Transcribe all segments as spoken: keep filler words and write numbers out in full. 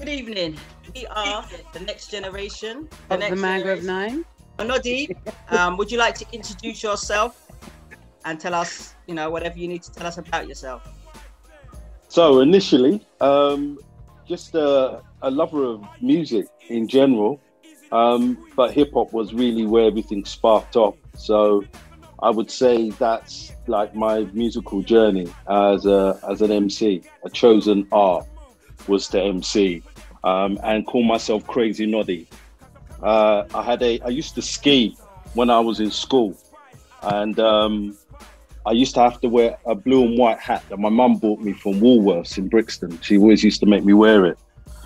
Good evening. We are the next generation. The Of next the Mangrove generation. Nine. Oh, Noddy, um, would you like to introduce yourself and tell us, you know, whatever you need to tell us about yourself? So initially, um, just a, a lover of music in general, um, but hip hop was really where everything sparked off. So I would say that's like my musical journey as a as an M C. A chosen art was to M C um, and call myself Crazy Noddy. Uh, I had a I used to ski when I was in school, and um, I used to have to wear a blue and white hat that my mum bought me from Woolworths in Brixton. She always used to make me wear it.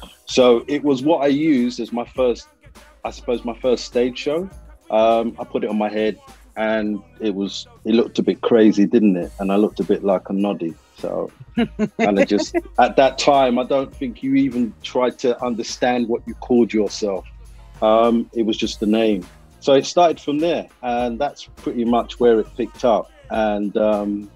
So it was what I used as my first, I suppose, my first stage show. Um, I put it on my head, and it was, it looked a bit crazy, didn't it? And I looked a bit like a Noddy. So kind of just, at that time, I don't think you even tried to understand what you called yourself. Um, it was just the name. So it started from there, and that's pretty much where it picked up. And um,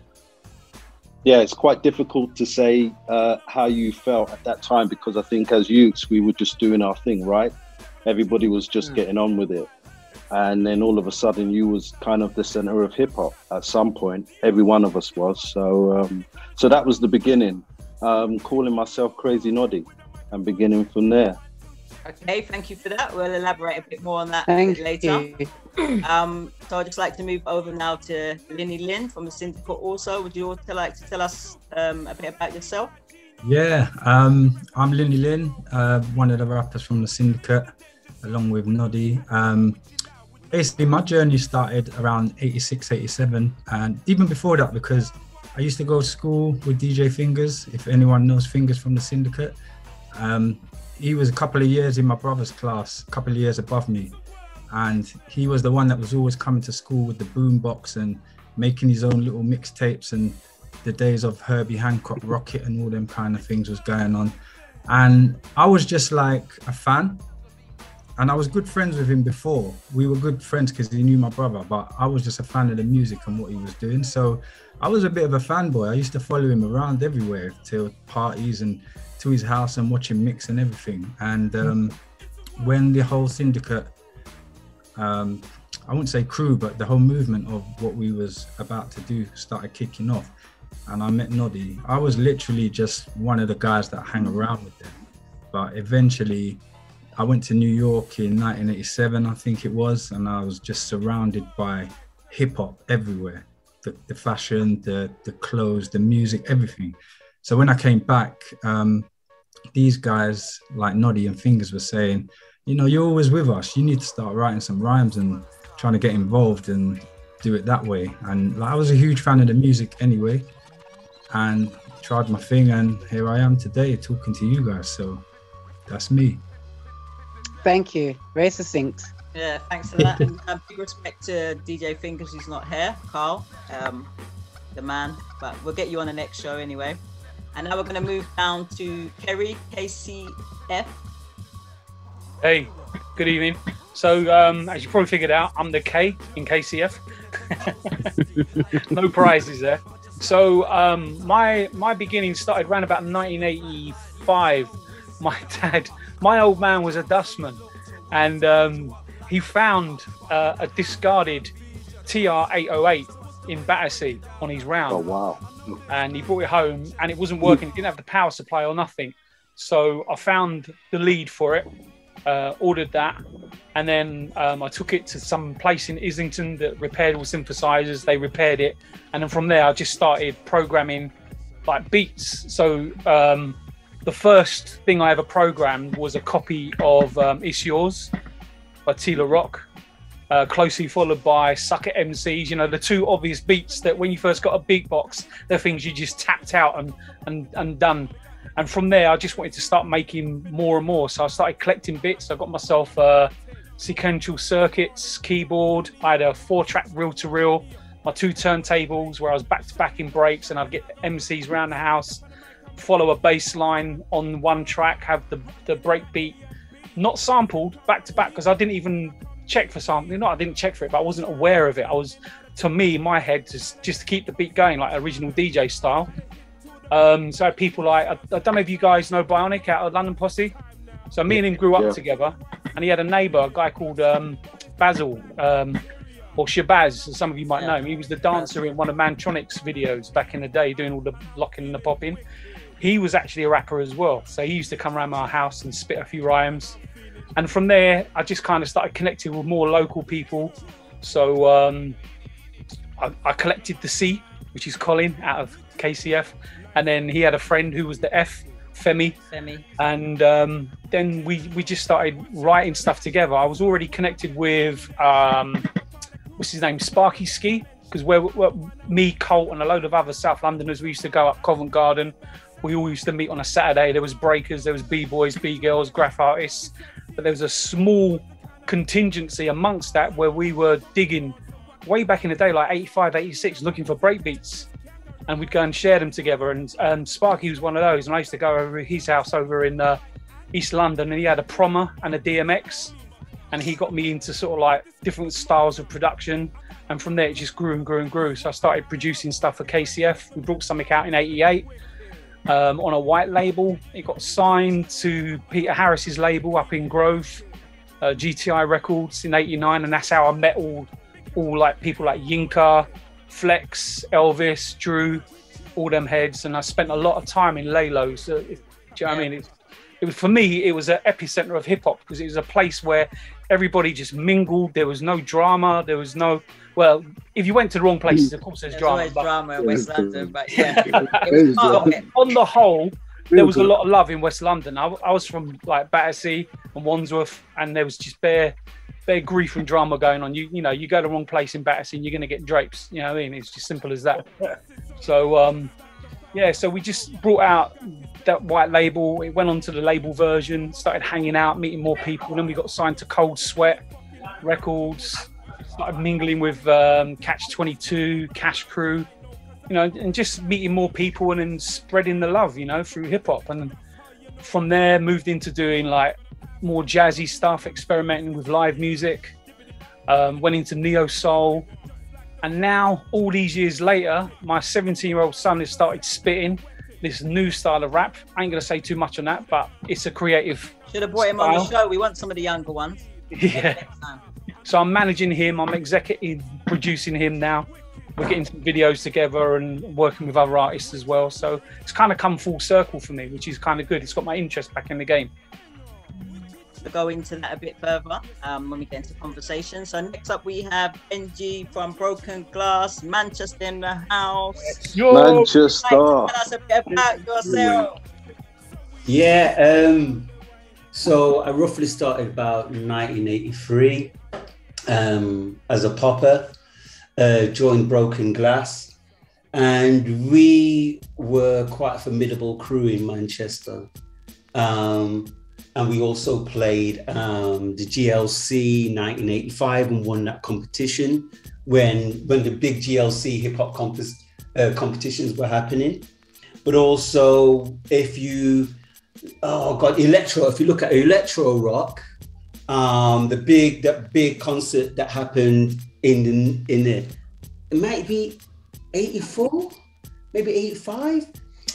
yeah, it's quite difficult to say uh, how you felt at that time, because I think as youths, we were just doing our thing, right? Everybody was just mm. getting on with it. And then all of a sudden you was kind of the center of hip hop at some point. Every one of us was. So um, so that was the beginning, um, calling myself Crazy Noddy and beginning from there. Okay, thank you for that. We'll elaborate a bit more on that Thank a bit later. you. Um, so I'd just like to move over now to Lyn E Lyn from the Sindecut also. Would you also like to tell us um, a bit about yourself? Yeah, um, I'm Lyn E Lyn, uh, one of the rappers from the Sindecut, along with Noddy. Um, basically, my journey started around eighty-six, eighty-seven, and even before that, because I used to go to school with D J Fingers, if anyone knows Fingers from the Sindecut. Um, he was a couple of years in my brother's class, a couple of years above me. And he was the one that was always coming to school with the boombox and making his own little mixtapes, and the days of Herbie Hancock Rocket and all them kind of things was going on. And I was just like a fan. And I was good friends with him before. We were good friends because he knew my brother, but I was just a fan of the music and what he was doing. So I was a bit of a fanboy. I used to follow him around everywhere to parties and to his house and watch him mix and everything. And um, when the whole Sindecut, um, I wouldn't say crew, but the whole movement of what we was about to do started kicking off, and I met Noddy, I was literally just one of the guys that hang around with them. But eventually, I went to New York in nineteen eighty-seven, I think it was, and I was just surrounded by hip hop everywhere. The, the fashion, the, the clothes, the music, everything. So when I came back, um, these guys like Noddy and Fingers were saying, you know, you're always with us. You need to start writing some rhymes and trying to get involved and do it that way. And like, I was a huge fan of the music anyway, and tried my thing, and here I am today talking to you guys. So that's me. Thank you. Very succinct. Yeah, thanks for that. And uh, big respect to D J Fingers, who's not here, Carl, um, the man. But we'll get you on the next show anyway. And now we're going to move down to Kerrie K C F. Hey, good evening. So, um, as you probably figured out, I'm the K in K C F. No prizes there. So, um, my my beginning started around about nineteen eighty-five. My dad, my old man was a dustman, and um, he found uh, a discarded T R eight oh eight in Battersea on his round. Oh, wow. And he brought it home, and it wasn't working. It didn't have the power supply or nothing. So I found the lead for it, uh, ordered that, and then um, I took it to some place in Islington that repaired all synthesizers. They repaired it, and then from there I just started programming like beats. So um, the first thing I ever programmed was a copy of um, It's Yours by Tila Rock. Uh, closely followed by Sucker M Cs, you know, the two obvious beats that when you first got a beatbox, they're things you just tapped out and, and, and done. And from there, I just wanted to start making more and more. So I started collecting bits. I got myself uh, sequential circuits, keyboard. I had a four track reel to reel, my two turntables where I was back to back in breaks, and I'd get M Cs around the house, follow a bass line on one track, have the, the break beat, not sampled back to back, because I didn't even check for something. No, I didn't check for it, but I wasn't aware of it. I was, to me, my head just just to keep the beat going, like original D J style. Um, so I had people like, I, I don't know if you guys know Bionic out of London Posse. So me and him grew up Yeah. together, and he had a neighbour, a guy called um, Basil, um, or Shabazz, as some of you might Yeah. know him. He was the dancer in one of Mantronic's videos back in the day, doing all the locking and the popping. He was actually a rapper as well. So he used to come around my house and spit a few rhymes. And from there, I just kind of started connecting with more local people. So um, I, I collected the C, which is Colin, out of K C F. And then he had a friend who was the F, Femi. Femi. And um, then we, we just started writing stuff together. I was already connected with, um, what's his name, Sparky Ski. Because where, where me, Colt, and a load of other South Londoners, we used to go up Covent Garden. We all used to meet on a Saturday. There was breakers, there was B-boys, B-girls, graph artists. But there was a small contingency amongst that where we were digging way back in the day, like eighty-five, eighty-six, looking for breakbeats. And we'd go and share them together. And um, Sparky was one of those. And I used to go over his house over in uh, East London, and he had a Prommer and a D M X. And he got me into sort of like different styles of production. And from there, it just grew and grew and grew. So I started producing stuff for K C F. We brought something out in eighty-eight. Um, on a white label. It got signed to Peter Harris's label up in Grove, uh, G T I Records in eighty-nine, and that's how I met all, all like people like Yinka, Flex, Elvis, Drew, all them heads. And I spent a lot of time in Lalo. So, if, do you know what I mean? It, it was, for me, it was an epicenter of hip hop because it was a place where everybody just mingled. There was no drama. There was no. Well, if you went to the wrong places, of course, there's, There's drama. always but drama in West London, but yeah, it was part of it. on the whole, there was a lot of love in West London. I, I was from like Battersea and Wandsworth, and there was just bare, bare grief and drama going on. You, you know, you go to the wrong place in Battersea, and you're going to get drapes. You know what I mean? It's just simple as that. So, um, yeah, so we just brought out that white label. It went on to the label version, started hanging out, meeting more people. And then we got signed to Cold Sweat Records. Started mingling with um, Catch twenty-two, Cash Crew, you know, and just meeting more people and then spreading the love, you know, through hip hop. And from there, moved into doing like more jazzy stuff, experimenting with live music, um, went into neo soul. And now, all these years later, my seventeen year old son has started spitting this new style of rap. I ain't going to say too much on that, but it's a creative Should have brought him style. on the show. We want some of the younger ones. Yeah. Next time. So I'm managing him, I'm executive producing him now. We're getting some videos together and working with other artists as well. So it's kind of come full circle for me, which is kind of good. It's got my interest back in the game. We'll go into that a bit further um, when we get into conversation. So next up we have Benji from Broken Glass, Manchester in the house. Yo! Manchester. Tell us a bit about yourself. Yeah, um, so I roughly started about nineteen eighty-three um, as a popper, uh, joined Broken Glass, and we were quite a formidable crew in Manchester. Um, and we also played um, the G L C nineteen eighty-five and won that competition when, when the big G L C hip hop comp- uh, competitions were happening. But also, if you Oh God, electro. If you look at electro rock, um, the big that big concert that happened in the in the it might be eighty-four, maybe eighty-five,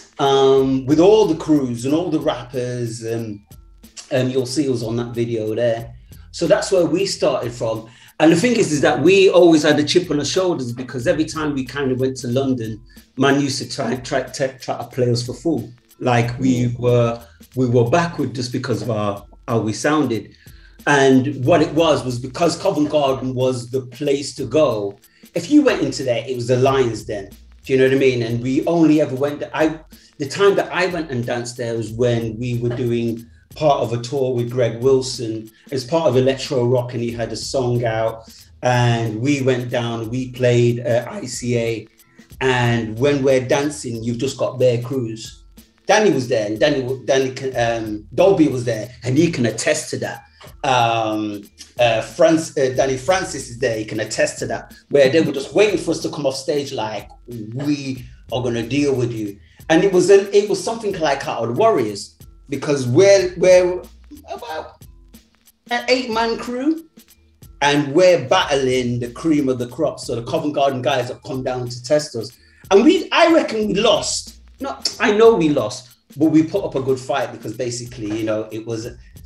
um, with all the crews and all the rappers, and and you'll see us on that video there. So that's where we started from. And the thing is, is that we always had a chip on our shoulders because every time we kind of went to London, man used to try try try, try to play us for full. Like we were, we were backward just because of our, how we sounded. And what it was, was because Covent Garden was the place to go. If you went into there, it was the Lions Den. Do you know what I mean? And we only ever went there. I, the time that I went and danced there was when we were doing part of a tour with Greg Wilson as part of Electro Rock, and he had a song out. And we went down, we played uh, I C A. And when we're dancing, you've just got bare crews. Danny was there, and Danny, Danny, um, Dolby was there, and he can attest to that. Um, uh, France, uh, Danny Francis is there; he can attest to that. Where they were just waiting for us to come off stage, like we are going to deal with you. And it was an, it was something like our Warriors, because we're we're about an eight-man crew, and we're battling the cream of the crop. So the Covent Garden guys have come down to test us, and we, I reckon, we lost. No, I know we lost, but we put up a good fight because basically, you know, it was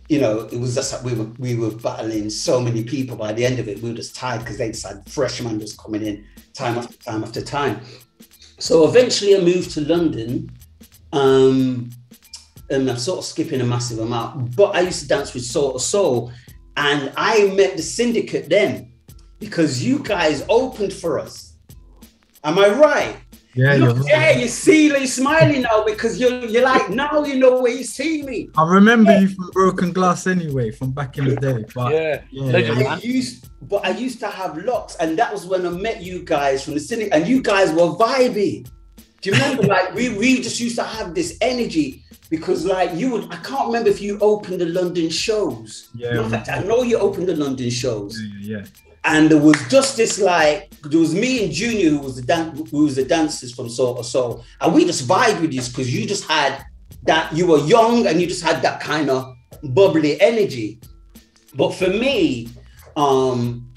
you know, it was just like we were we were battling so many people. By the end of it, we were just tired because they just had freshmen just coming in time after time after time. So eventually I moved to London. Um, and I'm sort of skipping a massive amount, but I used to dance with Sort of Soul, and I met the Sindecut then because you guys opened for us. Am I right? Yeah, Look, you're yeah, right. you see, you're smiling now because you're you're like, now you know where you see me. I remember Yeah. you from Broken Glass anyway, from back in the day. But Yeah. yeah, Legend, yeah. I used, but I used to have locks, and that was when I met you guys from the Syndicate, and you guys were vibey. Do you remember? Like we we just used to have this energy because, like, you would. I can't remember if you opened the London shows. Yeah, In fact, I know you opened the London shows, yeah, yeah. and there was just this like there was me and Junior who was the dan- who was the dancers from Sort of Soul, and we just vibed with you because you just had that. You were young and you just had that kind of bubbly energy. But for me, um,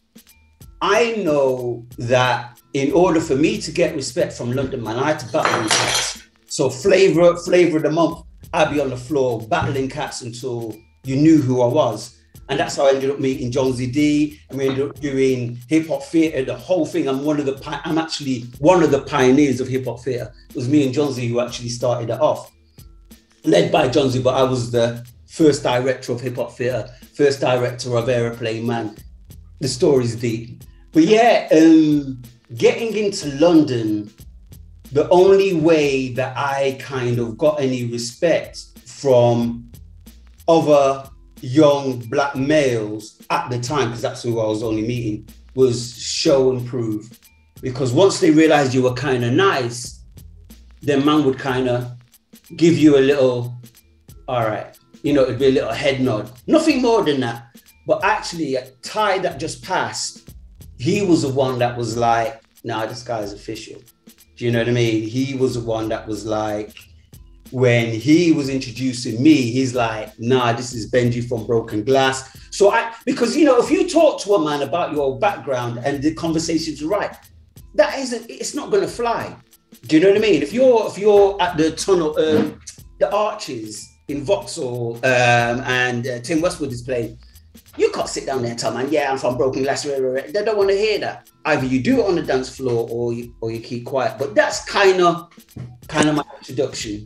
I know that in order for me to get respect from London, man, I had to battle cats. So flavor, flavor of the month, I'd be on the floor battling cats until you knew who I was. And that's how I ended up meeting Jonesy D, and we ended up doing hip hop theater, the whole thing. I'm one of the, pi- I'm actually one of the pioneers of hip hop theater. It was me and Jonesy who actually started it off. Led by Jonesy, but I was the first director of hip hop theater, first director of Aeroplane Man. The story's deep. But yeah, um, getting into London, the only way that I kind of got any respect from other young black males at the time, because that's who I was only meeting, was show and prove. Because once they realized you were kind of nice, then man would kind of give you a little, all right, you know, it'd be a little head nod. Nothing more than that. But actually, a Ty that just passed, he was the one that was like, nah, this guy's official. Do you know what I mean? He was the one that was like, when he was introducing me, he's like, nah, this is Benji from Broken Glass. So I, because, you know, if you talk to a man about your background and the conversation's right, that isn't, it's not going to fly. Do you know what I mean? If you're, if you're at the tunnel, um, the Arches in Vauxhall um, and uh, Tim Westwood is playing, you can't sit down there and tell man, yeah, I'm from Broken Glass. They don't want to hear that. Either you do it on the dance floor or you, or you keep quiet. But that's kind of, kind of my introduction.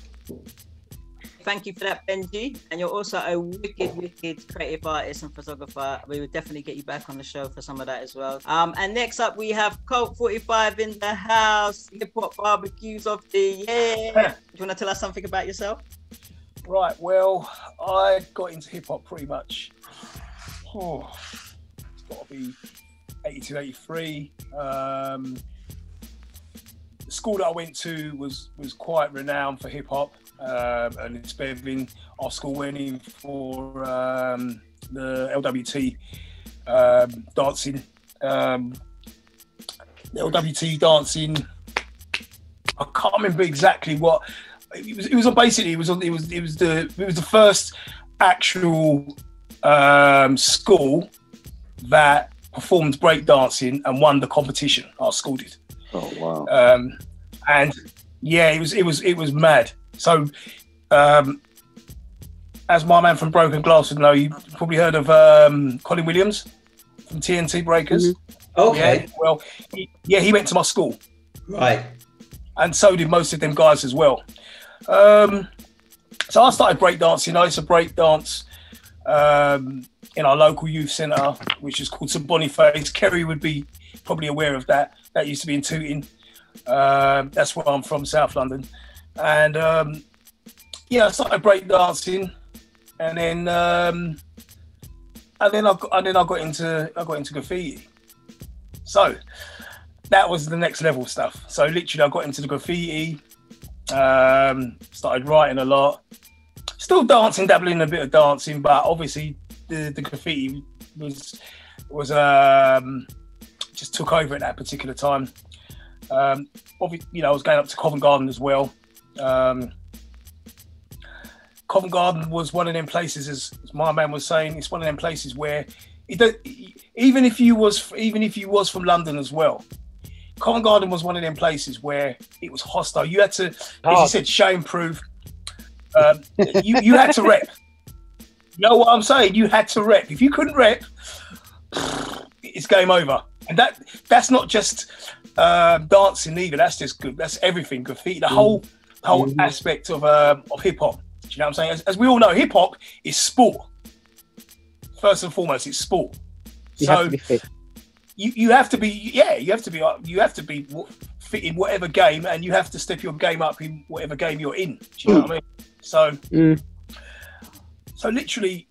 Thank you for that, Benji. And you're also a wicked, wicked creative artist and photographer. We would definitely get you back on the show for some of that as well. Um, and next up, we have Colt FortyFive in the house. Hip Hop Barbecues of the Year. Do you want to tell us something about yourself? Right, well, I got into hip hop pretty much. Oh, it's got to be eighty-two, eighty-three. Um, the school that I went to was was quite renowned for hip hop, um, and it's been our school went in for um, the L W T um, dancing. Um, the L W T dancing. I can't remember exactly what. It was, it was basically it was it was it was the it was the first actual um, school that performed breakdancing and won the competition. Our school did. Oh wow! Um, and yeah, it was it was it was mad. So, um, as my man from Broken Glass would know, you probably heard of um, Colin Williams from T N T Breakers. Mm-hmm. Okay. Yeah, well, he, yeah, he went to my school. Right. And so did most of them guys as well. Um, so I started breakdancing. I used to breakdance um, in our local youth centre, which is called Saint Boniface. Kerry would be probably aware of that. That used to be in Tooting. Um, that's where I'm from, South London. And um, yeah, I started breakdancing, and then um, and then I got, and then I got into I got into graffiti. So that was the next level stuff. So literally, I got into the graffiti. Um, started writing a lot, still dancing, dabbling in a bit of dancing, but obviously the, the graffiti was was um, just took over at that particular time. Um, obviously, you know, I was going up to Covent Garden as well. Um, Covent Garden was one of them places, as, as my man was saying, it's one of them places where it don't, even if you was even if you was from London as well. Covent Garden was one of them places where it was hostile. You had to, as you said, show and prove. Um, you, you had to rep. You know what I'm saying? You had to rep. If you couldn't rep, it's game over. And that that's not just uh, dancing either. That's just good. That's everything. Graffiti, the whole the whole mm-hmm. aspect of uh, of hip hop. Do you know what I'm saying? As, as we all know, hip hop is sport. First and foremost, it's sport. You so have to be fit. You, you have to be yeah. You have to be you have to be fit in whatever game, and you have to step your game up in whatever game you're in. Do you know what I mean? So. Mm. So literally,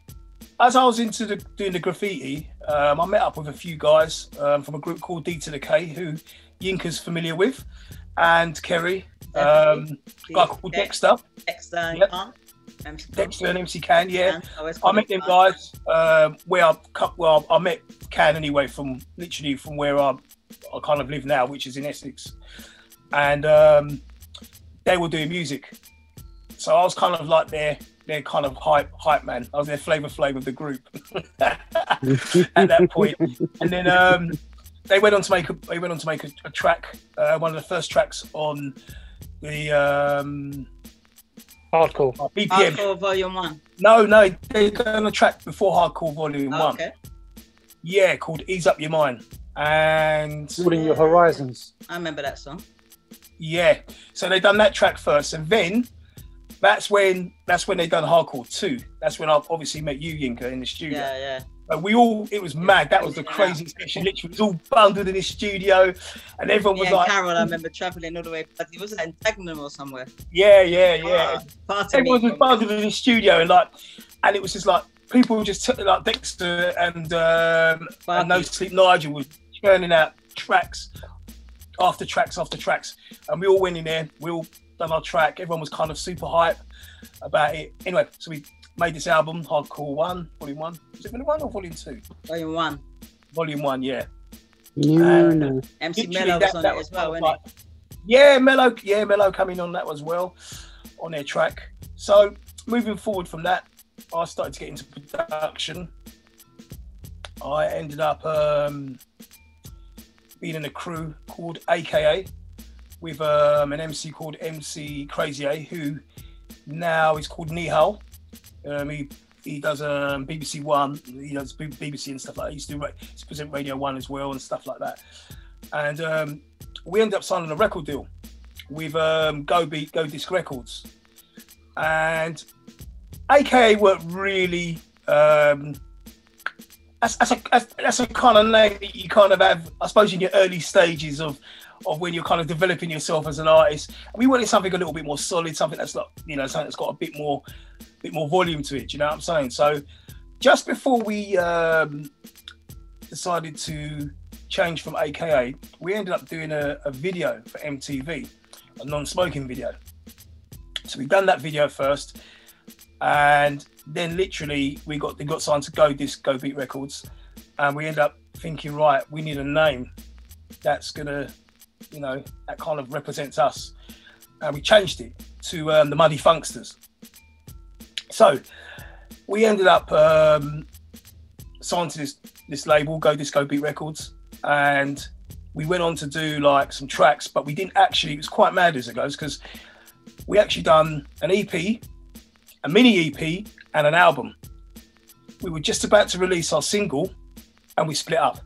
as I was into the, doing the graffiti, um, I met up with a few guys um, from a group called D to the K, who Yinka's familiar with, and Kerry, um, a guy called Dexter. Dexter, yep. M C Dexter and M C Can, yeah. I, I met them guys um, where I well, I met Can anyway from literally from where I, I kind of live now, which is in Ethnicz, and um, they were doing music, so I was kind of like their. Their kind of hype hype man. I was their Flavor Flav of the group at that point. And then um, they went on to make a, they went on to make a, a track, uh, one of the first tracks on the um, Hardcore uh, B P M. Hardcore Volume One. No, no, they done a track before Hardcore Volume oh, One. Okay. Yeah, called Ease Up Your Mind. And Broaden Your Horizons. I remember that song. Yeah, so they done that track first, and then. That's when that's when they done Hardcore two. That's when I obviously met you, Yinka, in the studio. Yeah, yeah. But we all, it was mad. That was the craziest session. Literally, it was all bundled in this studio, and everyone was yeah, like, Carol, I remember traveling all the way. But it was in Dagenham or somewhere. Yeah, yeah, yeah. Uh, everyone was bundled in this studio, and like, and it was just like people were just t- like Dexter and, um, and No Sleep Nigel was churning out tracks after tracks after tracks, and we all went in there. We all. Done our track, everyone was kind of super hype about it. Anyway, so we made this album, Hardcore One, Volume One. Is it Volume One or Volume Two? Volume One. Volume One, yeah. No, um, no. M C Mello was on that, it as well, wasn't like, it? Yeah, Mello, yeah, Mello coming on that as well, on their track. So moving forward from that, I started to get into production. I ended up um, being in a crew called A K A. With um, an M C called M C Crazy A, who now is called Nihal. Um, he he does um, B B C One, he does B B C and stuff like that. He used to do, he present Radio One as well and stuff like that. And um, we ended up signing a record deal with um, Go Beat, Go Disc Records. And A K A weren't really, um, that's, that's, a, that's, that's a kind of name that you kind of have, I suppose, in your early stages of of when you're kind of developing yourself as an artist. And we wanted something a little bit more solid, something that's not, you know, something that's got a bit more, bit more volume to it. Do you know what I'm saying? So just before we um, decided to change from A K A, we ended up doing a, a video for M T V, a non-smoking video. So we've done that video first, and then literally we got they got signed to Go Disc, Go Beat Records, and we ended up thinking, right, we need a name that's gonna, you know, that kind of represents us. And we changed it to um, the Muddy Funksters. So we ended up um, signed to this, this label, Go Disco Beat Records. And we went on to do like some tracks, but we didn't actually, it was quite mad as it goes, because we actually done an E P, a mini E P and an album. We were just about to release our single and we split up.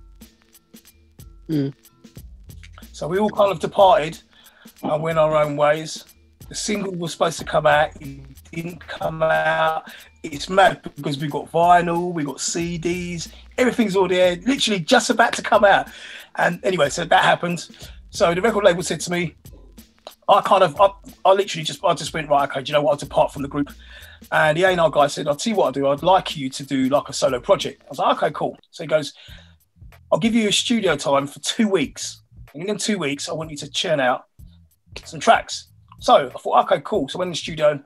Mm. So we all kind of departed and went our own ways. The single was supposed to come out, it didn't come out. It's mad because we got vinyl, we got C Ds, everything's all there, literally just about to come out. And anyway, so that happened. So the record label said to me, I kind of, I, I literally just, I just went, right, okay, do you know what, I'll depart from the group. And the A and R guy said, I'll tell you what I'll do, I'd like you to do like a solo project. I was like, okay, cool. So he goes, I'll give you a studio time for two weeks. And in them two weeks, I want you to churn out some tracks. So I thought, okay, cool. So I went in the studio,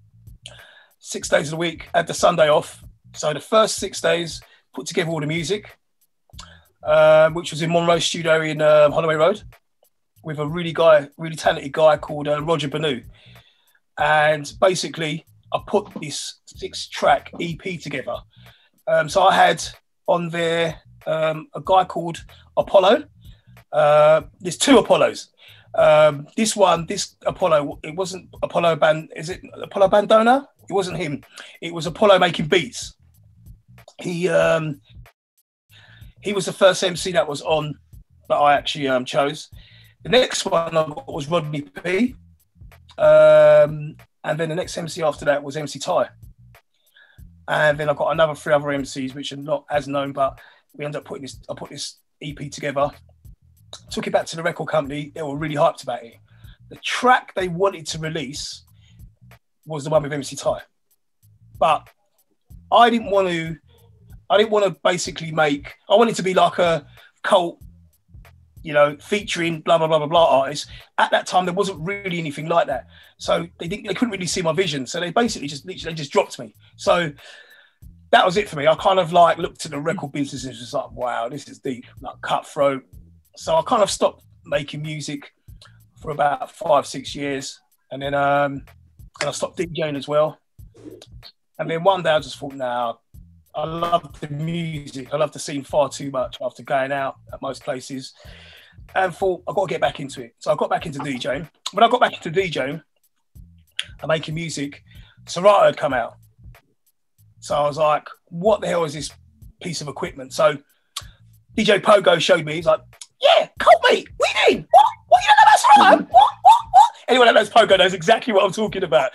six days of the week, had the Sunday off. So the first six days, put together all the music, uh, which was in Monroe Studio in uh, Holloway Road, with a really guy, really talented guy called uh, Roger Banu. And basically, I put this six-track E P together. Um, so I had on there um, a guy called Apollo. Uh, there's two Apollos. Um, this one, this Apollo, it wasn't Apollo Band, is it Apollo Bandona? It wasn't him. It was Apollo making beats. He um, he was the first M C that was on that I actually um, chose. The next one I got was Rodney P. Um, and then the next M C after that was M C Ty. And then I got another three other M Cs which are not as known, but we ended up putting this. I put this E P together, took it back to the record company. They were really hyped about it. The track they wanted to release was the one with M C Ty, but I didn't want to. I didn't want to basically make. I wanted to be like a Colt, you know, featuring blah blah blah blah blah artists. At that time, there wasn't really anything like that, so they didn't. They couldn't really see my vision. So they basically just literally they just dropped me. So that was it for me. I kind of like looked at the record business and was just like, wow, this is deep, like cutthroat. So I kind of stopped making music for about five six years, and then um, and I stopped DJing as well. And then one day I just thought, nah. I love the music. I love the scene far too much after going out at most places, and thought I've got to get back into it. So I got back into DJing. When I got back into DJing and making music, Serato had come out. So I was like, what the hell is this piece of equipment? So D J Pogo showed me. He's like, yeah, Colt mate, we need. What? What? You don't know about Serato? What? What? What? Anyone that knows Pogo knows exactly what I'm talking about.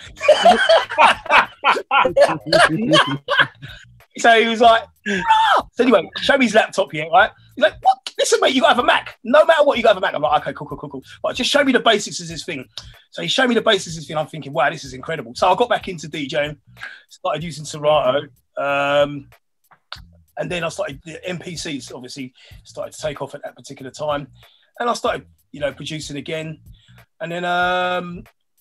So he was like, ah! So anyway, show me his laptop here, right? He's like, what? Listen, mate, you got to have a Mac. No matter what, you got to have a Mac. I'm like, okay, cool, cool, cool, cool. But just show me the basics of this thing. So he showed me the basics of this thing. I'm thinking, wow, this is incredible. So I got back into DJing, started using Serato. Um, and then I started, the M P Cs obviously started to take off at that particular time. And I started, you know, producing again. And then um,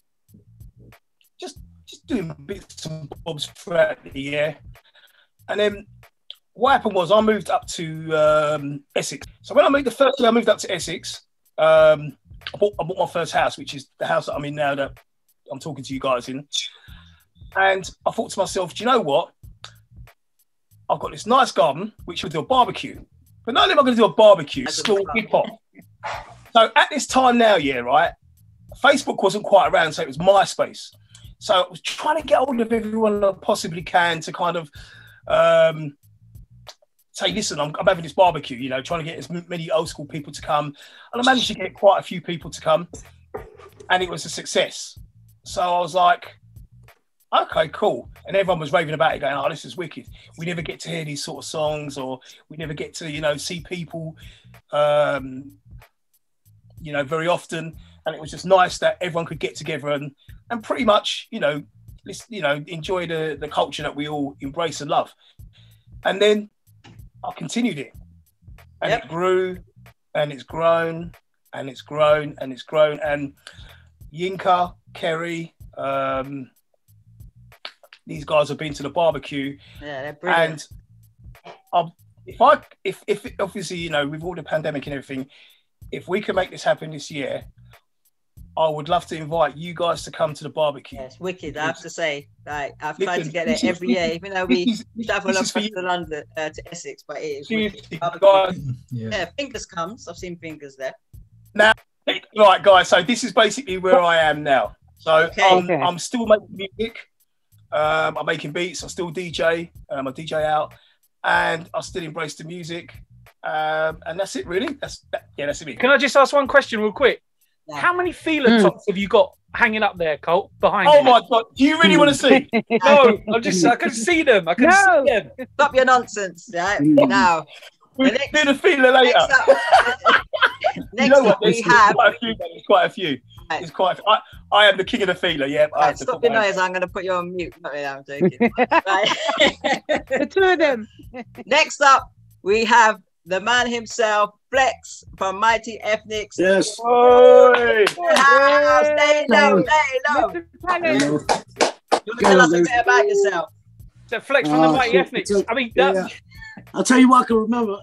just, just doing bits and bobs throughout the year. And then what happened was I moved up to um, Essex. So when I moved, the first year I moved up to Essex, um, I, bought, I bought my first house, which is the house that I'm in now that I'm talking to you guys in. And I thought to myself, do you know what? I've got this nice garden, which we'll do a barbecue. But not only am I going to do a barbecue, still hip hop. So at this time now, yeah, right, Facebook wasn't quite around, so it was MySpace. So I was trying to get hold of everyone I possibly can to kind of um say, listen, I'm, I'm having this barbecue, you know, trying to get as many old school people to come. And I managed to get quite a few people to come, and it was a success. So I was like, okay, cool. And everyone was raving about it, going, oh, this is wicked. We never get to hear these sort of songs, or we never get to, you know, see people, um, you know, very often. And it was just nice that everyone could get together and, and pretty much, you know, you know, enjoy the, the culture that we all embrace and love. And then I continued it. And yep. It grew, and it's grown, and it's grown, and it's grown. And Yinka, Kerrie, um, these guys have been to the barbecue. Yeah, they're brilliant. And I'll, if I, if, if obviously, you know, with all the pandemic and everything, if we can make this happen this year, I would love to invite you guys to come to the barbecue. Yeah, it's wicked, I have to say. Like, I've Listen, tried to get there every year, even though we travel up to London, uh, to Essex, but it is wicked. Guys, yeah. yeah, Fingers comes. I've seen Fingers there. Now, right, guys, so this is basically where I am now. So okay. I'm, I'm still making music. Um, I'm making beats. I still D J. Um, I D J out. And I still embrace the music. Um, and that's it, really. That's that, Yeah, that's it. Can I just ask one question real quick? Yeah. How many feeler mm. tops have you got hanging up there, Colt, behind oh you? my God, do you really want to see? No, I'm just, I can see them. I can no. see them. Stop your nonsense, right? Now. We'll do the feeler later. Next up, next you know up we have... Quite a few, there's quite a few. Right. There's quite a few. I, I am the king of the feeler, yeah. I right, stop your noise, I'm going to put you on mute. Not really, I'm joking. Right. The two of them. Next up, we have the man himself, Flex from Mighty Ethnicz. Yes. Oi. Ah, stay low, stay low. You want to tell us a bit about yourself? So Flex from uh, the Mighty Ethnicz. I mean, that... yeah. I'll tell you what I can remember.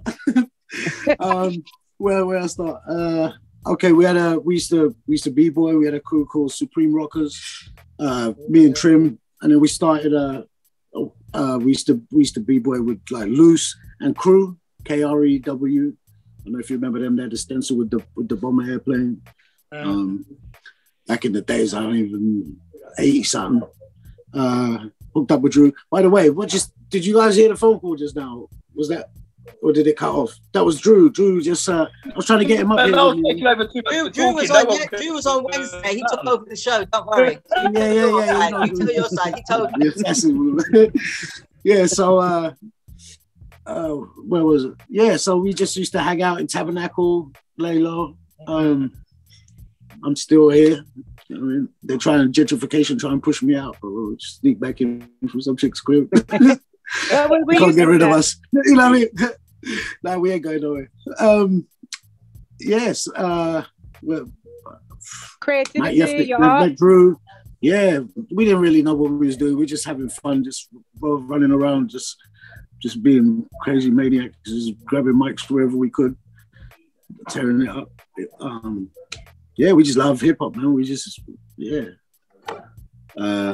um, where where I start? Uh, okay, we had a we used to we used to b-boy. We had a crew called Supreme Rockers. Uh, me and Trim, and then we started. Uh, uh, we used to we used to b-boy with like Loose and Crew. K R E W. I don't know if you remember them. They had a stencil with the with the bomber airplane. Um, back in the days, I don't even eighty something. Uh, hooked up with Drew. By the way, what just did you guys hear the phone call just now? Was that, or did it cut off? That was Drew. Drew just, uh, I was trying to get him up here. No, over too much Drew, Drew, was on, yeah, Drew was on Wednesday. He took over the show. Don't worry. Yeah, yeah, yeah. yeah you know, you tell your side. He told you. Yeah, yeah, so, uh, uh, where was it? Yeah, so we just used to hang out in Tabernacle, lay low. Um, I'm still here. I mean, they're trying gentrification, trying to push me out, but we'll just sneak back in from some chick's crib. Well, we, we can't get rid that. of us. You know what I mean? No, we ain't going nowhere. Um, yes, uh, well, creativity, your art. Drew. Yeah, we didn't really know what we was doing. We were just having fun, just running around, just just being crazy maniacs, just grabbing mics wherever we could, tearing it up. Um, yeah, we just love hip hop, man. We just, yeah. Uh,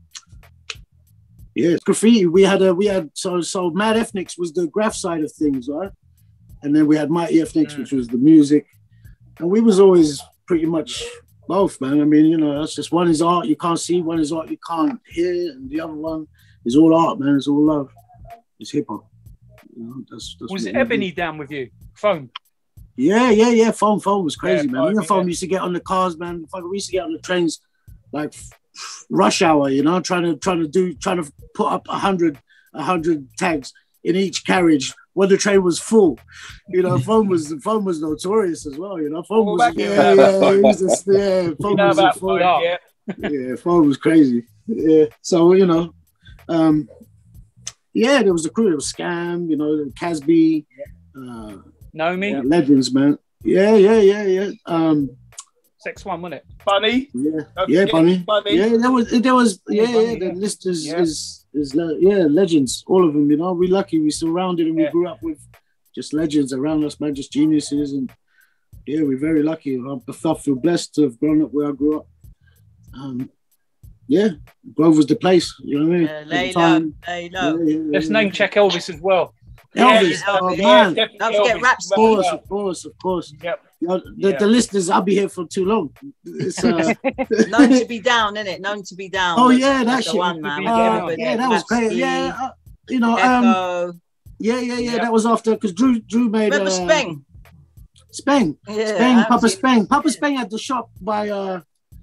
yeah, graffiti. We had a, we had so so Mad Ethnicz was the graph side of things, right? And then we had Mighty Ethnicz, mm. which was the music, and we was always pretty much both, man. I mean, you know, that's just one is art you can't see, one is art you can't hear, and the other one is all art, man. It's all love. It's hip hop. You know, that's, that's was Ebony down with you? Phone. Yeah, yeah, yeah. Phone, phone was crazy, yeah, man. Me and Phone yeah. used to get on the cars, man. Fucking, we used to get on the trains like rush hour, you know, trying to trying to do trying to put up a hundred a hundred tags in each carriage when the train was full. You know, Phone was Phone was notorious as well. You know, Phone was yeah, yeah, he was just, yeah. Phone you know was about phone, phone, yeah. yeah, Phone was crazy. Yeah, so you know, um, yeah, there was a crew. There was Scam, you know, Casby. Uh, Know me? Yeah, legends, man. Yeah, yeah, yeah, yeah. Um, Six one, wasn't it? Bunny. Yeah, Don't yeah, Bunny. Bunny. Yeah, there was, there was, yeah, Yeah, Bunny, yeah. The yeah. list is, Yeah. is, is, le- yeah, legends. All of them, you know. We lucky. We surrounded and we Yeah. grew up with just legends around us, man. Just geniuses, and yeah, we're very lucky. I feel blessed to have grown up where I grew up. Um, yeah, Grove was the place. You know what I mean? Yeah, At lay the low, time. lay low. Yeah, yeah, Let's yeah. name check Elvis as well. Elvis, Yeah, oh Elvis. man. definitely Don't forget Elvis. rap Of course, of course, of course. Yep. You know, the, Yeah. the listeners, I'll be here for too long. It's, uh, Known to be down, innit? Known to be down. oh was- yeah, that was the shit. one, man. Uh, With yeah, that was great. Maxi, Yeah, uh, you know, um, Echo. yeah, yeah, yeah. Yeah. That was after because Drew, Drew made Remember uh, Speng? Speng, Yeah, Speng, Papa absolutely. Speng, Papa Speng had the shop by uh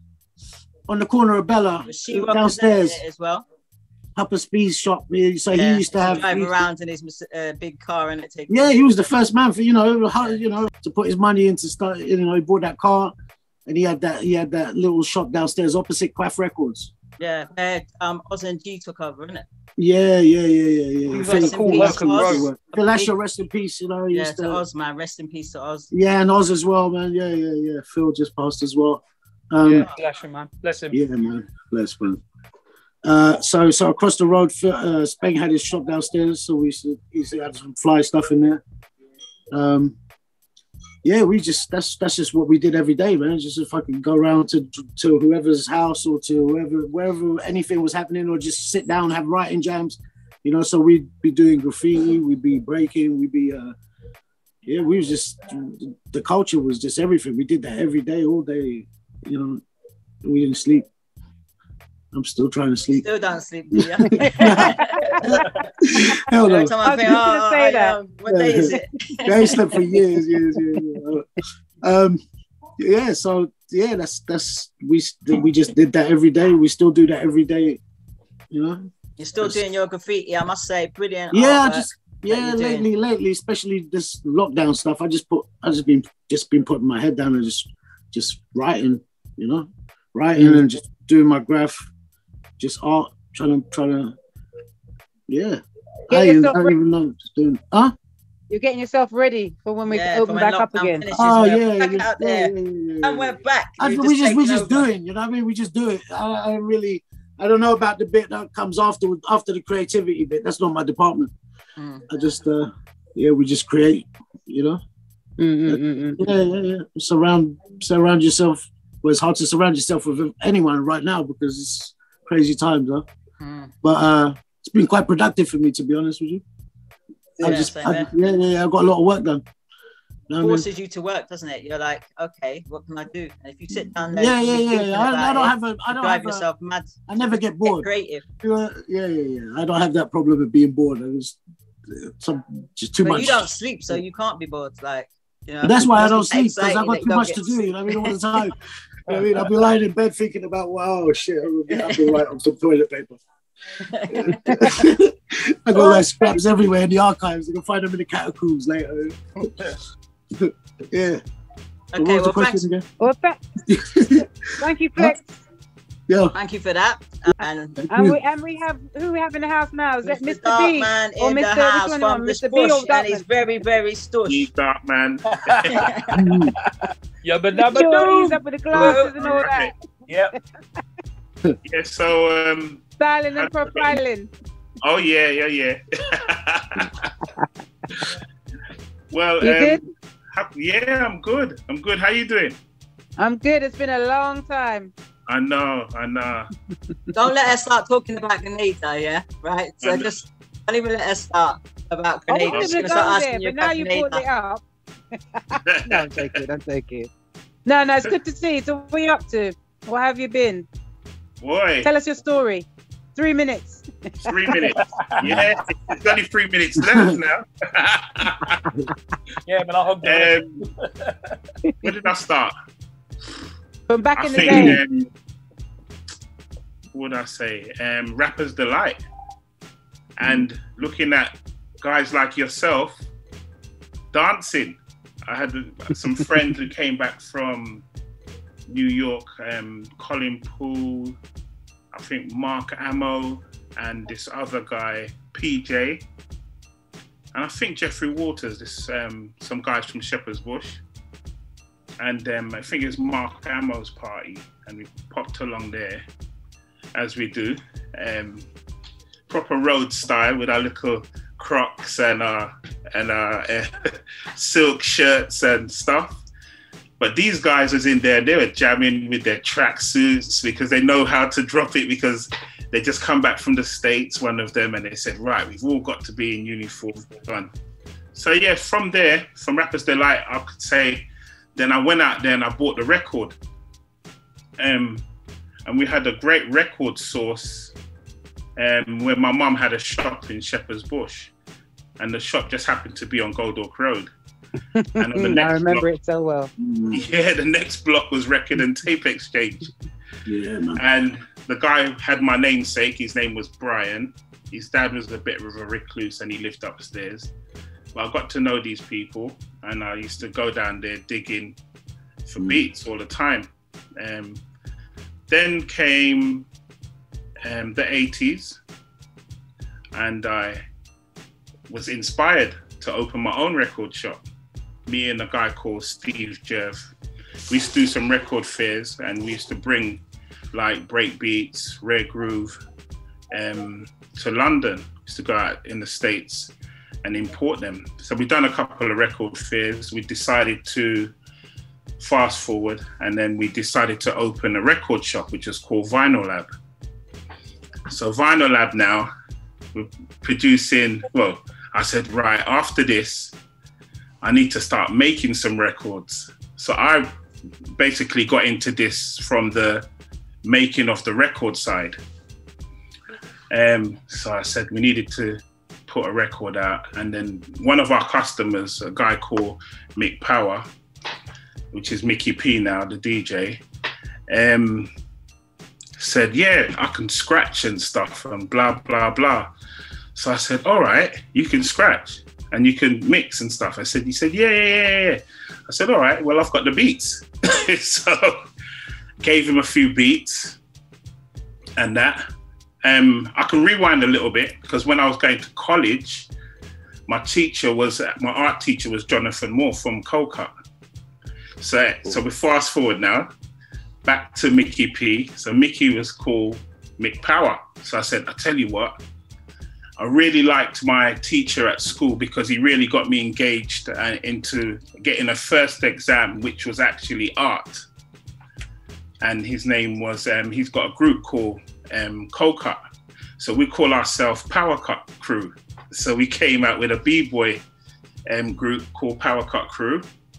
on the corner of Bella Was she downstairs. representing it as well? Papa Speed's shop. Yeah, so Yeah, he used to have. drive he used to- around in his uh, big car and it take. yeah, he was the first man for you know, how, you know, to put his money into start. You know, he bought that car, and he had that he had that little shop downstairs opposite Quaff Records. Yeah, uh, um, Oz and G took over, innit? Yeah, yeah, yeah, yeah, yeah. He was Phil- a cool Phil- worker, Phil- bro. Phil Asher, rest in peace. You know, he Yeah, used to to, Oz, man. Rest in peace to Oz. yeah, and Oz as well, man. Yeah, yeah, yeah. Phil just passed as well. Um, Yeah, yeah. bless him, man. Bless him. man. Bless man. Uh, so, so across the road, Phil- uh, Speng had his shop downstairs, so we used to, he used to have some fly stuff in there. Um, yeah, we just that's that's just what we did every day, man. Just to fucking go around to to whoever's house or to whoever wherever anything was happening, or just sit down and have writing jams. You know, so we'd be doing graffiti, we'd be breaking, we'd be, uh, yeah, we was just, the culture was just everything. We did that every day, all day, you know, we didn't sleep. I'm still trying to sleep. Still don't sleep, do you? Hell no. Every time I I was think, just gonna oh, say oh, that. yeah, what day is it? I ain't slept for years, years, years. years. Um, yeah, so, yeah, that's, that's, we, we just did that every day. We still do that every day, you know? You're still That's- doing your graffiti, I must say, brilliant. Yeah, I artwork. just yeah, you're lately, doing. lately, especially this lockdown stuff. I just put, I just been, just been putting my head down and just, just writing, you know, writing Mm. and just doing my graph, just art, trying to, trying to, yeah. Get I, yourself I don't ready. even know, just doing, huh? You're getting yourself ready for when we Yeah, open for back when up lockdown again. finishes, Oh we're yeah, back yeah, out yeah, there, yeah, yeah, yeah. and we're back. I, We've we just we taken just over. doing, you know what I mean? We just do it. I, I don't really, I don't know about the bit that comes after after the creativity bit. That's not my department. Mm. I just, uh, yeah, we just create, you know. Mm-mm-mm-mm. Yeah, yeah, yeah. Surround, surround yourself. Well, it's hard to surround yourself with anyone right now because it's crazy times, huh? Mm. But uh, it's been quite productive for me, to be honest with you. I Yeah, just, same I, here. yeah, yeah, yeah, I got a lot of work done. You know forces I mean? you to work, doesn't it? You're like, okay, what can I do? And if you sit down there, Yeah, and yeah, you're yeah. thinking I, about I don't it, have a. I you don't drive have yourself a, mad. I never get Get bored. creative. Yeah, yeah, yeah. I don't have that problem of being bored. It was some just too But much. you don't sleep, so you can't be bored. Like, you know, But that's why I it's don't that sleep, because I've exciting got that you too don't much get to to do. sleep. You know what I mean? All the time. You know what I mean? I'll be lying in bed thinking about, wow, shit, I'm gonna get up and write on some toilet paper. I got like scraps everywhere in the archives. You can find them in the catacombs later. Yeah. So Okay, what was well, the question thanks. again? Well, th- thank you, Flex. Yeah. Thank you for that. And And we and we have who we have in the house now? Is that Mister Mister B Darkman or in Mister the Which house one from on the Mister B or bush, and he's Darkman? very, very stush. He's Darkman. Yabba dabba Sure, he's doo. up with the glasses and all that. Yep. Yeah, so um Styling and profiling. oh yeah, yeah, yeah. Well, You um, good? ha- yeah, I'm good. I'm good. How you doing? I'm good. It's been a long time. I know, I know. Don't let us start talking about grenades, though, yeah? Right? So I know. just don't even let us start about I grenades. wanted Just to gonna start go asking there, you but now about you grenades. brought it up. No, I'm taking. I'm taking. No, no, it's good to see you. So what are you up to? What have you been? Boy, Tell us your story. Three minutes. three minutes. Yeah, it's only three minutes left now. Yeah, but I hope um, where did I start? From back I in the think, day. um, what would I say? Um, Rapper's Delight. And looking at guys like yourself dancing. I had some friends who came back from New York, um, Colin Poole, I think Mark Ammo, and this other guy, P J. And I think Jeffrey Waters, this um, some guys from Shepherd's Bush. And um, I think it's Mark Ammo's party, and we popped along there, as we do. Um, proper road style with our little Crocs and our, and our uh, silk shirts and stuff. But these guys was in there, they were jamming with their tracksuits because they know how to drop it, because they just come back from the States, one of them, and they said, right, we've all got to be in uniform. Done. So yeah, from there, from Rapper's Delight, I could say, then I went out there and I bought the record. Um, and we had a great record source um, where my mum had a shop in Shepherd's Bush. And the shop just happened to be on Goldork Road. And on the next I remember block, it so well. yeah, the next block was Record and Tape Exchange. Yeah, man. And the guy had my namesake. His name was Brian. His dad was a bit of a recluse and he lived upstairs. But I got to know these people, and I used to go down there digging for beats all the time. Um, then came um, the eighties, and I was inspired to open my own record shop. Me and a guy called Steve Jerv. We used to do some record fairs, and we used to bring like break beats, rare groove um, to London. We used to go out in the States and import them. So we've done a couple of record fairs. We decided to fast forward, and then we decided to open a record shop, which is called Vinyl Lab. So Vinyl Lab now, we're producing, well, I said, right, after this, I need to start making some records. So I basically got into this from the making of the record side. Um, so I said we needed to put a record out. And then one of our customers, a guy called Mick Power, which is Mickey P now, the D J, um, said, yeah, I can scratch and stuff and blah, blah, blah. So I said, all right, you can scratch and you can mix and stuff. I said, he said, yeah, yeah, yeah, yeah. I said, all right, well, I've got the beats. So gave him a few beats and that. Um, I can rewind a little bit, because when I was going to college, my teacher was, my art teacher was Jonathan Moore from Colcut. So, so we fast forward now, back to Mickey P. So Mickey was called Mick Power. So I said, I tell you what, I really liked my teacher at school because he really got me engaged uh, into getting a first exam, which was actually art. And his name was, um, he's got a group called um, Colcut. So we call ourselves Power Cut Crew. So we came out with a B-boy um, group called Power Cut Crew.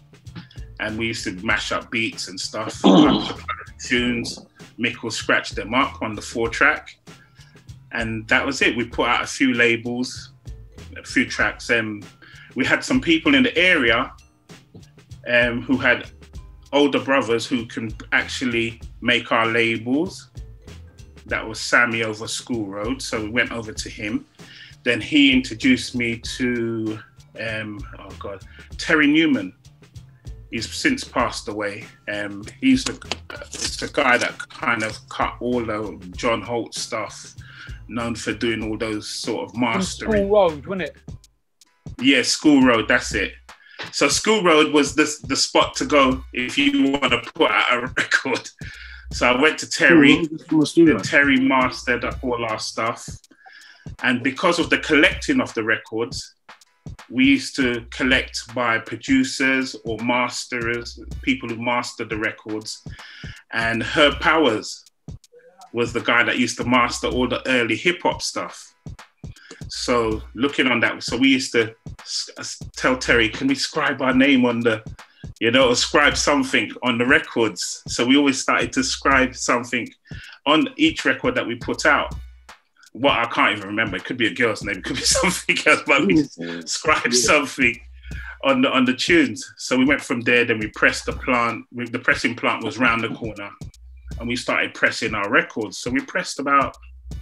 and we used to mash up beats and stuff, tunes. Mick will scratch them up on the four track, and that was it. We put out a few labels, a few tracks. Um, we had some people in the area um, who had older brothers who can actually make our labels. That was Sammy over School Road, so we went over to him. Then he introduced me to, um, oh God, Terry Newman. He's since passed away. Um, he's the, it's the guy that kind of cut all the John Holt stuff, known for doing all those sort of mastering. School Road, wasn't it? Yeah, School Road, that's it. So School Road was the, the spot to go if you want to put out a record. So I went to Terry, and Terry mastered up all our stuff. And because of the collecting of the records, we used to collect by producers or masterers, people who mastered the records. And Herb Powers was the guy that used to master all the early hip hop stuff. So looking on that, so we used to tell Terry, can we scribe our name on the, you know, scribe something on the records? So we always started to scribe something on each record that we put out. What I can't even remember. It could be a girl's name, it could be something else, but we scribed something on the on the tunes. So we went from there. Then we pressed the plant. The pressing plant was round the corner, and we started pressing our records. So we pressed about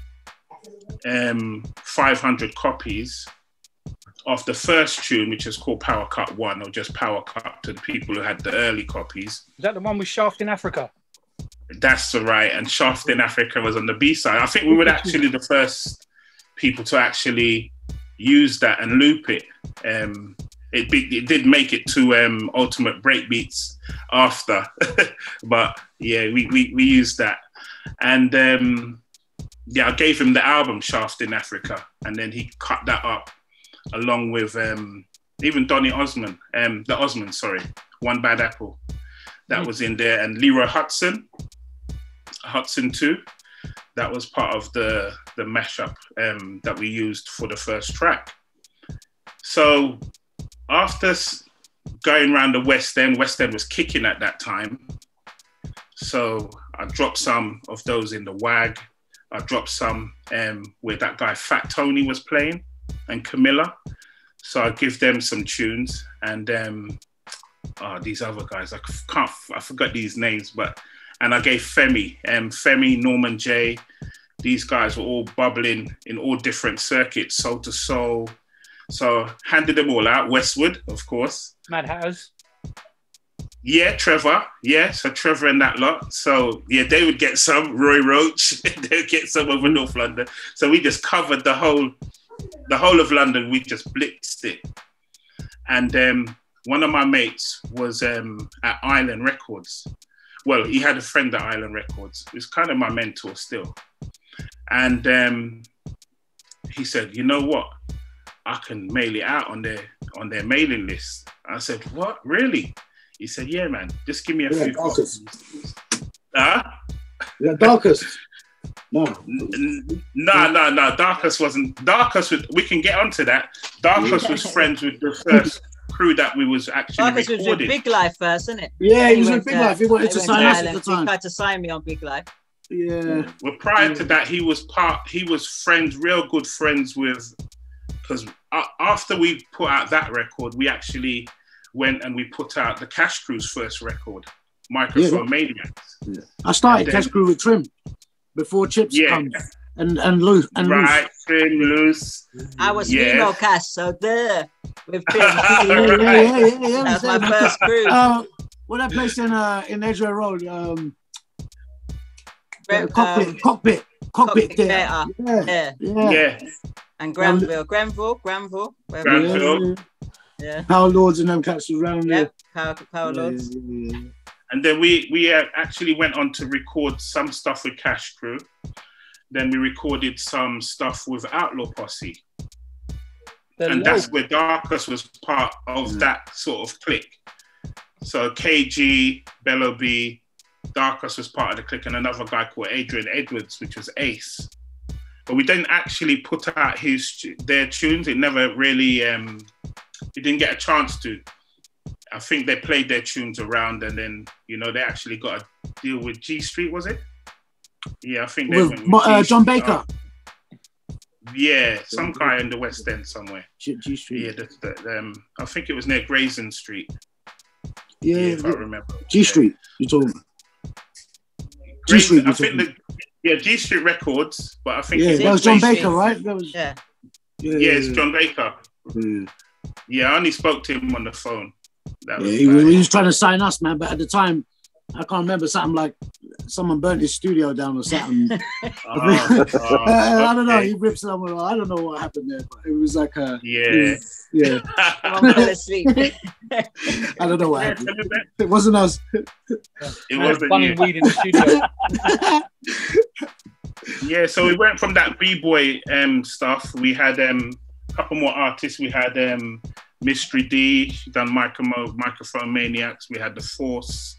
um, five hundred copies of the first tune, which is called Power Cut One, or just Power Cut to the people who had the early copies. Is that the one with Shaft in Africa? That's right. And Shaft in Africa was on the B side. I think we were actually the first people to actually use that and loop it. Um, it, be, it did make it to um, Ultimate Breakbeats after, but yeah, we, we we used that. And um, yeah, I gave him the album Shaft in Africa, and then he cut that up along with um, even Donny Osmond, um, the Osmond, sorry, One Bad Apple. That was in there, and Leroy Hudson, Hudson too. That was part of the the mashup um, that we used for the first track. So after going around the West End, West End was kicking at that time. So I dropped some of those in the W A G. I dropped some um, where that guy Fat Tony was playing, and Camilla. So I give them some tunes, and um, oh, these other guys, I can't, I forgot these names, but, and I gave Femi, um, Femi, Norman J, these guys were all bubbling in all different circuits, soul to soul. So handed them all out. Westwood, of course. Mad Hatters. Yeah, Trevor. Yeah, so Trevor and that lot. So yeah, they would get some. Roy Roach, they would get some over North London. So we just covered the whole, the whole of London. We just blitzed it. And um, one of my mates was um, at Island Records. Well, he had a friend at Island Records. He was kind of my mentor still. And um, he said, you know what? I can mail it out on their on their mailing list. I said, what? Really? He said, yeah, man, just give me a yeah, few Darkest. copies. Huh? Yeah, Darkest. No. No, no, no. Darkest wasn't. Darkest, was, we can get onto that. Darkest was friends with the first crew that we was actually Darkest was with Big Life first, isn't it? Yeah, he was went with Big Life. He wanted to sign us at the time. He tried to sign me on Big Life. Yeah. Well, prior to that, he was part. He was friends, real good friends with. Because after we put out that record, we actually went and we put out the Cash Crew's first record, Microphone yeah, Maniacs. Yeah. I started then, Cash Crew with Trim before Chips yeah. comes and and Loose and right, Loose. Trim, Loose. I was yeah. female Cash, so there with Trim. yeah, yeah, yeah, yeah, yeah. That's my first crew. Uh, well, that place in uh in Edgware Road, um, Bre- cockpit, um, cockpit, cockpit, there. Yeah. Yeah. yeah, yeah. And Granville, Granville, Granville, Granville. Yeah. Power Lords and them cats around there. Yeah, Power, Power Lords. Yeah, yeah. And then we we uh, actually went on to record some stuff with Cash Crew. Then we recorded some stuff with Outlaw Posse. The and low. That's where Darkest was part of mm. that sort of clique. So K G, Bello B, Darkest was part of the clique, and another guy called Adrian Edwards, which was Ace. But we didn't actually put out his their tunes. It never really, um, we didn't get a chance to. I think they played their tunes around, and then you know they actually got a deal with G Street, was it? Yeah, I think they With, went with uh, G John Street. Baker. Oh, yeah, some guy in the West End somewhere. G, G Street. Yeah, the, the, um, I think it was near Grayson Street. Yeah, yeah if I remember. G yeah. Street. You told me. G Grayson, Street. I think the yeah G Street Records, but I think Yeah, it that was was John Grayson. Baker, right? That was. Yeah. Yeah, Yeah, it's John Baker. Yeah. Yeah, I only spoke to him on the phone. That Yeah, was he, bad. was- he was trying to sign us, man. But at the time, I can't remember something like someone burnt his studio down or something. Oh, I, oh, I don't know. okay. He ripped someone. I don't know what happened there, but it was like a Yeah. it was- yeah. Someone fell asleep. I don't know what Yeah, happened. tell me about- It wasn't us. It wasn't Bunny you. weed in the studio. Yeah, so we went from that b-boy um, stuff. We had um, a couple more artists. We had um, Mystery D, she done micro- Microphone Maniacs. We had The Force.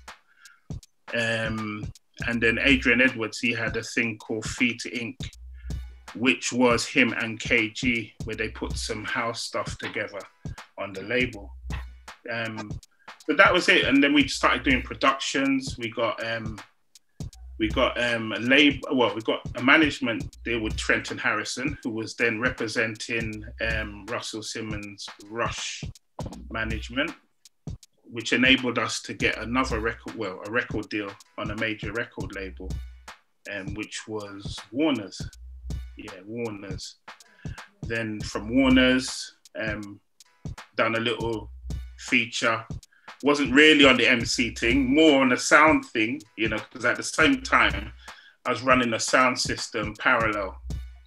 Um, and then Adrian Edwards, he had a thing called Feet Incorporated, which was him and K G, where they put some house stuff together on the label. Um, but that was it. And then we started doing productions. We got um, we got um, a label. Well, we got a management deal with Trenton Harrison, who was then representing um, Russell Simmons' Rush management, which enabled us to get another record, well, a record deal on a major record label, um, which was Warner's. Yeah, Warner's. Then from Warner's, um, done a little feature. Wasn't really on the M C thing, more on the sound thing, you know, because at the same time, I was running a sound system parallel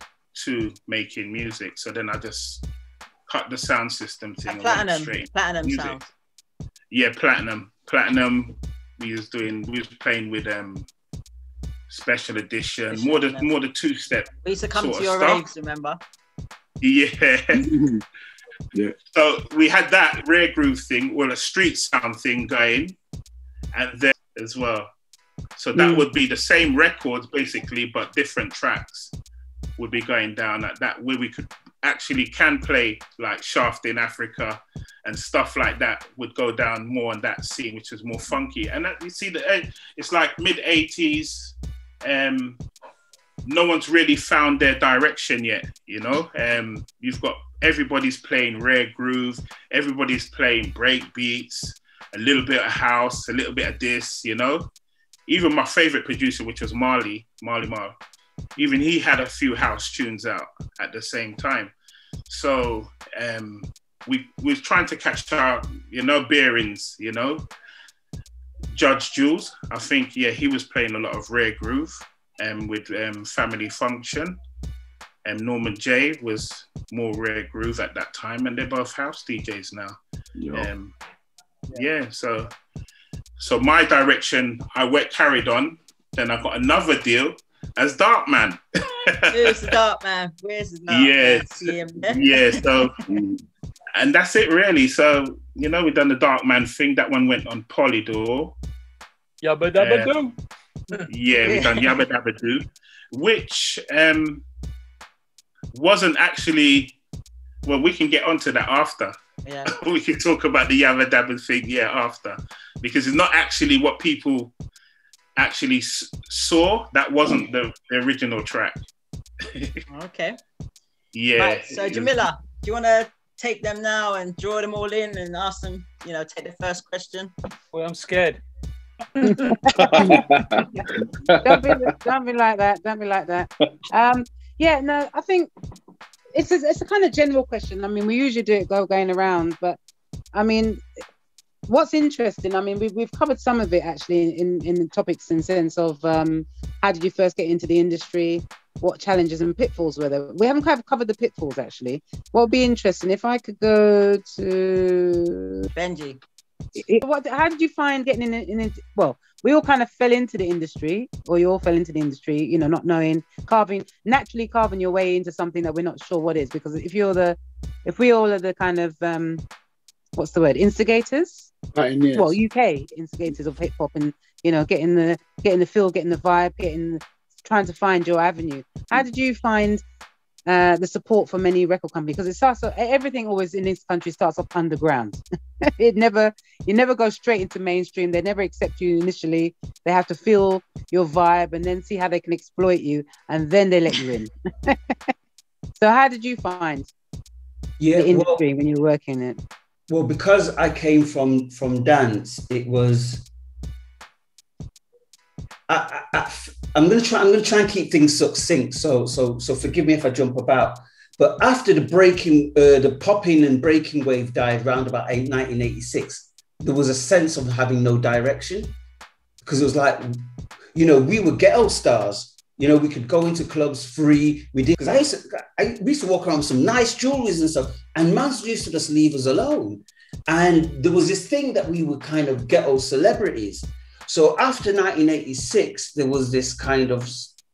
to making music. So then I just cut the sound system thing and went Platinum, straight platinum music. sound. Yeah, platinum. Platinum. We was doing. We was playing with um special edition, Special, more the yeah. more the two step. We used to come sort to of your stuff. raves, remember? Yeah. Yeah. So we had that rare groove thing, well, a street sound thing going, and then as well. So that Mm. would be the same records basically, but different tracks would be going down at that, where we could actually can play like Shaft in Africa and stuff like that would go down more on that scene, which is more funky. And that, you see, the it's like mid eighties. Um, no one's really found their direction yet, you know. Um, you've got everybody's playing rare groove, everybody's playing break beats, a little bit of house, a little bit of this, you know. Even my favorite producer, which was Marley, Marley Marl, even he had a few house tunes out at the same time. So um, we, we was trying to catch our, you know, bearings, you know. Judge Jules, I think, yeah, he was playing a lot of rare groove um, with um, Family Function. And Norman J was more rare groove at that time, and they're both house D Js now. Yeah. Um, yeah, so so my direction, I went carried on. Then I got another deal as Darkman. Where's the Darkman? Where's the Darkman? Yes. See him there? Yeah, so and that's it really. So you know, we done the Darkman thing. That one went on Polydor. Yabba dabba Uh, doo. Yeah, we done Yabba Dabba Doo, which um, wasn't actually. Well, we can get onto that after. Yeah. We can talk about the Yabba Dabba thing, yeah, after, because it's not actually what people actually s- saw. That wasn't the, the original track. Okay. Yeah. Right, so Jamila, do you want to take them now and draw them all in and ask them, you know, take the first question? Well, I'm scared. don't be, don't be like that. Don't be like that. Um, yeah, no, I think it's a, it's a kind of general question. I mean, we usually do it go going around, but I mean, what's interesting? I mean, we've we've covered some of it actually in in the topics in sense of um, how did you first get into the industry? What challenges and pitfalls were there? We haven't quite covered the pitfalls actually. What would be interesting if I could go to Benji. It, what, how did you find getting in, in, in? Well, we all kind of fell into the industry, or you all fell into the industry, you know, not knowing, carving, naturally carving your way into something that we're not sure what is. Because if you're the, if we all are the kind of, um, what's the word, instigators? Pioneers. Well, U K instigators of hip hop, and you know, getting the, getting the feel, getting the vibe, getting, trying to find your avenue. How did you find uh, the support for many record companies, because it starts off, everything always in this country starts off underground. It never, you never go straight into mainstream. They never accept you initially. They have to feel your vibe and then see how they can exploit you, and then they let you in. So how did you find yeah, the industry well, when you were working it? Well, because I came from from dance, it was. I, I, I, I'm gonna try. I'm gonna try and keep things succinct. So, so, so forgive me if I jump about. But after the breaking, uh, the popping and breaking wave died around about nineteen eighty-six, there was a sense of having no direction, because it was like, you know, we were ghetto stars. You know, we could go into clubs free. We did, because I used to, I we used to walk around with some nice jewelries and stuff, and man used to just leave us alone. And there was this thing that we were kind of ghetto celebrities. So after nineteen eighty-six, there was this kind of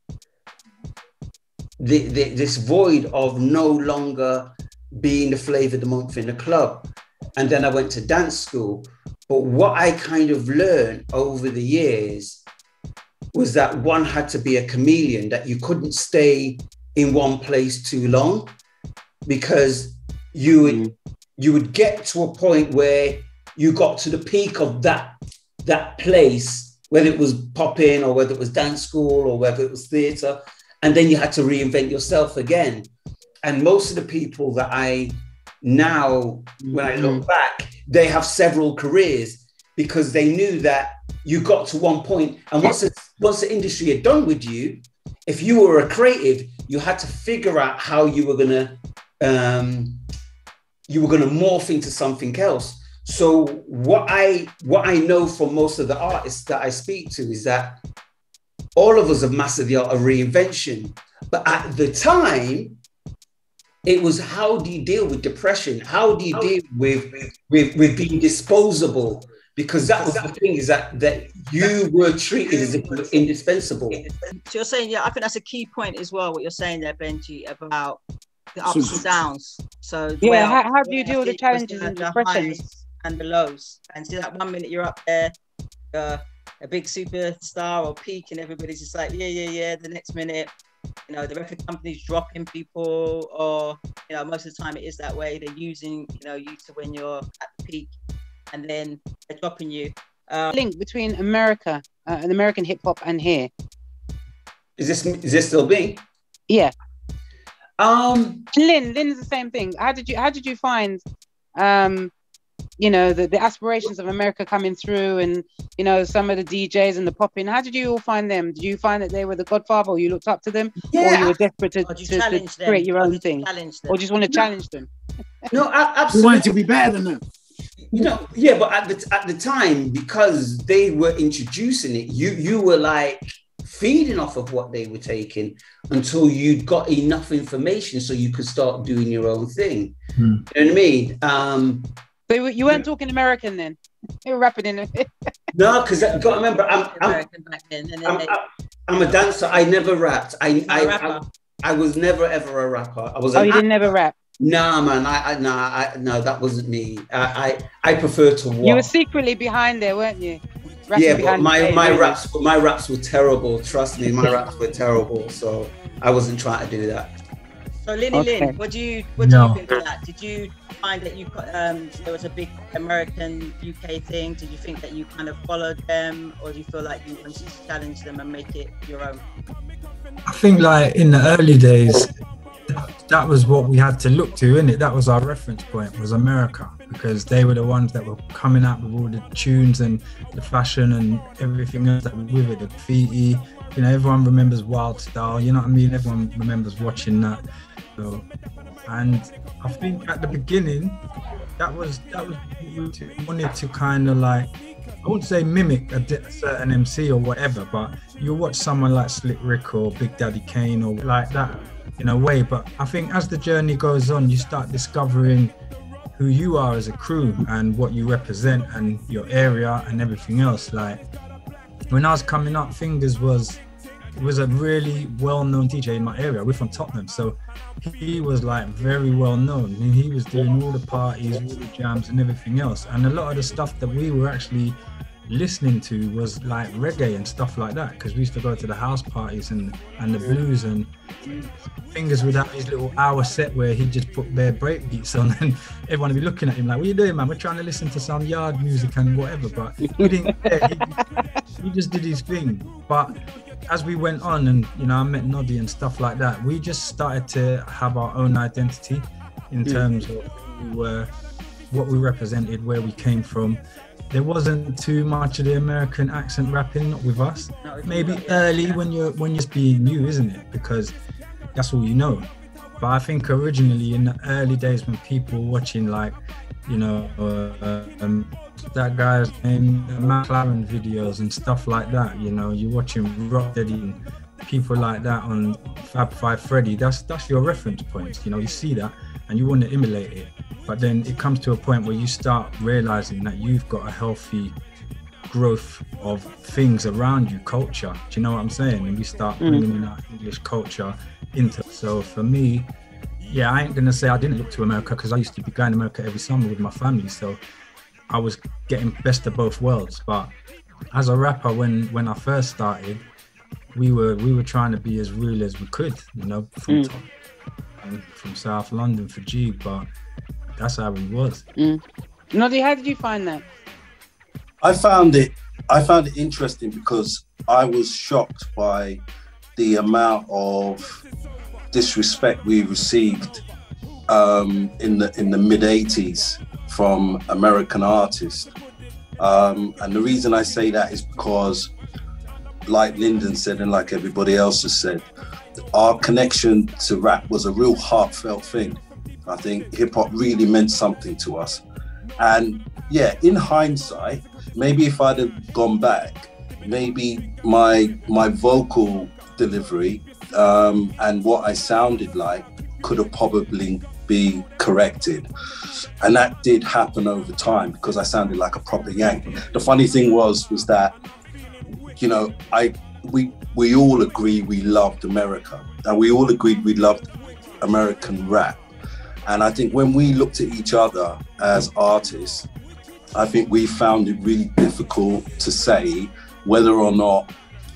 the, the, this void of no longer being the flavor of the month in the club. And then I went to dance school. But what I kind of learned over the years was that one had to be a chameleon, that you couldn't stay in one place too long, because you would, you would get to a point where you got to the peak of that, that place, whether it was pop-in or whether it was dance school or whether it was theatre, and then you had to reinvent yourself again. And most of the people that I now, when I look back, they have several careers, because they knew that you got to one point, and once the, once the industry had done with you, if you were a creative, you had to figure out how you were gonna um, you were gonna morph into something else. So what I what I know from most of the artists that I speak to is that all of us have mastered the art of reinvention, but at the time, it was, how do you deal with depression? How do you deal with with, with being disposable? Because that was the thing, is that that you were treated as if you were indispensable. So you're saying, yeah, I think that's a key point as well, what you're saying there, Benji, about the ups and downs. So yeah, well, how, how do you yeah, deal with the challenges the, and the depressions highs and the lows? And see, that one minute you're up there, uh, a big superstar or peak, and everybody's just like, yeah, yeah, yeah. The next minute, you know, the record company's dropping people, or, you know, most of the time it is that way. They're using, you know, you to when you're at the peak, and then they're dropping you. Um, link between America uh, and American hip hop and here? Is this is this still being? Yeah. Um, Lyn, Lyn is the same thing. How did you how did you find, um, you know, the, the aspirations of America coming through, and, you know, some of the D Js and the popping? How did you all find them? Did you find that they were the godfather, or you looked up to them, yeah. or you were desperate to, or you to, to them? create your or own you thing, or just want to challenge them? No, absolutely. You wanted to be better than them. You know, yeah, but at the at the time, because they were introducing it, you you were like feeding off of what they were taking until you'd got enough information so you could start doing your own thing. Hmm. You know what I mean? Um, so you weren't talking American then? You were rapping in it. No, because you got to remember, I'm I'm, I'm, I'm a dancer. I never rapped. I I, I I was never ever a rapper. I was. Oh, you didn't never rap? Nah, man. I, I nah, I no, that wasn't me. I I, I prefer to walk. You were secretly behind there, weren't you? Rapping yeah, but my my day, raps my raps were terrible. Trust me, my raps were terrible. So I wasn't trying to do that. So Lyn E Okay. Lyn, what do you what do No. you think of that? Did you find that you um there was a big American U K thing? Did you think that you kind of followed them, or do you feel like you wanted to challenge them and make it your own? I think like in the early days, that, that was what we had to look to, innit? That was our reference point, was America, because they were the ones that were coming out with all the tunes and the fashion and everything else that was with it, the graffiti. You know, everyone remembers Wild Style, you know what I mean? Everyone remembers watching that. So, and I think at the beginning, that was that was we wanted to kind of like, I wouldn't say mimic a, a certain M C or whatever, but you watch someone like Slick Rick or Big Daddy Kane or like that in a way. But I think as the journey goes on, you start discovering who you are as a crew and what you represent and your area and everything else. Like when I was coming up, Fingers was was a really well-known D J in my area. We're from Tottenham, so he was like very well known. I mean, he was doing all the parties, all the jams and everything else. And a lot of the stuff that we were actually listening to was like reggae and stuff like that, because we used to go to the house parties and and the blues, and Fingers would have his little hour set where he'd just put bare break beats on, and everyone would be looking at him like, what are you doing, man? We're trying to listen to some yard music and whatever, but he didn't care. He, he just did his thing. But as we went on, and you know, I met Noddy and stuff like that, we just started to have our own identity in terms of who we were, what we represented, where we came from. There wasn't too much of the American accent rapping, not with us. Maybe early when you're when you're just being new, isn't it? Because that's all you know. But I think originally in the early days when people were watching, like, you know, uh, um, that guy's name, McLaren videos and stuff like that, you know, you're watching Rock Daddy and people like that on Fab Five Freddy, that's that's your reference points, you know, you see that and you want to emulate it. But then it comes to a point where you start realizing that you've got a healthy growth of things around you, culture, do you know what I'm saying? And we start bringing mm. in our English culture into. So for me, yeah, I ain't gonna say I didn't look to America, because I used to be going to America every summer with my family, so I was getting best of both worlds. But as a rapper, when when I first started, we were we were trying to be as real as we could, you know, from mm. top, and from South London for G, but that's how it was. Mm. Noddy, how did you find that? I found it I found it interesting because I was shocked by the amount of disrespect we received um, in the in the mid eighties from American artists. Um, and the reason I say that is because, like Lyndon said and like everybody else has said, our connection to rap was a real heartfelt thing. I think hip hop really meant something to us. And yeah, in hindsight, maybe if I'd have gone back, maybe my my vocal delivery um, and what I sounded like could have probably been corrected. And that did happen over time because I sounded like a proper Yank. The funny thing was, was that, you know, I we we all agree we loved America, and we all agreed we loved American rap. And I think when we looked at each other as artists, I think we found it really difficult to say whether or not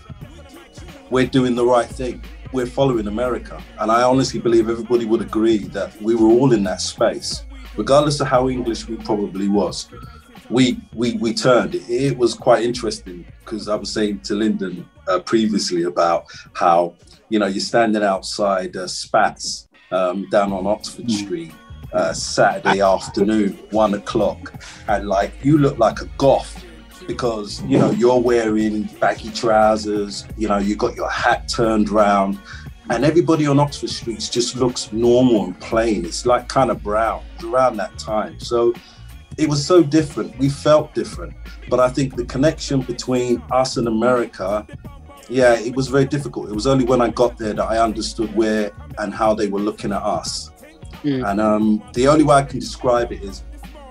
we're doing the right thing. We're following America. And I honestly believe everybody would agree that we were all in that space, regardless of how English we probably was. We we we turned. It, it was quite interesting because I was saying to Lyndon uh, previously about how, you know, you're standing outside uh, Spats um, down on Oxford Street, uh, Saturday afternoon, one o'clock, and like you look like a goth because, you know, you're wearing baggy trousers, you know, you got your hat turned round, and everybody on Oxford Street just looks normal and plain. It's like kind of brown around that time. So it was so different. We felt different. But I think the connection between us and America, yeah, it was very difficult. It was only when I got there that I understood where and how they were looking at us. Mm. And um, the only way I can describe it is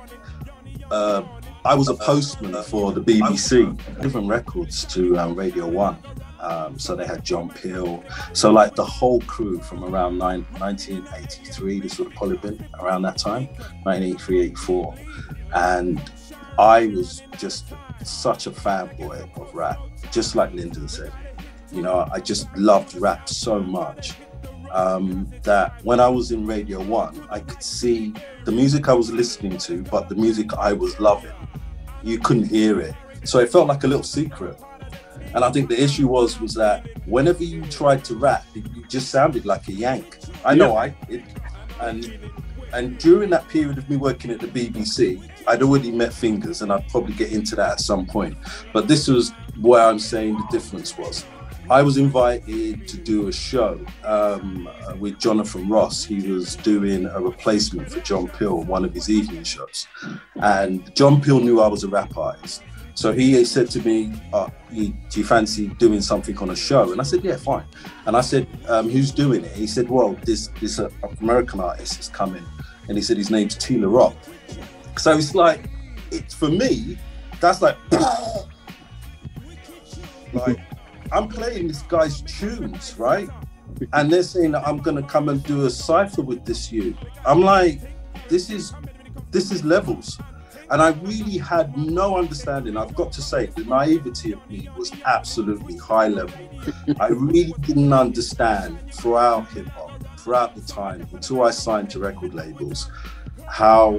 uh, I was a postman for the B B C, different records to um, Radio One. Um, so they had John Peel. So like the whole crew from around nine, nineteen eighty-three, this would have probably been around that time, nineteen eighty-three, eighty-four. And I was just such a fanboy of rap, just like Lyndon said. You know, I just loved rap so much um, that when I was in Radio One, I could see the music I was listening to, but the music I was loving, you couldn't hear it. So it felt like a little secret. And I think the issue was, was that whenever you tried to rap, it, you just sounded like a Yank. I know yeah. I did. And, and during that period of me working at the B B C, I'd already met Fingers, and I'd probably get into that at some point. But this was where I'm saying the difference was. I was invited to do a show um, uh, with Jonathan Ross. He was doing a replacement for John Peel on one of his evening shows. And John Peel knew I was a rap artist. So he said to me, uh, do you fancy doing something on a show? And I said, yeah, fine. And I said, um, who's doing it? He said, well, this, this uh, American artist is coming. And he said, his name's Tila Rock. So it's like, it's for me, that's like, like, I'm playing this guy's tunes, right? And they're saying that I'm gonna come and do a cypher with this youth. I'm like, this is, this is levels. And I really had no understanding. I've got to say, the naivety of me was absolutely high level. I really didn't understand throughout hip hop, throughout the time, until I signed to record labels, how,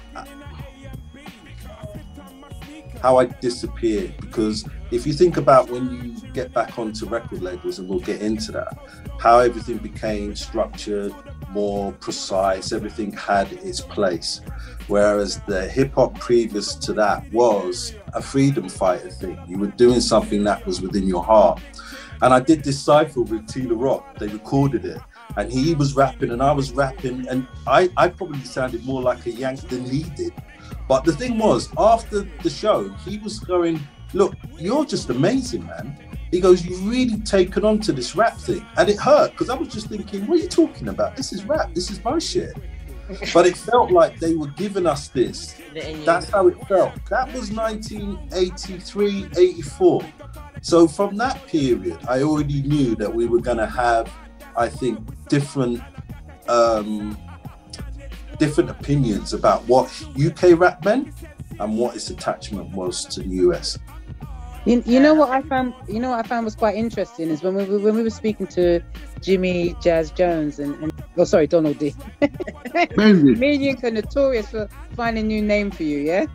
how I disappeared. Because if you think about when you get back onto record labels, and we'll get into that, how everything became structured, more precise, everything had its place. Whereas the hip hop previous to that was a freedom fighter thing. You were doing something that was within your heart. And I did this cypher with Tila Rock. They recorded it. And he was rapping and I was rapping. And I, I probably sounded more like a Yank than he did. But the thing was, after the show, he was going, look, you're just amazing, man. He goes, you've really taken on to this rap thing. And it hurt, because I was just thinking, what are you talking about? This is rap, this is my shit. But it felt like they were giving us this. That's how it felt. That was nineteen eighty-three, eighty-four. So from that period, I already knew that we were gonna have, I think, different um, different opinions about what U K rap meant and what its attachment was to the U S. You, you know what I found? You know what I found was quite interesting is when we when we were speaking to Jimmy Jazz Jones and, and oh sorry Donald D. Me and Yinka are notorious for finding a new name for you, yeah.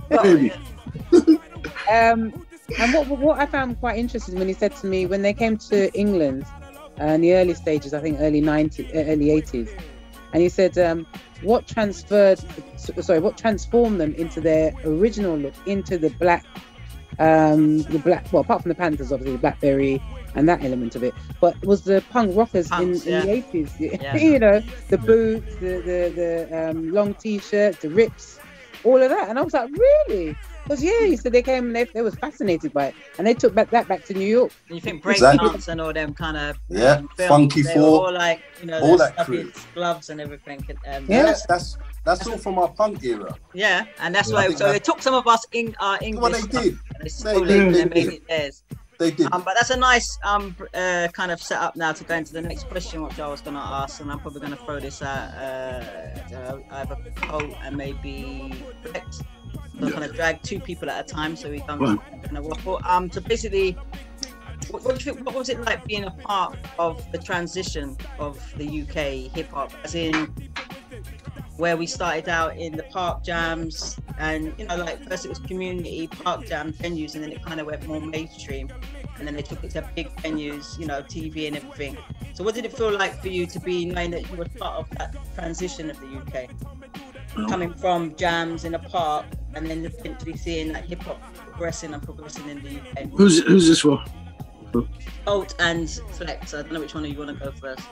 um, and what what I found quite interesting when he said to me when they came to England uh, in the early stages, I think early nineties, early eighties, and he said um, what transferred, sorry, what transformed them into their original look, into the black. Um, the black, well, apart from the Panthers, obviously, the Blackberry and that element of it, but it was the punk rockers Punks, in, in yeah. the eighties, yeah. You know, the boots, the the, the um, long t-shirts, the rips, all of that. And I was like, really? Because yeah, he said they came and they, they was fascinated by it, and they took back that back to New York. And you think break exactly. dance and all them kind of yeah, um, films, funky four, all like you know, all that crew. gloves and everything. Um, yeah, that's that's, that's all from our punk era. Yeah, and that's yeah, why. So that, they took some of us in our English. What they did, they, they, they, they made it theirs. They did. Um, but that's a nice um uh, kind of setup now to go into the next question, which I was going to ask, and I'm probably going to throw this at uh, either Colt and maybe Flex. So yeah. kind of drag two people at a time, so we don't kind of waffle. Um, so basically, what, what, do you think, what was it like being a part of the transition of the U K hip hop, as in where we started out in the park jams, and you know, like first it was community park jam venues, and then it kind of went more mainstream, and then they took it to big venues, you know, T V and everything. So what did it feel like for you to be knowing that you were part of that transition of the U K? Coming from jams in a park and then eventually seeing that hip hop progressing and progressing in the U K. Who's who's this for? Colt and Flex. I don't know which one of you want to go first.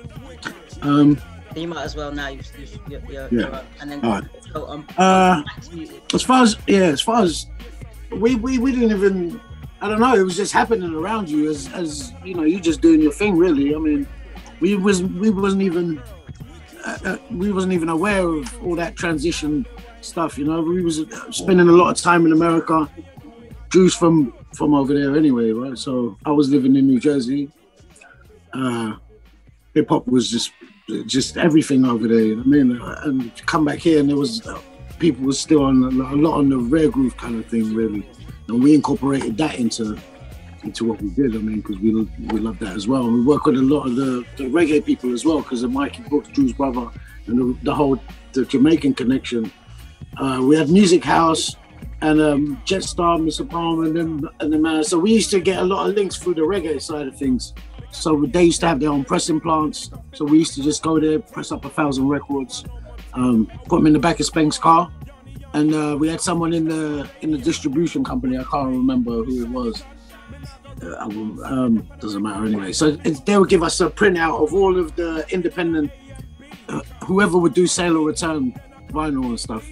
Um, you might as well now. You, you, you're, you're, yeah. you're up. And then right. go on. Uh, as far as yeah, as far as we we we didn't even. I don't know. It was just happening around you as as you know. You just doing your thing, really. I mean, we was we wasn't even. Uh, we wasn't even aware of all that transition stuff, you know. We was spending a lot of time in America. Drew's from from over there anyway, right? So I was living in New Jersey. Uh, hip hop was just just everything over there. You know what I mean? And come back here, and there was uh, people were still on a lot on the rare groove kind of thing, really. And we incorporated that into into what we did. I mean, because we we love that as well. And we work with a lot of the, the reggae people as well, because of Mikey Brooks, Drew's brother, and the, the whole the Jamaican connection. Uh, we had Music House and um, Jetstar, Mister Palmer, and then and the man. So we used to get a lot of links through the reggae side of things. So they used to have their own pressing plants. So we used to just go there, press up a thousand records, um, put them in the back of Spank's car, and uh, we had someone in the in the distribution company. I can't remember who it was. Uh, um, doesn't matter anyway. So it, they would give us a printout of all of the independent, uh, whoever would do sale or return vinyl and stuff.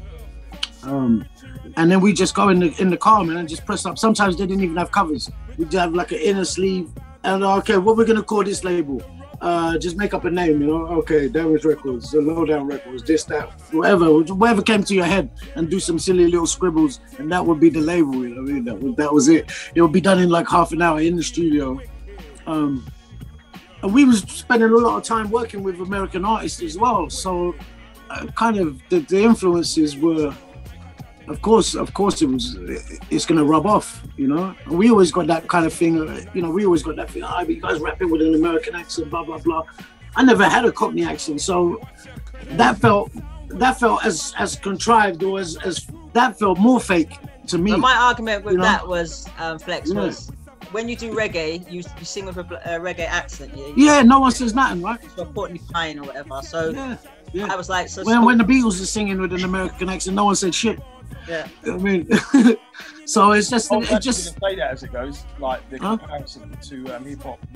Um, and then we just go in the in the car, man, and just press up. Sometimes they didn't even have covers. We'd have like an inner sleeve, and uh, okay, what we're gonna call this label? Uh, just make up a name, you know. Okay, Damage Records, the Lowdown Records, this, that, whatever, whatever came to your head, and do some silly little scribbles, and that would be the label. You know what I mean? That, would, that was it. It would be done in like half an hour in the studio. Um, and we was spending a lot of time working with American artists as well. So, uh, kind of the, the influences were of course, of course, it was. It's gonna rub off, you know. And we always got that kind of thing, you know. We always got that thing. Oh, you guys rapping with an American accent, blah blah blah. I never had a Cockney accent, so that felt that felt as as contrived, or as as that felt more fake to me. But my argument with you know? that was um, Flex Yeah. was when you do reggae, you, you sing with a, a reggae accent. You, Yeah, no one says nothing, right? You're FortyFive or whatever. So Yeah, yeah. I was like, so When when the Beatles are singing with an American accent, no one said shit. yeah. I mean, so it's just I was it actually just. gonna say that as it goes, like the Huh? comparison to um, hip hop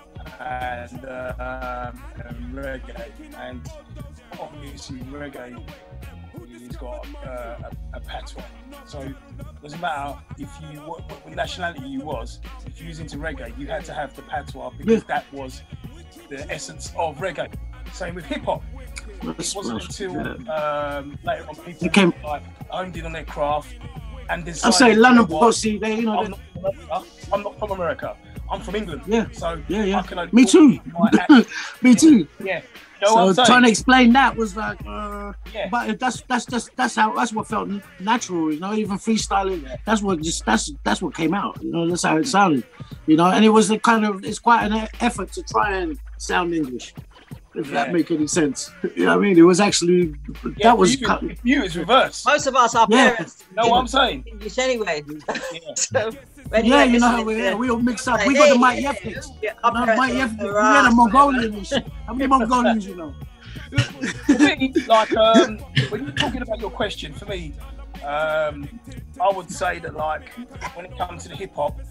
and, uh, um, and reggae, and obviously reggae has got uh, a, a patois. So it doesn't matter if you what, what nationality you was, if you was into reggae, you had to have the patois because Yeah. that was the essence of reggae. Same with hip hop. It wasn't until um, later on people It came- like honed in on their craft and I decided. say you London know what, Posse, they you know. I'm They, not, from America. I'm not from America. I'm from England. Yeah. So Yeah, yeah. I can only Me talk too. my accent. Me too. Yeah. You know what I'm So saying? trying to explain that was like, uh, Yeah. but that's that's just that's how that's what felt natural, you know. Even freestyling, that's what just that's that's what came out, you know. That's how it sounded, you know. And it was a kind of it's quite an effort to try and sound English, if Yeah. that make any sense. You know what I mean? It was actually Yeah, that was you, cut- you is reverse. Most of us, our Yeah. parents, You know what I'm saying? English anyway. Yeah. So when yeah, you're you know how listening we, to- yeah, we all mix up. like, We got the hey, Mike yeah, Ethnicz. yeah, our You know, parents Mike are Ethnicz. the We had a rats, Mongolian and shit. How many Mongolians you know? For me, like um, when you're talking about your question, for me, um, I would say that like when it comes to the hip hop,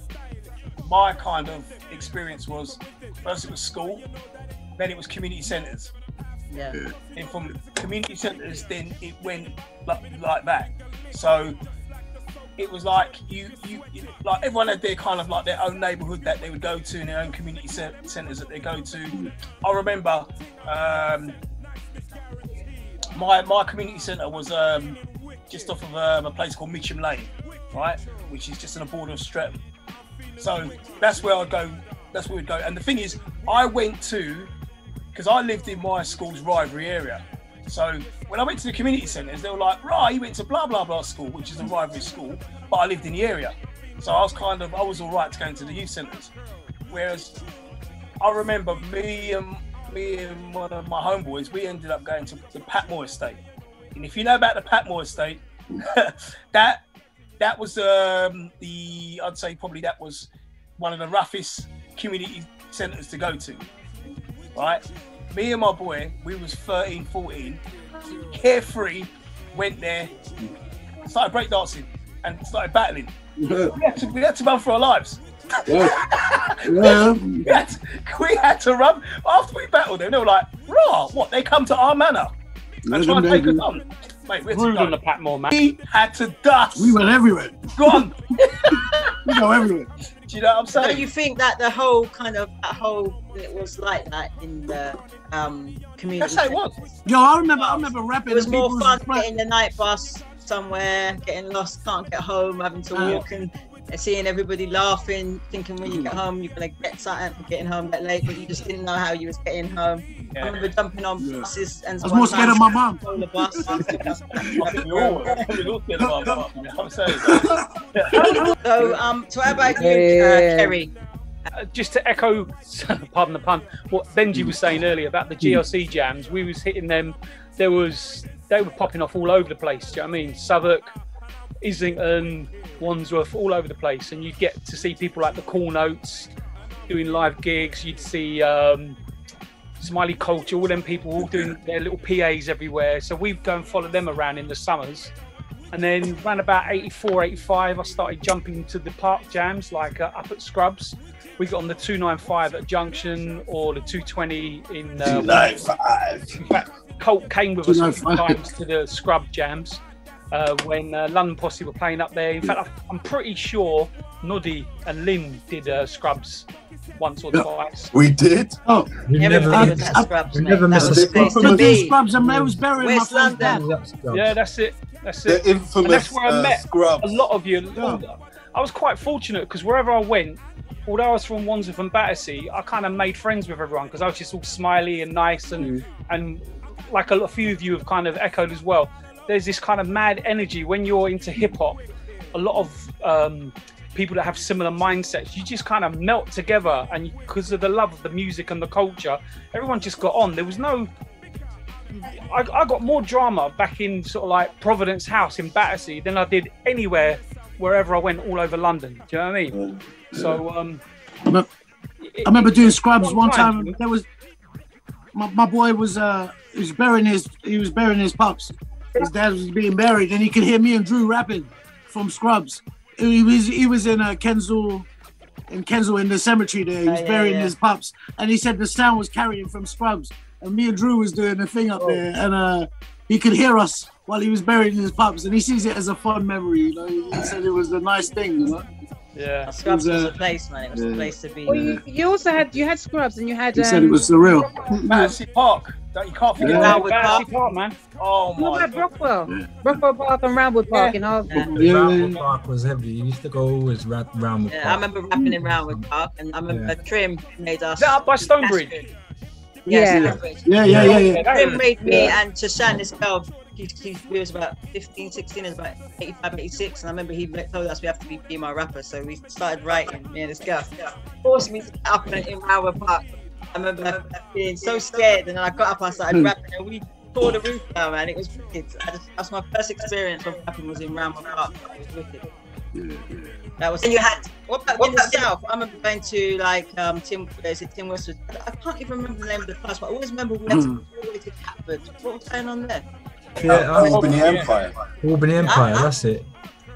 my kind of experience was first it was school, then it was community centres, Yeah. and from community centres, then it went like, like that. So it was like you, you, you, like everyone had their kind of like their own neighbourhood that they would go to, and their own community ce- centres that they go to. I remember um, my my community centre was um, just off of um, a place called Mitcham Lane, right, which is just on the border of Streatham. So that's where I'd go. That's where we'd go. And the thing is, I went to because I lived in my school's rivalry area. So when I went to the community centres, they were like, right, you went to blah, blah, blah school, which is a rivalry school, but I lived in the area. So I was kind of, I was all right to go into the youth centres. Whereas I remember me and, me and one of my homeboys, we ended up going to the Patmore Estate. And if you know about the Patmore Estate, that that was um, the, I'd say probably that was one of the roughest community centres to go to, right? Me and my boy, we was thirteen, fourteen, carefree, went there, started breakdancing and started battling. Yeah. We had to, we had to run for our lives. Yeah. Yeah. we, had to, we had to run. After we battled them, they were like, rah, what, they come to our manor and try and take us on. Mate, we had to Rude go. on the Patmore, man. We had to dust. We went everywhere. Gone. We go everywhere. Do you know what I'm So saying? you think that the whole kind of that whole it was like that in the um community? That's how it was. Yo, I remember I remember rapping. It was and more people fun was- getting the night bus somewhere, getting lost, can't get home, having to Uh, walk and seeing everybody laughing, thinking when you get home you're gonna get something for getting home that late, but you just didn't know how you was getting home. Yeah. I remember jumping on Yeah. buses and I was more scared of my mom. On the bus. We all, we all scared of our mum, you know what I'm saying? So um, so how about you, Yeah, yeah, uh, yeah. Kerry? Uh, just to echo, pardon the pun, what Benji was saying earlier about the G L C jams, we was hitting them. There was they were popping off all over the place. Do you know what I mean? Southwark, Islington, Wandsworth, all over the place, and you'd get to see people like the Cool Notes doing live gigs. You'd see um, Smiley Culture, all them people all doing their little P As everywhere. So we'd go and follow them around in the summers. And then around about eighty-four, eighty-five, I started jumping to the park jams, like uh, up at Scrubs. We got on the two ninety-five at Junction or the two twenty in... Uh, two ninety-five. In fact, Colt came with us a few two ninety-five. times to the Scrub jams uh, when uh, London Posse were playing up there. In fact, I'm pretty sure Noddy and Lyn did uh, Scrubs once or Yeah. twice. We did. Oh, We Everybody never, was at I- Scrubs, we mate. never That missed was a the place Scrub. to the be. Scrubs, and I was burying my West first dad. London. Yeah, that's it. That's The it. infamous And that's where I uh, met Scrubs. a lot of you. Yeah. I was quite fortunate because wherever I went, although I was from Wandsworth and Battersea, I kind of made friends with everyone because I was just all smiley and nice and Mm. and like a, a few of you have kind of echoed as well. there's this kind of mad energy when you're into hip hop. A lot of um, people that have similar mindsets, you just kind of melt together, and because of the love of the music and the culture, everyone just got on. There was no. I, I got more drama back in sort of like Providence House in Battersea than I did anywhere, wherever I went all over London. Do you know what I mean? Yeah. So um, I remember, it, I remember it, doing Scrubs one time. time there was my, my boy was uh he was burying his he was burying his pups. His dad was being buried, and he could hear me and Drew rapping from Scrubs. He was he was in uh, Kensal in Kensal in the cemetery there. He was oh, yeah, burying yeah. his pups, and he said the sound was carrying from Scrubs. And me and Drew was doing the thing up oh. there, and uh, he could hear us while he was burying his pups, and he sees it as a fun memory. You know, he said it was a nice thing. You know? Yeah, Scrubs was, uh, was a place, man. It was yeah. a place to be. Well, you, you also had you had Scrubs, and you had. He um, said it was surreal. Battersea Park. You can't forget yeah. that. Battersea Park, man. Oh my. What about Brockwell? Yeah. Brockwell Park and Roundwood Park yeah. in Harvard. Yeah, Roundwood Park was heavy. You used to go always rap Roundwood yeah, Park. I remember rapping in Roundwood Park, and I remember yeah. Trim made us. Is that up by Stonebridge? Yeah. Yeah, yeah, yeah, yeah. Trim made me yeah. and Chashan, this girl, he, he, he was about fifteen, sixteen, it was about eighty-five, eighty-six, and I remember he told us we have to be female rappers, so we started writing, me and this girl. Forced me to get up in, in Roundwood Park. I remember being so scared, and then I got up, I started rapping, and we tore the roof down, man. It was wicked. I just, that's my first experience of rapping was in Roundwood Park. It was wicked. Yeah, yeah. That was. And you had. What about in the south? I remember going to like um, Tim. Is it Tim Westwood? I can't even remember the name of the class, but I always remember we had to go all the way to Catford. What was going on there? Yeah, oh, Albany yeah. Empire. Albany Empire. Uh-huh. That's it.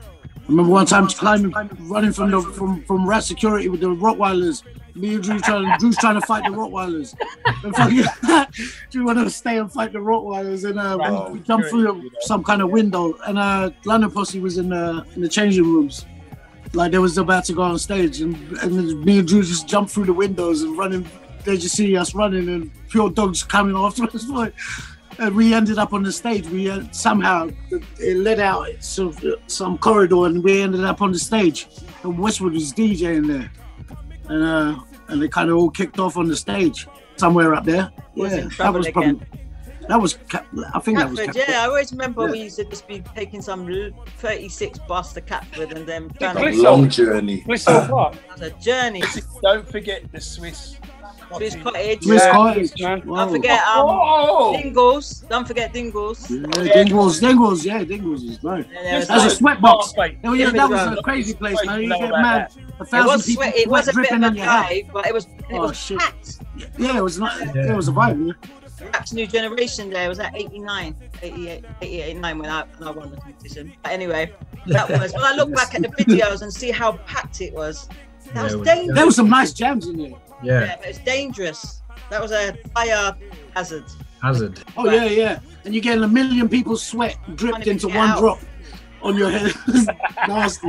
I remember one time climbing, running from the from from rat security with the Rottweilers. Me and Drew trying, Drew's trying to fight the Rottweilers. And fucking, Drew wanted to stay and fight the Rottweilers, and uh, oh, we jumped through some kind of window. And uh, London Posse was in the in the changing rooms, like they was about to go on stage, and and me and Drew just jumped through the windows and running. They just see us running, and pure dogs coming after us. Like, and we ended up on the stage. We uh, somehow it led out some some corridor, and we ended up on the stage. And Westwood was DJing there. And uh, and they kind of all kicked off on the stage somewhere up there. Was yeah, in trouble that was again. probably that was. I think Catford, that was. Catford. Yeah, I always remember yeah. we used to just be taking some thirty-six bus to Catford and then a long journey. Blissell Park. It was a journey. Don't forget the Swiss. Swiss Cottage. Swiss yeah. Cottage. Don't forget um, oh. Dingles. Don't forget Dingles. Yeah, yeah. Dingles, Dingles, yeah, Dingles is nice. Yeah, That's like, a sweat box. Wait, oh, yeah, that was a crazy place, man. You get mad. A thousand it was people sweat, it was a bit of a on your dive, head. but it was it oh, was shit. packed. Yeah, it was not. Yeah. It was a vibe. Yeah. Rap's New Generation Day was at eighty-nine, eighty-eight, eighty-eight, eighty-nine when I, when I won the competition. But anyway, that was when I look back at the videos and see how packed it was. That yeah, was it was, dangerous. There was some nice jams in there. Yeah, yeah but it's dangerous. That was a fire hazard. Hazard. Oh yeah, yeah. And you're getting a million people's sweat dripped into one out. drop on your head. Nasty.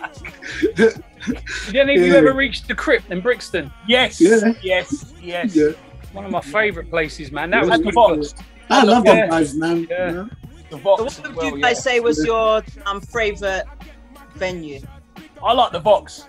Did any of you yeah. ever reach the Crypt in Brixton? Yes. Yeah. Yes. Yes. Yeah. One of my favourite places, man. That It was was the good. Vox. I love Yeah. them guys, man. Yeah. You know? The So Vox. what as would well, you guys yeah. say was your um, favourite venue? I like the Vox.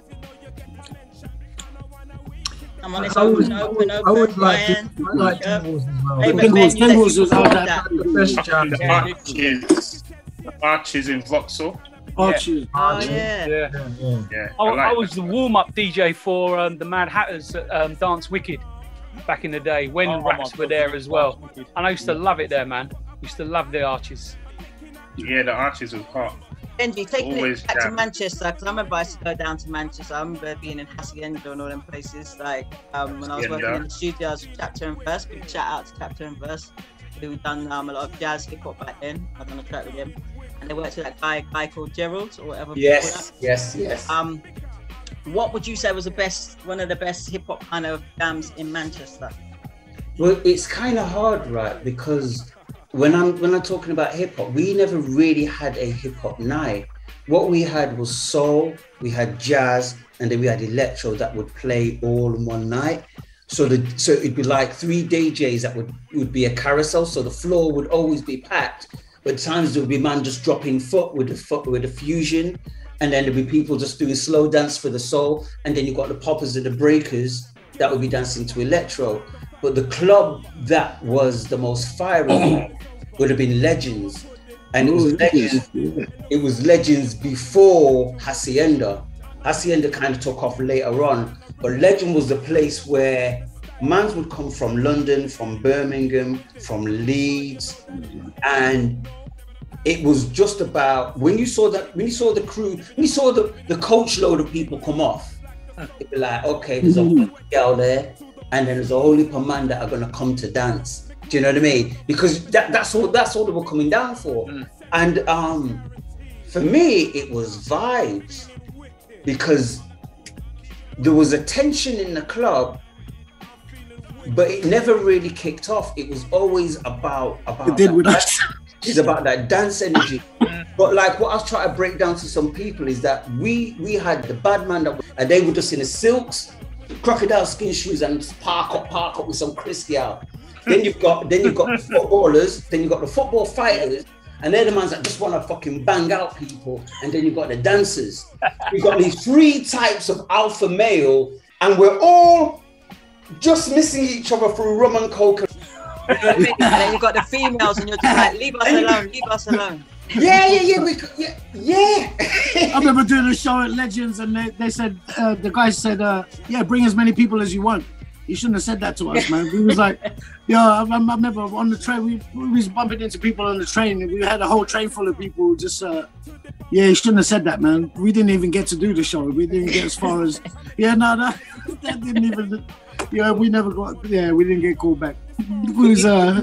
I'm honest, I would, open, I open, would, I open, would like, Brian. I like Yeah. Tingles as well. Hey, but Tingles, venue that Tingles you was out performed there. at. The best jam. The Arches, the Arches in Vauxhall. Oh, Yeah. cheers. Oh yeah. Yeah. Yeah, yeah. Yeah, I, I, like I was the warm-up D J for um, the Mad Hatters at um, Dance Wicked back in the day when Oh, raps my were God. there as well. And I used to love it there, man. Used to love the Arches. Yeah, the Arches was hot. Benji, taking Always it back to jam. Manchester, because I remember I used to go down to Manchester. I remember being in Hacienda and all them places. Like um, when I was Yeah, working yeah. in the studios with Chapter and Verse. Big shout out to Chapter and Verse, who done um, a lot of jazz hip hop back then. I done a track with him, and they worked with that guy, guy called Gerald or whatever. Yes, yes, yes. Um, what would you say was the best, one of the best hip hop kind of jams in Manchester? Well, it's kind of hard, right? Because when I'm when I'm talking about hip hop, we never really had a hip hop night. What we had was soul, we had jazz, and then we had electro that would play all in one night. So the so it'd be like three D Js that would would be a carousel. So the floor would always be packed, but at times there would be man just dropping foot with the foot with the fusion, and then there'd be people just doing slow dance for the soul, and then you got the poppers and the breakers that would be dancing to electro. But the club that was the most fiery would have been Legends. and it was legends. It was legends before Hacienda. Hacienda kind of took off later on, but Legend was the place where mans would come from London, from Birmingham, from Leeds, and it was just about when you saw that when you saw the crew, when you saw the, the coach load of people come off, it'd be like, okay, there's a girl there, and then there's a whole heap of men that are gonna come to dance. Do you know what I mean? Because that, that's all that's all they were coming down for. Mm. And um, for me, it was vibes, because there was a tension in the club, but it never really kicked off. It was always about about. It did with us. It's about that dance energy. But like what I was trying to break down to some people is that we we had the bad man that, and they were just in the silks, crocodile skin shoes, and park up, park up with some crispy out. Then you've got then you've got the footballers, then you've got the football fighters, and they're the ones that just want to fucking bang out people. And then you've got the dancers. You've got these three types of alpha male, and we're all just missing each other through rum and coke. You know what I mean? And then you've got the females, and you're just like, leave us alone, leave us alone. Yeah, yeah, yeah, we, yeah, yeah. I remember doing a show at Legends, and they, they said, uh, the guy said, uh, yeah, bring as many people as you want. You shouldn't have said that to us, man. We was like, yo, I, I remember on the train, we, we was bumping into people on the train, and we had a whole train full of people just, uh, yeah, you shouldn't have said that, man. We didn't even get to do the show. We didn't get as far as, yeah, no, no, that didn't even, yeah, we never got, yeah, we didn't get called back. It was, uh,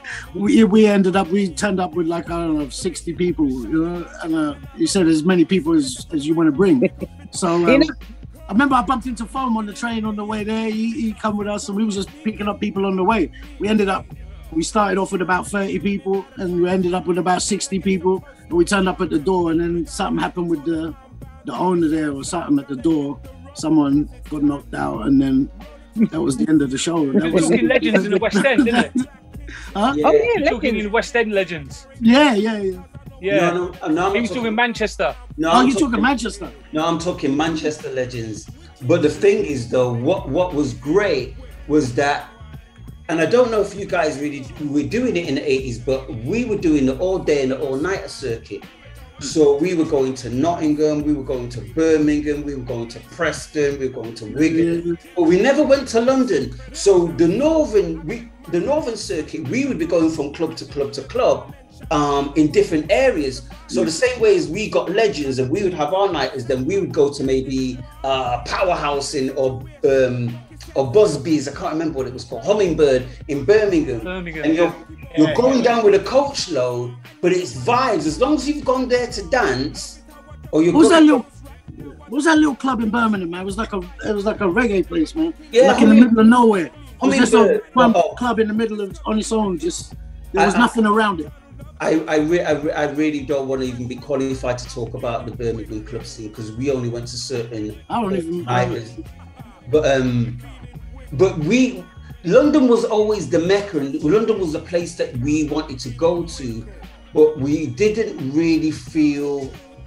we, we ended up, we turned up with like, I don't know, sixty people, you know, and uh, you said as many people as, as you want to bring. So, um, I remember I bumped into Foam on the train on the way there. He, he come with us, and we was just picking up people on the way. We ended up, we started off with about thirty people, and we ended up with about sixty people. And we turned up at the door, and then something happened with the the owner there, or something at the door. Someone got knocked out, and then that was the end of the show. That You're was talking legends in the West End, isn't it? Huh? Yeah. Oh yeah, You're talking in West End legends. Yeah, yeah, yeah. Yeah, no, no, no, I'm he was talking, talking Manchester. No, oh, I'm you talking, talking Manchester? No, I'm talking Manchester legends. But the thing is, though, what what was great was that, and I don't know if you guys really were doing it in the eighties, but we were doing the all day and the all nighter circuit. So we were going to Nottingham, we were going to Birmingham, we were going to Preston, we were going to Wigan, but we never went to London. So the northern, we, the northern circuit, we would be going from club to club to club. Um, in different areas. So the same way as we got legends and we would have our nighters, then we would go to maybe uh, Powerhouse in or um, or Busby's, I can't remember what it was called, Hummingbird in Birmingham. Birmingham. And you're, yeah. you're going yeah. down with a coach load, but it's vibes. As long as you've gone there to dance, or you're what was that little what was that little club in Birmingham, man? It was like a it was like a reggae place, man. Yeah, like in the middle of nowhere. It was just a one oh. club in the middle of on its own, just there was I, nothing I, around it. I I, re I, re I really don't want to even be qualified to talk about the Birmingham club scene because we only went to certain I don't even islands. But um, but we London was always the mecca, and London was the place that we wanted to go to, but we didn't really feel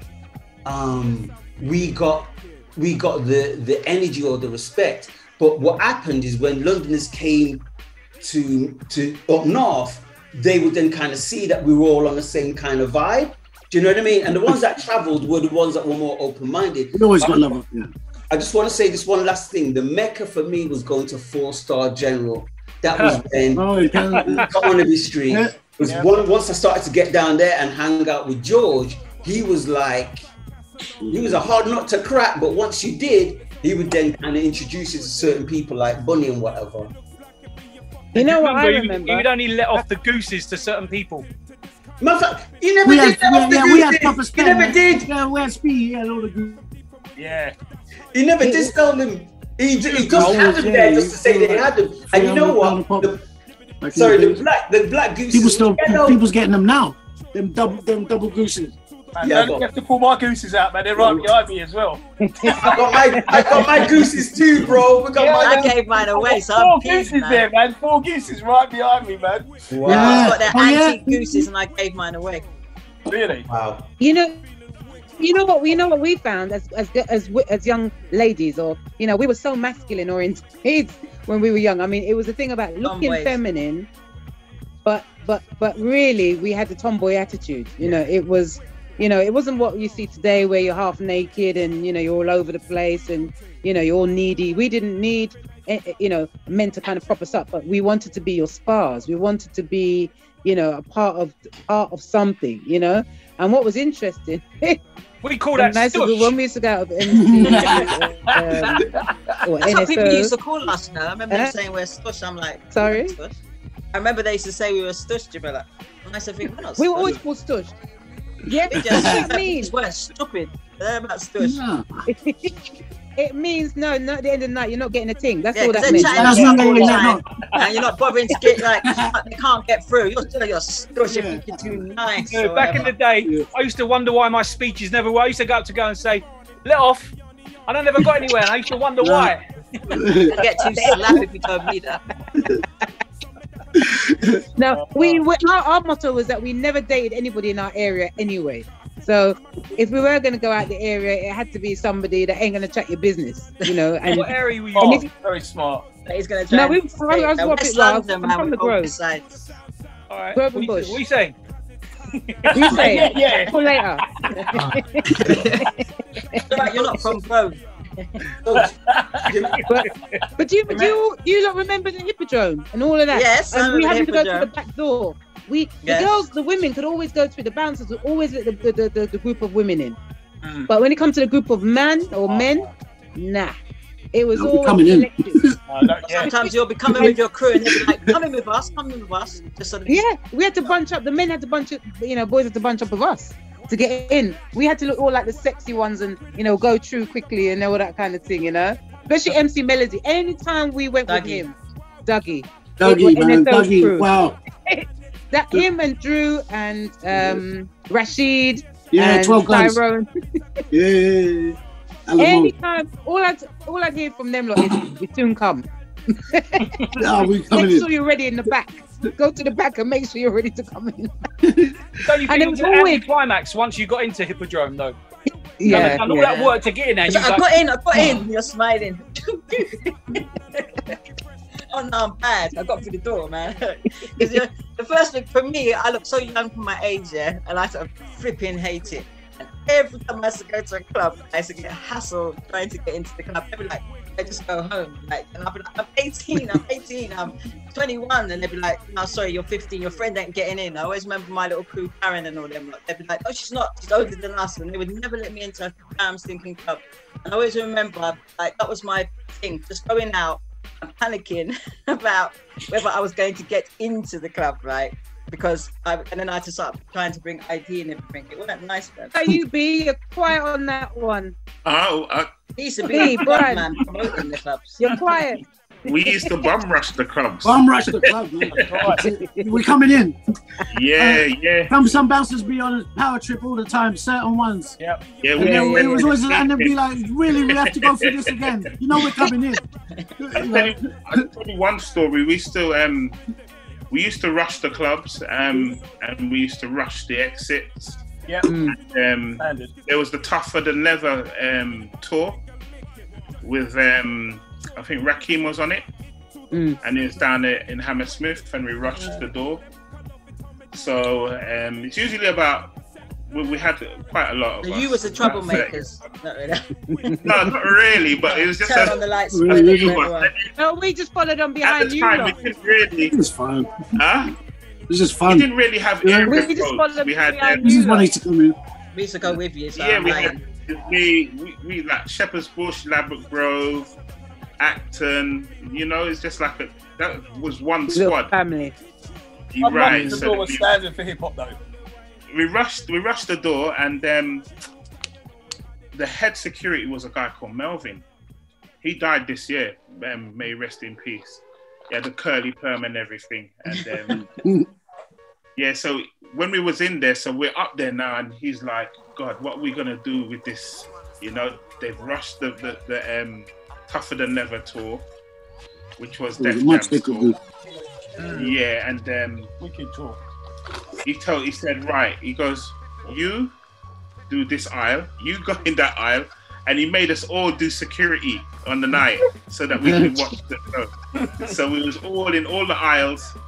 um we got we got the the energy or the respect. But what happened is when Londoners came to to up north, they would then kind of see that we were all on the same kind of vibe. Do you know what I mean? And the ones that traveled were the ones that were more open-minded. We always got love. Yeah. I just want to say this one last thing. The mecca for me was going to Four Star General. That was when oh, Carnaby Street. Yeah. Was yeah. one, once I started to get down there and hang out with George, he was like, he was a hard nut to crack, but once you did, he would then kind of introduce you to certain people like Bunny and whatever. You know what I you, remember? You would only let off the gooses to certain people. Motherfucker, you never we did had, let yeah, off the yeah, gooses. We had proper spell, you never man. did. Yeah, we had speed. Yeah, all the gooses. Yeah. He never did tell them. He, he just had them there just to say that he had them. And you know what? The, like sorry, the black, the black gooses. People still, people's getting them now. Them double, them double gooses. Man, yeah, don't have to pull my gooses out, man. They're right behind me as well. I got my, I got my gooses too, bro. We got yeah, my I gave mine away, so four I'm peeved, gooses man. there, man. Four gooses right behind me, man. Wow. Yeah, I got their oh, antique yeah. gooses, and I gave mine away. Really? Wow. You know, you know what? You know what we found as as as as young ladies, or you know, we were so masculine oriented when we were young. I mean, it was a thing about looking feminine. but but but really, we had the tomboy attitude. You know, it was, you know, it wasn't what you see today, where you're half naked and you know you're all over the place and you know you're all needy. We didn't need, you know, men to kind of prop us up, but we wanted to be your spars. We wanted to be, you know, a part of part of something. You know, and what was interesting. We call that nice stush. When we used to go out of M C, um, or That's N S O. what people used to call us now. I remember Uh, them saying we're stush. I'm like, Sorry? stush? I remember they used to say we were stush, Jamila. And I used to think, we're not We were stush. always called stush. Yeah, We that's just, what it we means. just weren't stupid. They're about stush. Yeah. It means no, no. At the end of the night, you're not getting a ting. That's Yeah, all 'cause that they're means. chatting That's about not all the really time, not. and you're not bothering to get like they can't get through. You're still you're stush if Yeah. you can too nice. You know, or back in the whatever. day, Yeah. I used to wonder why my speeches never were. I used to go up to go and say, let off. And I never got anywhere. And I used to wonder No. why. I get too slapped if you told me that. No, we, we our, our motto was that we never dated anybody in our area anyway. So if we were going to go out the area, it had to be somebody that ain't going to chat your business, you know. And What area were you And in? if- Very smart. That he's gonna try. No, and we- say, I was uh, what West it was. London, I'm man. from we the go Grove. both sides. All right. Grove What and are you- Bush. what are you saying? you say Yeah, yeah. for later. You're right, you're not from Grove. but but do you do you, do you not remember the hippodrome and all of that? Yes, I and we remember had the to go to hippodrome. the back door. We Yes. the girls, the women could always go through. The bouncers would always let the the, the, the, the group of women in. Mm. But when it comes to the group of man or men, nah, it was They'll be all coming in. selective. Uh, no, yeah. Sometimes you'll be coming with your crew and they'll be like, come in with us, come in with us. Just so that Yeah, we had to bunch up. The men had to bunch up. You know, boys had to bunch up with us to get in. We had to look all like the sexy ones and you know go through quickly and all that kind of thing. You know, especially M C Melody. Anytime we went with Dougie. him, Dougie, Dougie, It was man, N S O's Dougie. crew. Wow. that him and Drew and um Rashid Yeah, and twelve guns. Tyrone. Yeah, yeah, yeah. Alamo. Anytime, all I all I hear from them lot is we soon come. Ah, we coming Make in. sure you're ready in the back. Go to the back and make sure you're ready to come in. Don't you And think it it was was an always- climax once you got into Hippodrome, though? Yeah, and all yeah. that work to get in there. And So you I like, got in, I got in. You're smiling. Oh no, I'm bad. I got through the door, man. 'Cause, you know, the first thing for me, I look so young for my age, yeah, and I sort of flipping hate it. And every time I used to go to a club, I used to get hassled trying to get into the club. They'd be like, I just go home. Like, and I'll be like, I'm eighteen, I'm eighteen, I'm twenty-one. And they'd be like, no, sorry, you're fifteen, your friend ain't getting in. I always remember my little crew, Karen and all them. Like, they'd be like, oh, she's not, she's older than us. And they would never let me into a damn stinking club. And I always remember, like, that was my thing, just going out and panicking about whether I was going to get into the club, right? Because I, and then I had to start trying to bring I D and everything. It wasn't nice, man. How you be? You're quiet on that one. Oh, uh, He used to Hey, be a Brian. man promoting the clubs. You're quiet. we used to bum rush the clubs. Bum rush the club, man. We're coming in. Yeah, yeah, Some some bouncers be on a power trip all the time, certain ones. yeah. yeah. And We, then yeah, it was yeah. always, and they'd be like, really, we have to go through this again. You know, we're coming in. You I'll know, tell you, I'll tell you one story. We still um, we used to rush the clubs, um, and we used to rush the exits. Yeah. Um, Standard. there was the Tougher Than Leather um tour with um, I think Rakim was on it, Mm. and it was down there in Hammersmith, and we rushed the door. So um, it's usually about. We, we had quite a lot of. So us. you was the About troublemakers. Not really. thirty. No, not really, but it was just. Turn a- on the lights. Really, spread it really for was. everyone. No, we just followed on At behind the you. time, we lot. didn't really. it was fun. Huh? It was just We fun. didn't really have Yeah. area We just codes. followed We had. behind Um, This is you when I lot. used to come in. We used to go with you. So yeah, I'm we lying. had. We, we we like Shepherd's Bush, Ladbroke Grove, Acton. You know, it's just like a that was one Little squad. family. You're right. The So door was we, standard for hip hop though. we rushed. We rushed the door, and um, the head security was a guy called Melvin. He died this year. Um, may he rest in peace. He had a curly perm and everything, and um, yeah. So when we was in there, so we're up there now, and he's like, "God, what are we gonna do with this?" You know, they've rushed the the, the um, Tougher Than Leather tour, which was It was Def much Jam's bigger tour. group. Yeah, and um, Wicked tour. he told, he said, right, he goes, you do this aisle, you go in that aisle, and he made us all do security on the night so that we could watch the show. So we was all in all the aisles,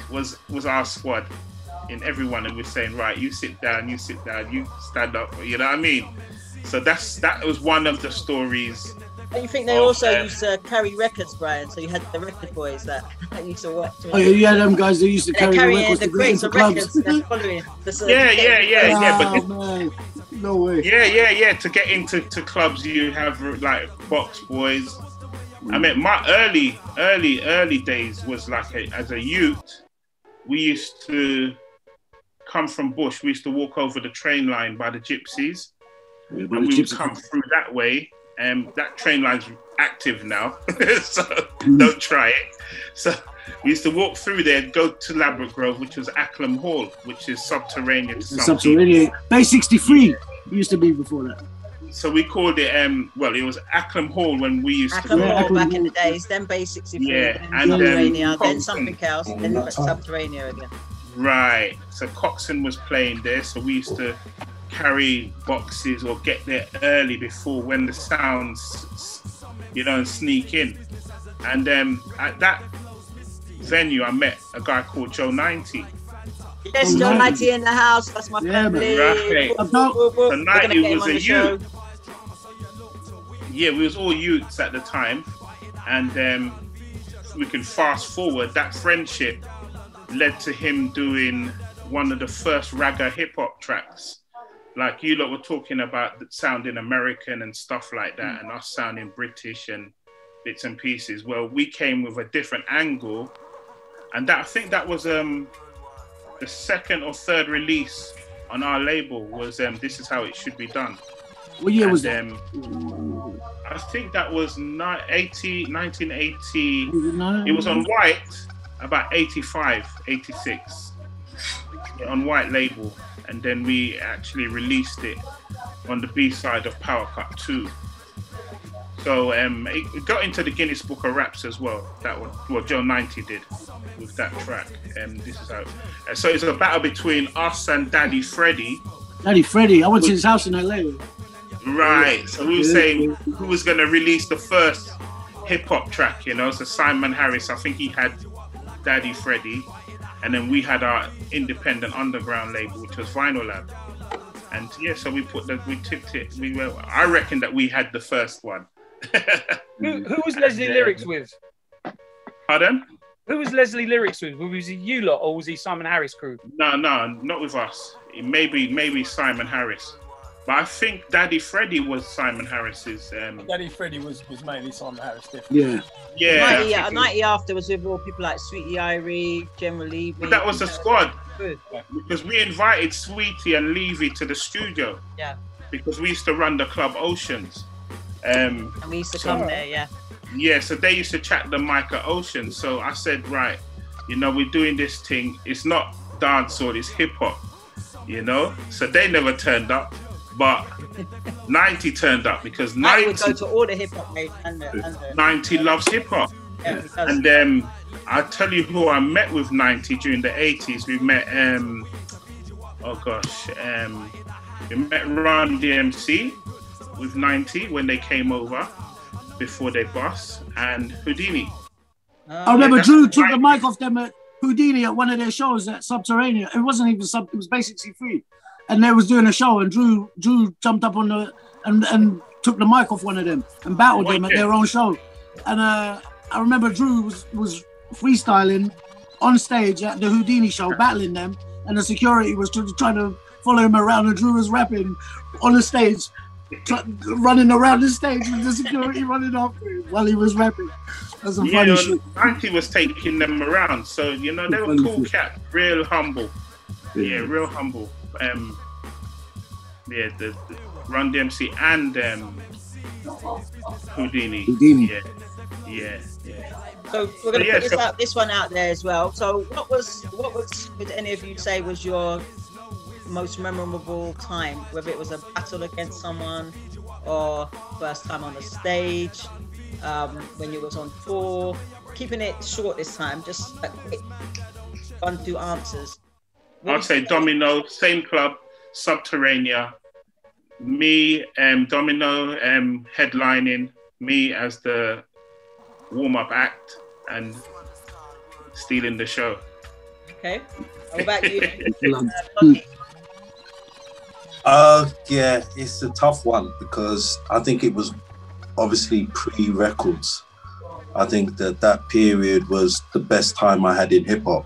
was was our squad in everyone, and we're saying, right, you sit down, you sit down, you stand up. You know what I mean? So that's that was one of the stories. And you think they of, also uh, used to carry records, Brian? So you had the record boys that, that used to watch. Oh, yeah, you had them guys that used to carry the carrying records the to get crates into of clubs. records. They're following. The, Yeah, yeah, yeah, yeah. But Oh, man. No way. yeah, yeah, yeah. To get into to clubs, you have like box boys. I mean, my early, early, early days was like a, as a youth. We used to come from Bush. We used to walk over the train line by the Gypsies, Yeah, and we would come through that way. And um, that train line's active now, so don't try it. So we used to walk through there, go to Ladbroke Grove, which was Acklam Hall, which is subterranean to some Subterranean. people. Bay sixty-three used to be before that. So we called it, um, well, it was Acklam Hall when we used Acklam to Hall Acklam back Hall. in the days, then Bay sixty-three, Yeah, then and, um, Subterranean, then Coxon. something else, then Subterranean again. Right. So Coxon was playing there, so we used to carry boxes or get there early before when the sounds, you know, and sneak in. And um, at that venue, I met a guy called Joe ninety. Yes, Joe ninety in the house. That's my Yeah, family. Right. Whoop, whoop, whoop, whoop. So We're gonna ninety get him was on a the show. youth. Yeah, we was all youths at the time, and um, we can fast forward. That friendship led to him doing one of the first ragga hip hop tracks. Like you lot were talking about sounding American and stuff like that, and us sounding British and bits and pieces. Well, we came with a different angle, and that I think that was um, the second or third release on our label was um, This Is How It Should Be Done. What year and, was that? Um, I think that was ni- eighty, nineteen eighty. Was it nine? It was on White, about eighty-five, eighty-six, on White label. And then we actually released it on the B-side of Power Cut two. So um, it got into the Guinness Book of Raps as well. That one, what Joe ninety did with that track. Um, this is how. Uh, so it's a battle between us and Daddy Freddie. Daddy Freddie. I went to his house in L A. Right. So we were saying who was going to release the first hip hop track. You know, so Simon Harris. I think he had Daddy Freddie. And then we had our independent underground label, which was Vinyl Lab. And yeah, so we put the, we tipped it. We were, I reckon that we had the first one. who, who was Leslie yeah. Lyrics with? Pardon? Who was Leslie Lyrics with? Was he you lot or was he Simon Harris crew? No, no, not with us. Maybe, maybe Simon Harris. But I think Daddy Freddie was Simon Harris's. Um, Daddy Freddie was, was mainly Simon Harris, definitely. Yeah. Yeah. ninety, uh, ninety after was with all people like Sweetie Irie, General Levy. But that was a squad. Good. Because we invited Sweetie and Levy to the studio. Yeah. Because we used to run the club Oceans. Um, And we used to so- come there, yeah. Yeah, so they used to chat the mic at Ocean. So I said, right, you know, we're doing this thing. It's not dancehall, it's hip hop, you know? So they never turned up, but ninety turned up because I would go ninety, to all the hip hop raves and the, and the ninety loves hip hop. yeah, because And um, I'll tell you who I met with ninety during the eighties. We met, um, oh gosh, um, we met Run D M C with ninety when they came over before they bust, and Houdini. I remember that's Drew took the right. mic off them at Houdini at one of their shows at Subterranean. It wasn't even sub, it was basically free. And they was doing a show and Drew Drew jumped up on the and, and took the mic off one of them and battled Oh, them at yeah. their own show. And uh, I remember Drew was, was freestyling on stage at the Houdini show, battling them, and the security was tr- trying to follow him around, and Drew was rapping on the stage, tr- running around the stage with the security running after him while he was rapping. That's some Yeah, funny you know, shit. ninety was taking them around, so you know they were Funny cool shit. cat, real humble. Yeah, Yeah. real humble. Um, yeah, the, the Run D M C and um, Houdini. Houdini. Yeah, yeah, yeah. So we're gonna Yeah, put this, so- out, this one out there as well. So what was what was would any of you say was your most memorable time? Whether it was a battle against someone or first time on the stage, um, when you was on tour. Keeping it short this time, just a quick one two answers. What I'd was- say Domino, same club, Subterranea. Me, um, Domino, um, headlining. Me as the warm-up act and stealing the show. Okay. What about you? Uh, yeah, it's a tough one because I think it was obviously pre-records. I think that that period was the best time I had in hip hop.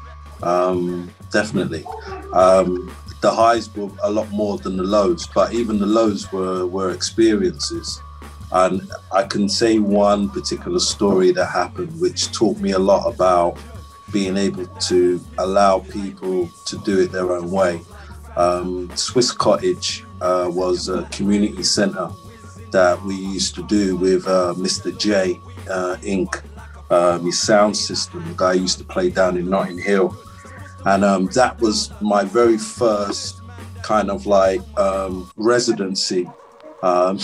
Um, definitely. Um, the highs were a lot more than the lows, but even the lows were, were experiences. And I can say one particular story that happened, which taught me a lot about being able to allow people to do it their own way. Um, Swiss Cottage uh, was a community centre that we used to do with uh, Mister J, uh, Incorporated. Um, his sound system, the guy used to play down in Notting Hill. And um, that was my very first kind of like um, residency, um,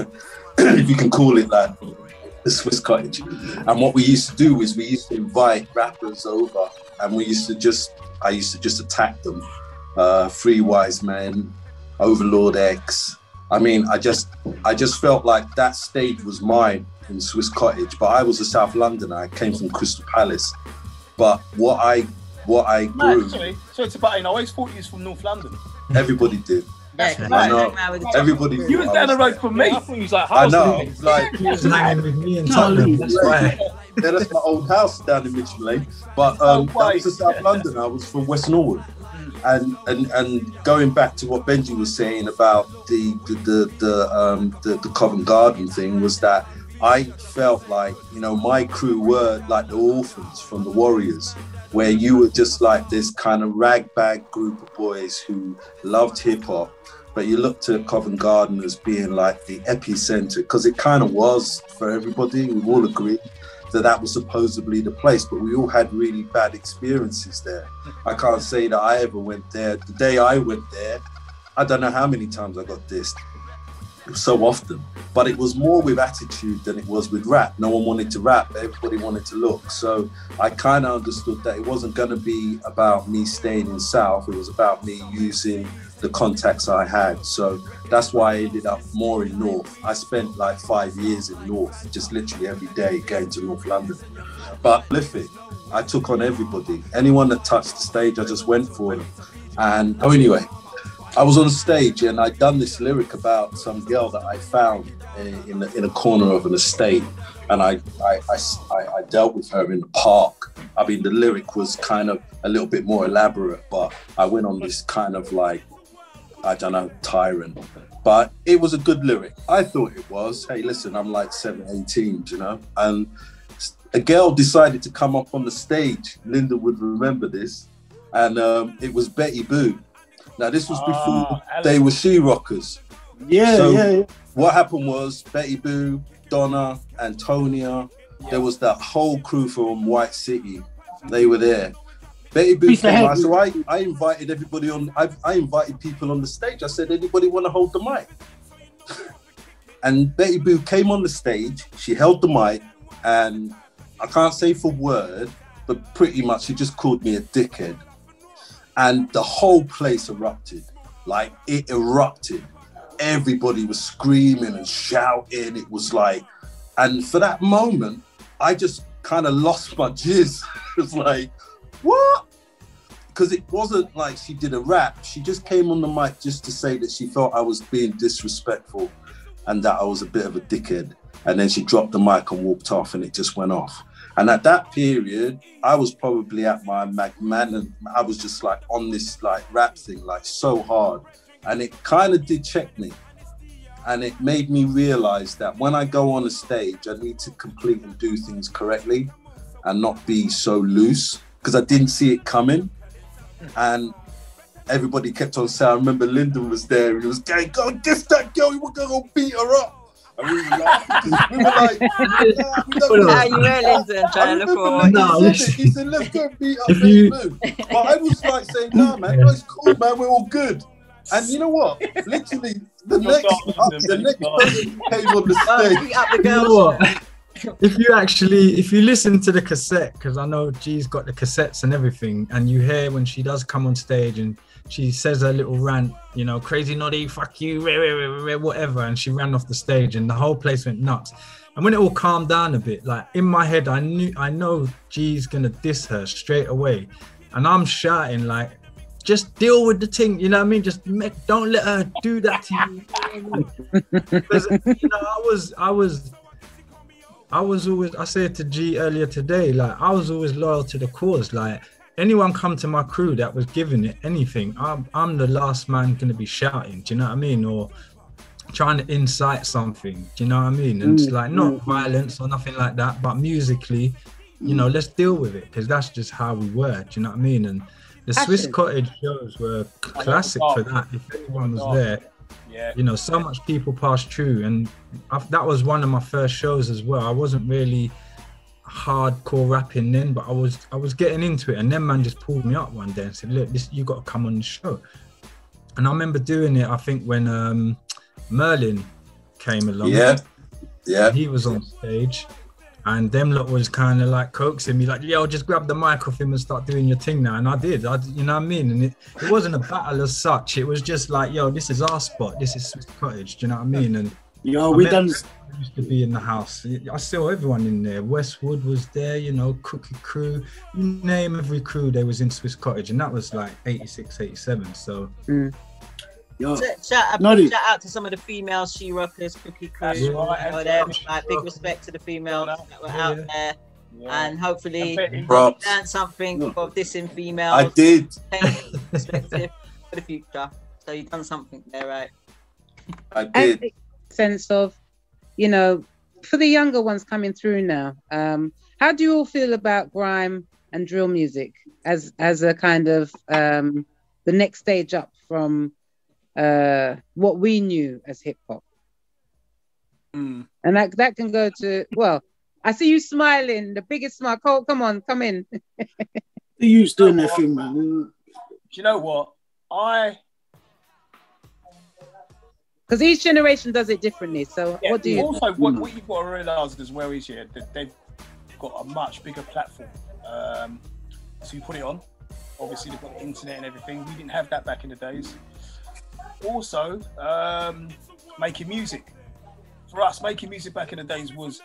if you can call it that, the Swiss Cottage. And what we used to do is we used to invite rappers over and we used to just, I used to just attack them. Uh, Three Wise Men, Overlord X. I mean, I just, I just felt like that stage was mine in Swiss Cottage, but I was a South Londoner. I came from Crystal Palace. But what I, what I grew... No, sorry, sorry to butt in. I always thought you was from North London. Everybody did. That's I right. know. Everybody You was down the road from me. I thought you was like, I know. It's like, He was hanging with me in Tottenham. That's right. Yeah, that's my old house down in Mitchell Lane. But um, Oh, that was a South London. I was from West Norwood. And, and and going back to what Benji was saying about the the the the, um, the the Covent Garden thing, was that I felt like, you know, my crew were like the orphans from the Warriors, where you were just like this kind of ragbag group of boys who loved hip hop, but you looked at Covent Garden as being like the epicenter, because it kind of was for everybody. We all agreed that that was supposedly the place, but we all had really bad experiences there. I can't say that I ever went there. The day I went there, I don't know how many times I got dissed. It was so often, but it was more with attitude than it was with rap. No one wanted to rap, everybody wanted to look. So I kind of understood that it wasn't going to be about me staying in South, it was about me using the contacts I had. So that's why I ended up more in North. I spent like five years in North, just literally every day going to North London. But prolific, I took on everybody. Anyone that touched the stage, I just went for them. And oh, anyway, I was on stage and I'd done this lyric about some girl that I found in, in, in a corner of an estate. And I, I, I, I dealt with her in the park. I mean, the lyric was kind of a little bit more elaborate, but I went on this kind of like, I don't know, tyrant. But it was a good lyric. I thought it was. Hey, listen, I'm like seven, eighteen, you know? And a girl decided to come up on the stage. Linda would remember this. And um, it was Betty Boo. Now, this was before uh, they were she-rockers. Yeah, so yeah, yeah. What happened was Betty Boo, Donna, Antonia, yeah. There was that whole crew from White City. They were there. Betty Boo came out, so I, I invited everybody on, I, I invited people on the stage. I said, anybody want to hold the mic? And Betty Boo came on the stage, she held the mic, and I can't say for word, but pretty much she just called me a dickhead. And the whole place erupted, like it erupted. Everybody was screaming and shouting. It was like, and for that moment, I just kind of lost my jizz. It was like, what? Because it wasn't like she did a rap. She just came on the mic just to say that she felt I was being disrespectful and that I was a bit of a dickhead. And then she dropped the mic and walked off and it just went off. And at that period, I was probably at my McMahon. I was just like on this like rap thing, like so hard. And it kind of did check me. And it made me realize that when I go on a stage, I need to complete and do things correctly and not be so loose, because I didn't see it coming. And everybody kept on saying, I remember Lyndon was there and he was going, go diss that girl, we were going to beat her up. And we were laughing. We were like, yeah, we don't know. You were Lyndon trying to look for no, he, said, he said, let's go beat up Betty Boo. But I was like saying, no, man, no, it's cool, man, we're all good. And you know what? Literally, the You're next up, the next person came on the stage. Oh, up the girls. You know what? If you actually, if you listen to the cassette, because I know G's got the cassettes and everything, and you hear when she does come on stage and she says her little rant, you know, crazy Noddy, fuck you, whatever, and she ran off the stage and the whole place went nuts. And when it all calmed down a bit, like in my head, I knew, I know G's gonna diss her straight away. and I'm shouting like, just deal with the thing, you know what I mean? Just make, don't let her do that to you. Because, you know, I was, I was, I was always, I said to G earlier today, like, I was always loyal to the cause. Like, anyone come to my crew that was giving it anything, I'm, I'm the last man going to be shouting, do you know what I mean? Or trying to incite something, do you know what I mean? And it's like, not violence or nothing like that, but musically, you know, let's deal with it, because that's just how we were, do you know what I mean? And the Swiss Cottage shows were classic for that. If anyone was there, yeah. you know, so much people passed through, and I, that was one of my first shows as well. I wasn't really hardcore rapping then, but I was I was getting into it, and then man just pulled me up one day and said, "Look, this you got to come on the show." And I remember doing it. I think when um, Merlin came along, yeah, yeah, he was on stage. And them lot was kind of like coaxing me, like, yo, just grab the mic off him and start doing your thing now. And I did, I, you know what I mean? And it, it wasn't a battle as such. It was just like, yo, this is our spot. This is Swiss Cottage. Do you know what I mean? And yo, we done. I used to be in the house. I saw everyone in there. Westwood was there, you know, Cookie Crew. You name every crew, they was in Swiss Cottage. And that was like eighty-six, eighty-seven. So. Mm. Yo, shout, out, shout out to some of the female she-rockers, Cookie Crew. That's right. Or them. Like, big respect to the females that were out there. Yeah. And hopefully you Props. learned something of this in females. I did. Perspective for the future. So you've done something there, right? I did. And sense of, you know, for the younger ones coming through now, um, how do you all feel about grime and drill music as as a kind of um, the next stage up from uh what we knew as hip hop? Mm. And that that can go to, well, I see you smiling, the biggest smile. Colt, come on, come in. The youth's doing their thing, man. Do you know what? I because each generation does it differently. So yeah, what do you also what, what you've got to realise as well is yeah that they've got a much bigger platform um to put it on. Obviously they've got the internet and everything. We didn't have that back in the days. Also, um, making music. For us, making music back in the days was,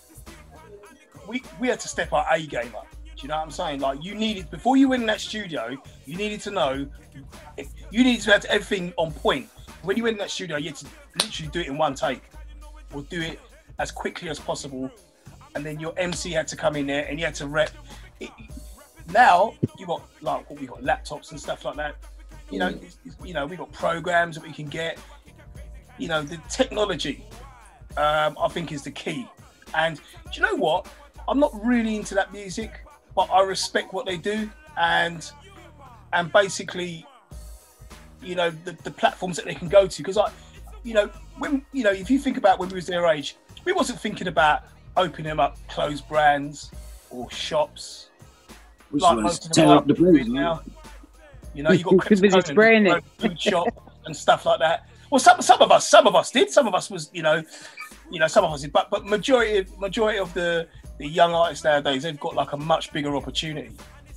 we, we had to step our A game up. Do you know what I'm saying? Like, you needed, before you went in that studio, you needed to know, you needed to have everything on point. When you went in that studio, you had to literally do it in one take, or do it as quickly as possible. And then your M C had to come in there and you had to rep. It, now, you got, like, we got laptops and stuff like that. You know, you know, we've got programs that we can get. You know, the technology, um, I think, is the key. And do you know what? I'm not really into that music, but I respect what they do. And and basically, you know, the, the platforms that they can go to. Because I, you know, when you know, if you think about when we was their age, we wasn't thinking about opening up clothes brands or shops. Which like was tear up the place now. You know, you got Crypto food shop and stuff like that. Well, some some of us, some of us did. Some of us was, you know, you know, some of us did. But but majority of majority of the the young artists nowadays, they've got like a much bigger opportunity.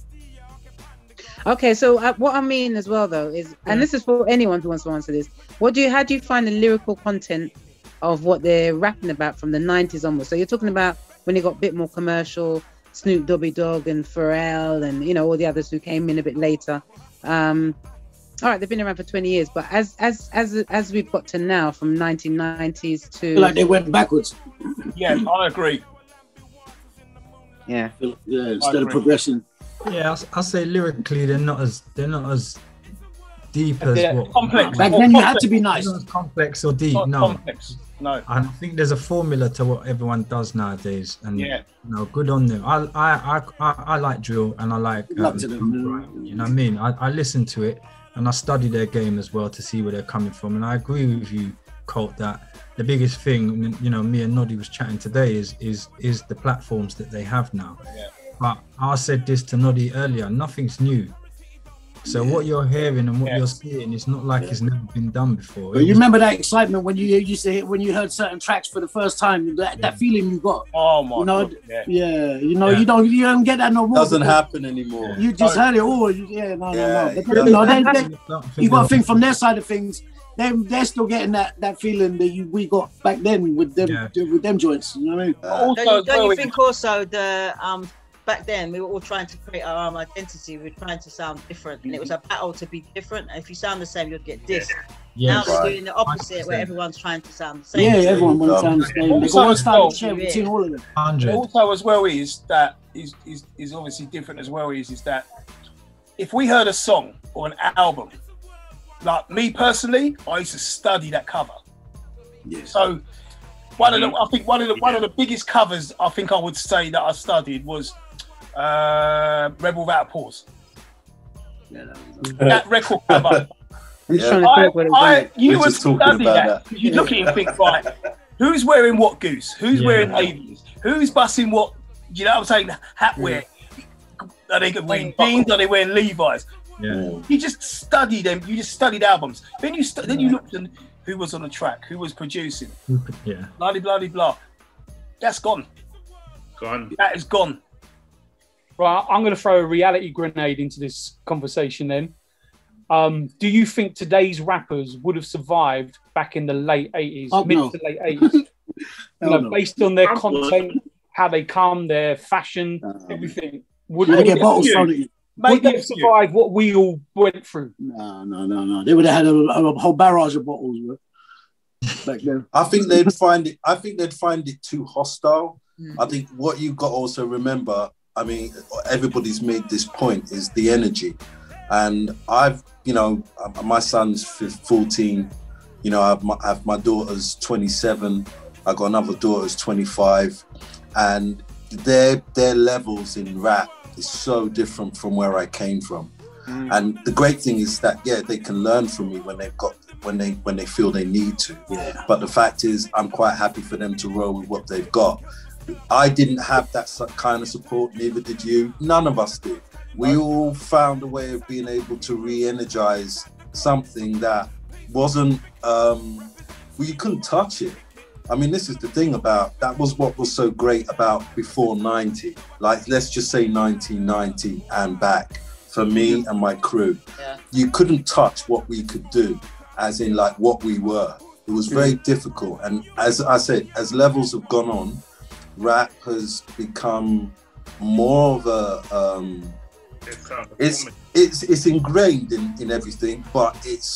Okay, so uh, what I mean as well though is, and this is for anyone who wants to answer this. What do you? How do you find the lyrical content of what they're rapping about from the nineties onwards? So you're talking about when it got a bit more commercial, Snoop Doggy Dogg and Pharrell, and you know all the others who came in a bit later. Um, all right, they've been around for twenty years, but as as as as we've got to now, from nineteen nineties to like they went backwards. Yeah, I agree. Yeah, yeah, instead of progression. Yeah, I, I say lyrically they're not as they're not as deep as yeah, what complex. Back then you had to be nice. Not as complex or deep. Not no, complex. No. I think there's a formula to what everyone does nowadays, and yeah, you know, good on them. I I I, I like drill and I like um, to them, you know what I mean. I, I listen to it and I study their game as well to see where they're coming from. And I agree with you, Colt, that the biggest thing, you know, me and Noddy was chatting today is is is the platforms that they have now. Yeah. But I said this to Noddy earlier, nothing's new. So yeah. what you're hearing and what yeah. you're seeing is not like yeah. it's never been done before. But you remember that excitement when you used to hear, when you heard certain tracks for the first time, that, yeah. that feeling you got. Oh my you know, God. Yeah. yeah, you know, yeah. you don't you don't get that no more. Doesn't happen anymore. You just oh. heard it all. Yeah, no, yeah, no, no. But, you know, they, they, you got to think from their side of things. They they're still getting that, that feeling that you, we got back then with them yeah. with them joints. You know what I mean? Uh, don't you, don't you think also the um back then we were all trying to create our own identity. We were trying to sound different, and it was a battle to be different. And if you sound the same, you'd get dissed. Yeah. Now Yes. they're Right. doing the opposite, where everyone's trying to sound the same. Yeah, So- everyone wants to sound the same. They've got one style to share between all of them. Hundred. Also, as well, is that is, is is obviously different as well. Is is that if we heard a song or an album, like me personally, I used to study that cover. Yes. So one of the, I think one of the one of the biggest covers I think I would say that I studied was uh, Rebel Without a Pause. Yeah, that was- That record cover. I'm just Yeah. trying to I, think what it I, was. you We're would just talking study about that. that. You look at it and think, right, who's wearing what goose? Who's Yeah. wearing avies? Who's busting what? You know what I'm saying? Hat wear. Are they wearing jeans? Are they wearing Levi's? Yeah. You just study them. You just studied albums. Then you stu- then you looked at who was on the track, who was producing. Yeah. Blah blah blah blah. That's gone. Gone. That is gone. Right, I'm going to throw a reality grenade into this conversation then. Um, do you think today's rappers would have survived back in the late eighties, Oh, mid no. to late eighties? you Hell know, no. based on their I would. content, how they come, their fashion, Um, everything. Would, They would, get they, bottles you. thrown at you. would Maybe they a have few. survived what we all went through? No, no, no, no. They would have had a, a whole barrage of bottles, bro, back then. I think they'd find it. I think they'd find it too hostile. Mm. I think what you've got to also remember. I mean, everybody's made this point is the energy, and I've, you know, my son's fourteen. You know, I have my, I have my daughter's twenty-seven. I got another daughter's twenty-five, and their their levels in rap is so different from where I came from. Mm. And the great thing is that yeah, they can learn from me when they've got when they when they feel they need to. Yeah. But the fact is, I'm quite happy for them to roll with what they've got. I didn't have that su- kind of support, neither did you. None of us did. We all found a way of being able to re-energize something that wasn't, um, well, you couldn't touch it. I mean, this is the thing about, that was what was so great about before ninety. Like, let's just say nineteen ninety and back. For me and my crew, Yeah. you couldn't touch what we could do, as in like what we were. It was very difficult. And as I said, as levels have gone on, rap has become more of a, um, It's, uh, it's it's it's ingrained in, in everything, but it's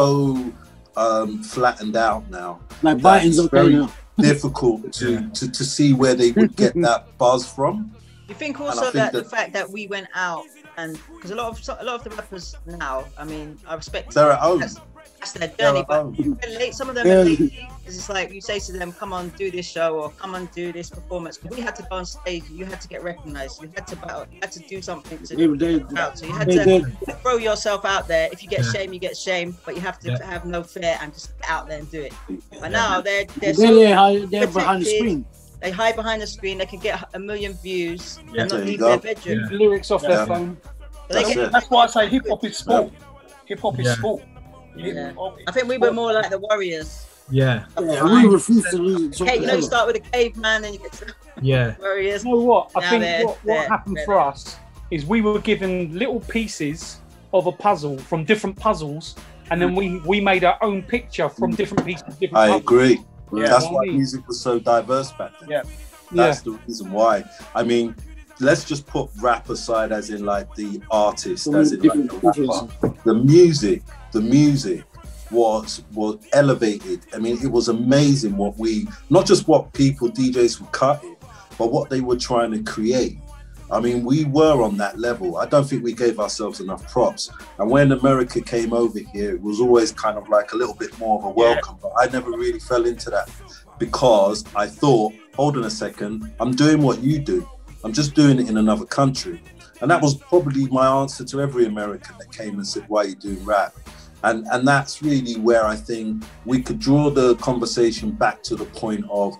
so um, flattened out now. Like that biting's it's okay very now. difficult to, Yeah. to, to see where they would get that buzz from. You think And I also think that, that- the fact that we went out and because a lot of a lot of the rappers now, I mean, I respect They're at home. that's, that's their They're journey, at but home. they're late, some of them Yeah. are lazy. 'Cause it's like you say to them, "Come on, do this show," or "Come on, do this performance." Because we had to go on stage, you had to get recognised, you had to battle, you had to do something to They, they, out. So you had they, to they, throw yourself out there. If you get Yeah. shamed, you get shamed, but you have to Yeah. have no fear and just get out there and do it. But Yeah. now they're they're they're, so they're, hide- they're behind the protected. screen. they hide behind the screen. They can get a million views Yeah. and not There you leave go. their bedroom. Yeah. Lyrics off Yeah. their phone. So they That's get- it. That's why I say hip hop is sport. Hip hop is Yeah. sport. Yeah. Hip-hop is I think we were sport. more like the warriors. Yeah. Yeah, we refuse to lose it. Okay, you know, you start with a caveman and you get to the Yeah. warriors. You know what? I Now think they're- what, what they're- happened they're for there. us is we were given little pieces of a puzzle from different puzzles, and then we we made our own picture from different pieces. Different I puzzles. agree. Yeah. That's why music was so diverse back then. Yeah. That's the reason why. I mean, let's just put rap aside as in like the artist, So as in many like the different rapper. The music, the music was was elevated. I mean, it was amazing what we, not just what people, D Js were cutting, but what they were trying to create. I mean, we were on that level. I don't think we gave ourselves enough props. And when America came over here, it was always kind of like a little bit more of a welcome, but I never really fell into that because I thought, hold on a second, I'm doing what you do. I'm just doing it in another country. And that was probably my answer to every American that came and said, why are you doing rap? And, and that's really where I think we could draw the conversation back to the point of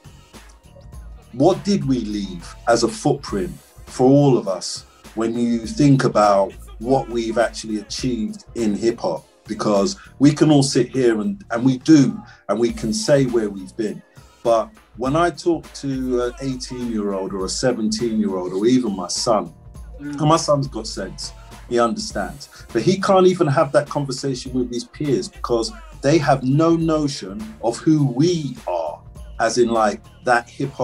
what did we leave as a footprint for all of us when you think about what we've actually achieved in hip hop? Because we can all sit here and, and we do, and we can say where we've been. But when I talk to an eighteen year old or a seventeen year old or even my son, and my son's got sense, he understands, but he can't even have that conversation with his peers because they have no notion of who we are, as in like that hip hop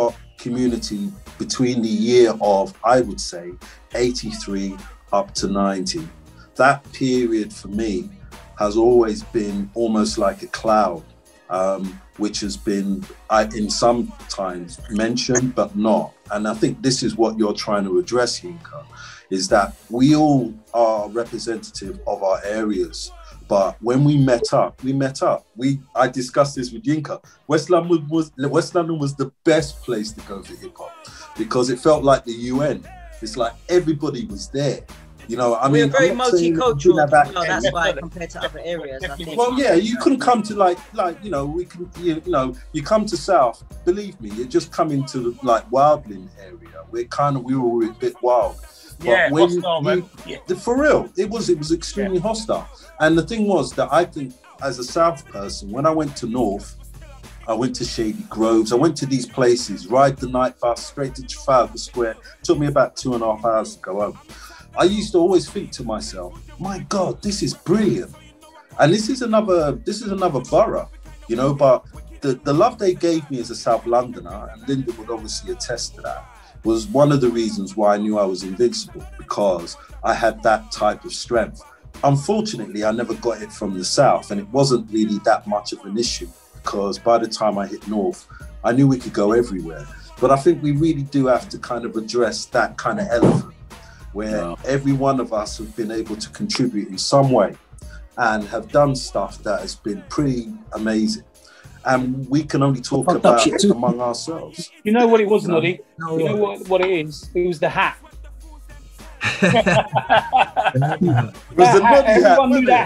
community between the year of, I would say, eighty-three up to ninety. That period for me has always been almost like a cloud, um, which has been I, in some times mentioned, but not. And I think this is what you're trying to address, Yinka, is that we all are representative of our areas. But when we met up, we met up. We I discussed this with Yinka. West London was West London was the best place to go for hip hop because it felt like the U N. It's like everybody was there. You know, I We're mean, very I'm not saying that we didn't multicultural. have Well, access. that's why compared to other areas, I think. Well, yeah, you couldn't come to like, like you know, we can, you, you know, you come to South. Believe me, you're just coming to like Wildling area. We're kind of, we were a bit wild. But Yeah, when hostile, you, man. Yeah. the, for real, it was, it was extremely Yeah. hostile. And the thing was that I think, as a South person, when I went to North, I went to Shady Groves. I went to these places, ride the night bus straight to Trafalgar Square. It took me about two and a half hours to go home. I used to always think to myself, my God, this is brilliant. And this is another, this is another borough, you know, but the, the love they gave me as a South Londoner, and Linda would obviously attest to that, was one of the reasons why I knew I was invincible, because I had that type of strength. Unfortunately, I never got it from the South, and it wasn't really that much of an issue, because by the time I hit North, I knew we could go everywhere. But I think we really do have to kind of address that kind of elephant, where wow. every one of us have been able to contribute in some way and have done stuff that has been pretty amazing. And we can only talk Fuck about it among ourselves. You know what it was, No. Noddy? No. You know what, what it is? It was the hat. It was That the hat, Noddy hat, everyone knew wasn't that it?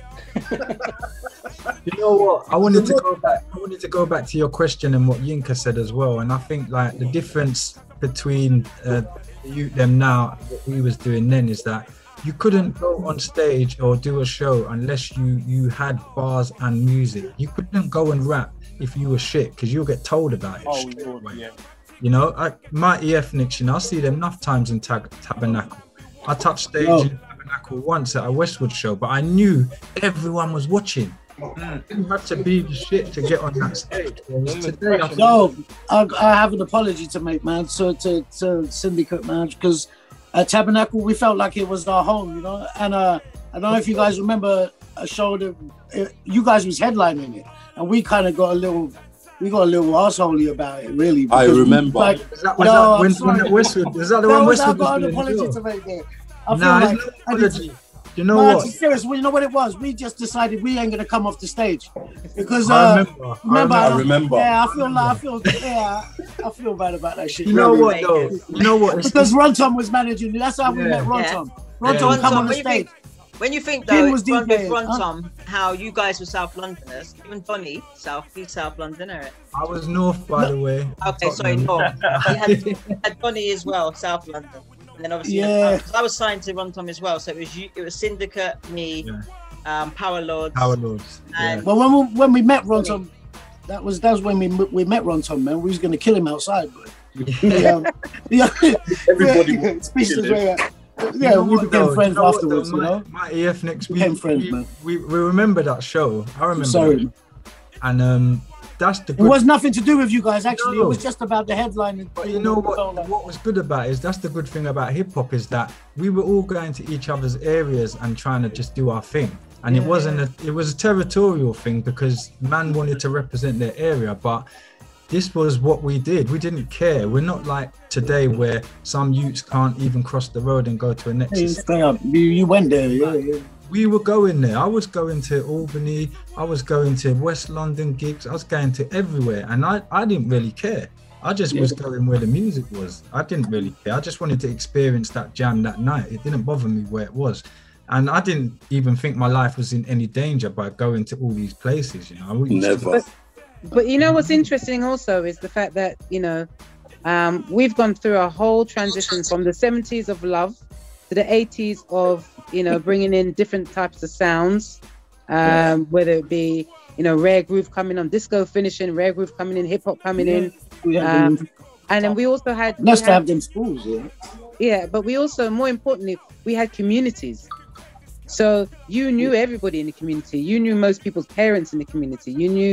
hat. You know what? I wanted to go back. I wanted to go back to your question and what Yinka said as well. And I think like the difference between uh, you them now, and what we was doing then, is that you couldn't go on stage or do a show unless you you had bars and music. You couldn't go and rap if you were shit, because you'll get told about it. Oh, straight Lord, away. yeah. You know, I, mighty Ethnicz, you know, I see them enough times in tag, Tabernacle. I touched stage No. in Tabernacle once at a Westwood show, but I knew everyone was watching. You had to be the shit to get on that stage. Whereas today, I No, I, I have an apology to make, man, so to, to Sindecut, man, because at Tabernacle, we felt like it was our home, you know? And uh, I don't know if you guys remember a show that uh, you guys was headlining it, and we kind of got a little, we got a little arseholey about it, really. I because we- remember. Like, was that, was no, that I'm when, sorry. when at Westwood? Was that the No, one no, Westwood I've got an was doing as apology well? to make there. I feel Nah, like it's no I need to- apology. You know no, what? it's serious. Well, you know what it was? We just decided we ain't gonna come off the stage because uh, I remember. I remember, I remember. Yeah, I feel like I feel yeah, I feel bad about that shit. You know really. what though? You know what? It's, Because Ron Tom was managing. That's how we Yeah. met Ron Yeah. Tom. Ron Yeah. Tom Ron come Tom, on the when you stage. think- When you think Jim though, was it's Ron, DJing, Ron huh? Tom, how you guys were South Londoners, even Donny, South, he's South Londoner. I was North, by the way. Okay, sorry, no. He had, he had Donny as well, South London. And then obviously, Yeah. yeah. I was signed to Ron Tom as well, so it was you, it was Sindecut, me, Yeah. um, Power Lords. Power Lords. Yeah. And Well, when we, when we met Ron Tom, that was that was when we we met Ron Tom, man. We was gonna kill him outside, but yeah, yeah. Everybody yeah, wanted to speechless kill him. way, uh, You Yeah, know we what, became though? friends You know what, afterwards, though? you know. My, Mighty Ethnicz, we, Became friends, we, man. we, we remember that show. I remember Sorry. that. And um, that's the It good. was nothing to do with you guys, actually. No. It was just about the headline. And But you know what? What was good about it is that's the good thing about hip hop is that we were all going to each other's areas and trying to just do our thing. And it Yeah. wasn't a, it was a territorial thing because man wanted to represent their area, but this was what we did. We didn't care. We're not like today where some youths can't even cross the road and go to a Hey, Nexus. stay up. You, you went there, yeah, yeah. We were going there. I was going to Albany. I was going to West London gigs. I was going to everywhere. And I, I didn't really care. I just was going where the music was. I didn't really care. I just wanted to experience that jam that night. It didn't bother me where it was. And I didn't even think my life was in any danger by going to all these places, you know. I used to- Never. But, but you know what's interesting also is the fact that, you know, um, we've gone through a whole transition from the seventies of love to the eighties of, you know, bringing in different types of sounds, um, Yeah. whether it be, you know, rare groove coming on, disco finishing, rare groove coming in, hip hop coming in. We had Um, them- and then we also had, we Nice to had- have them schools, yeah. yeah, but we also, more importantly, we had communities. So you knew everybody in the community. You knew most people's parents in the community. You knew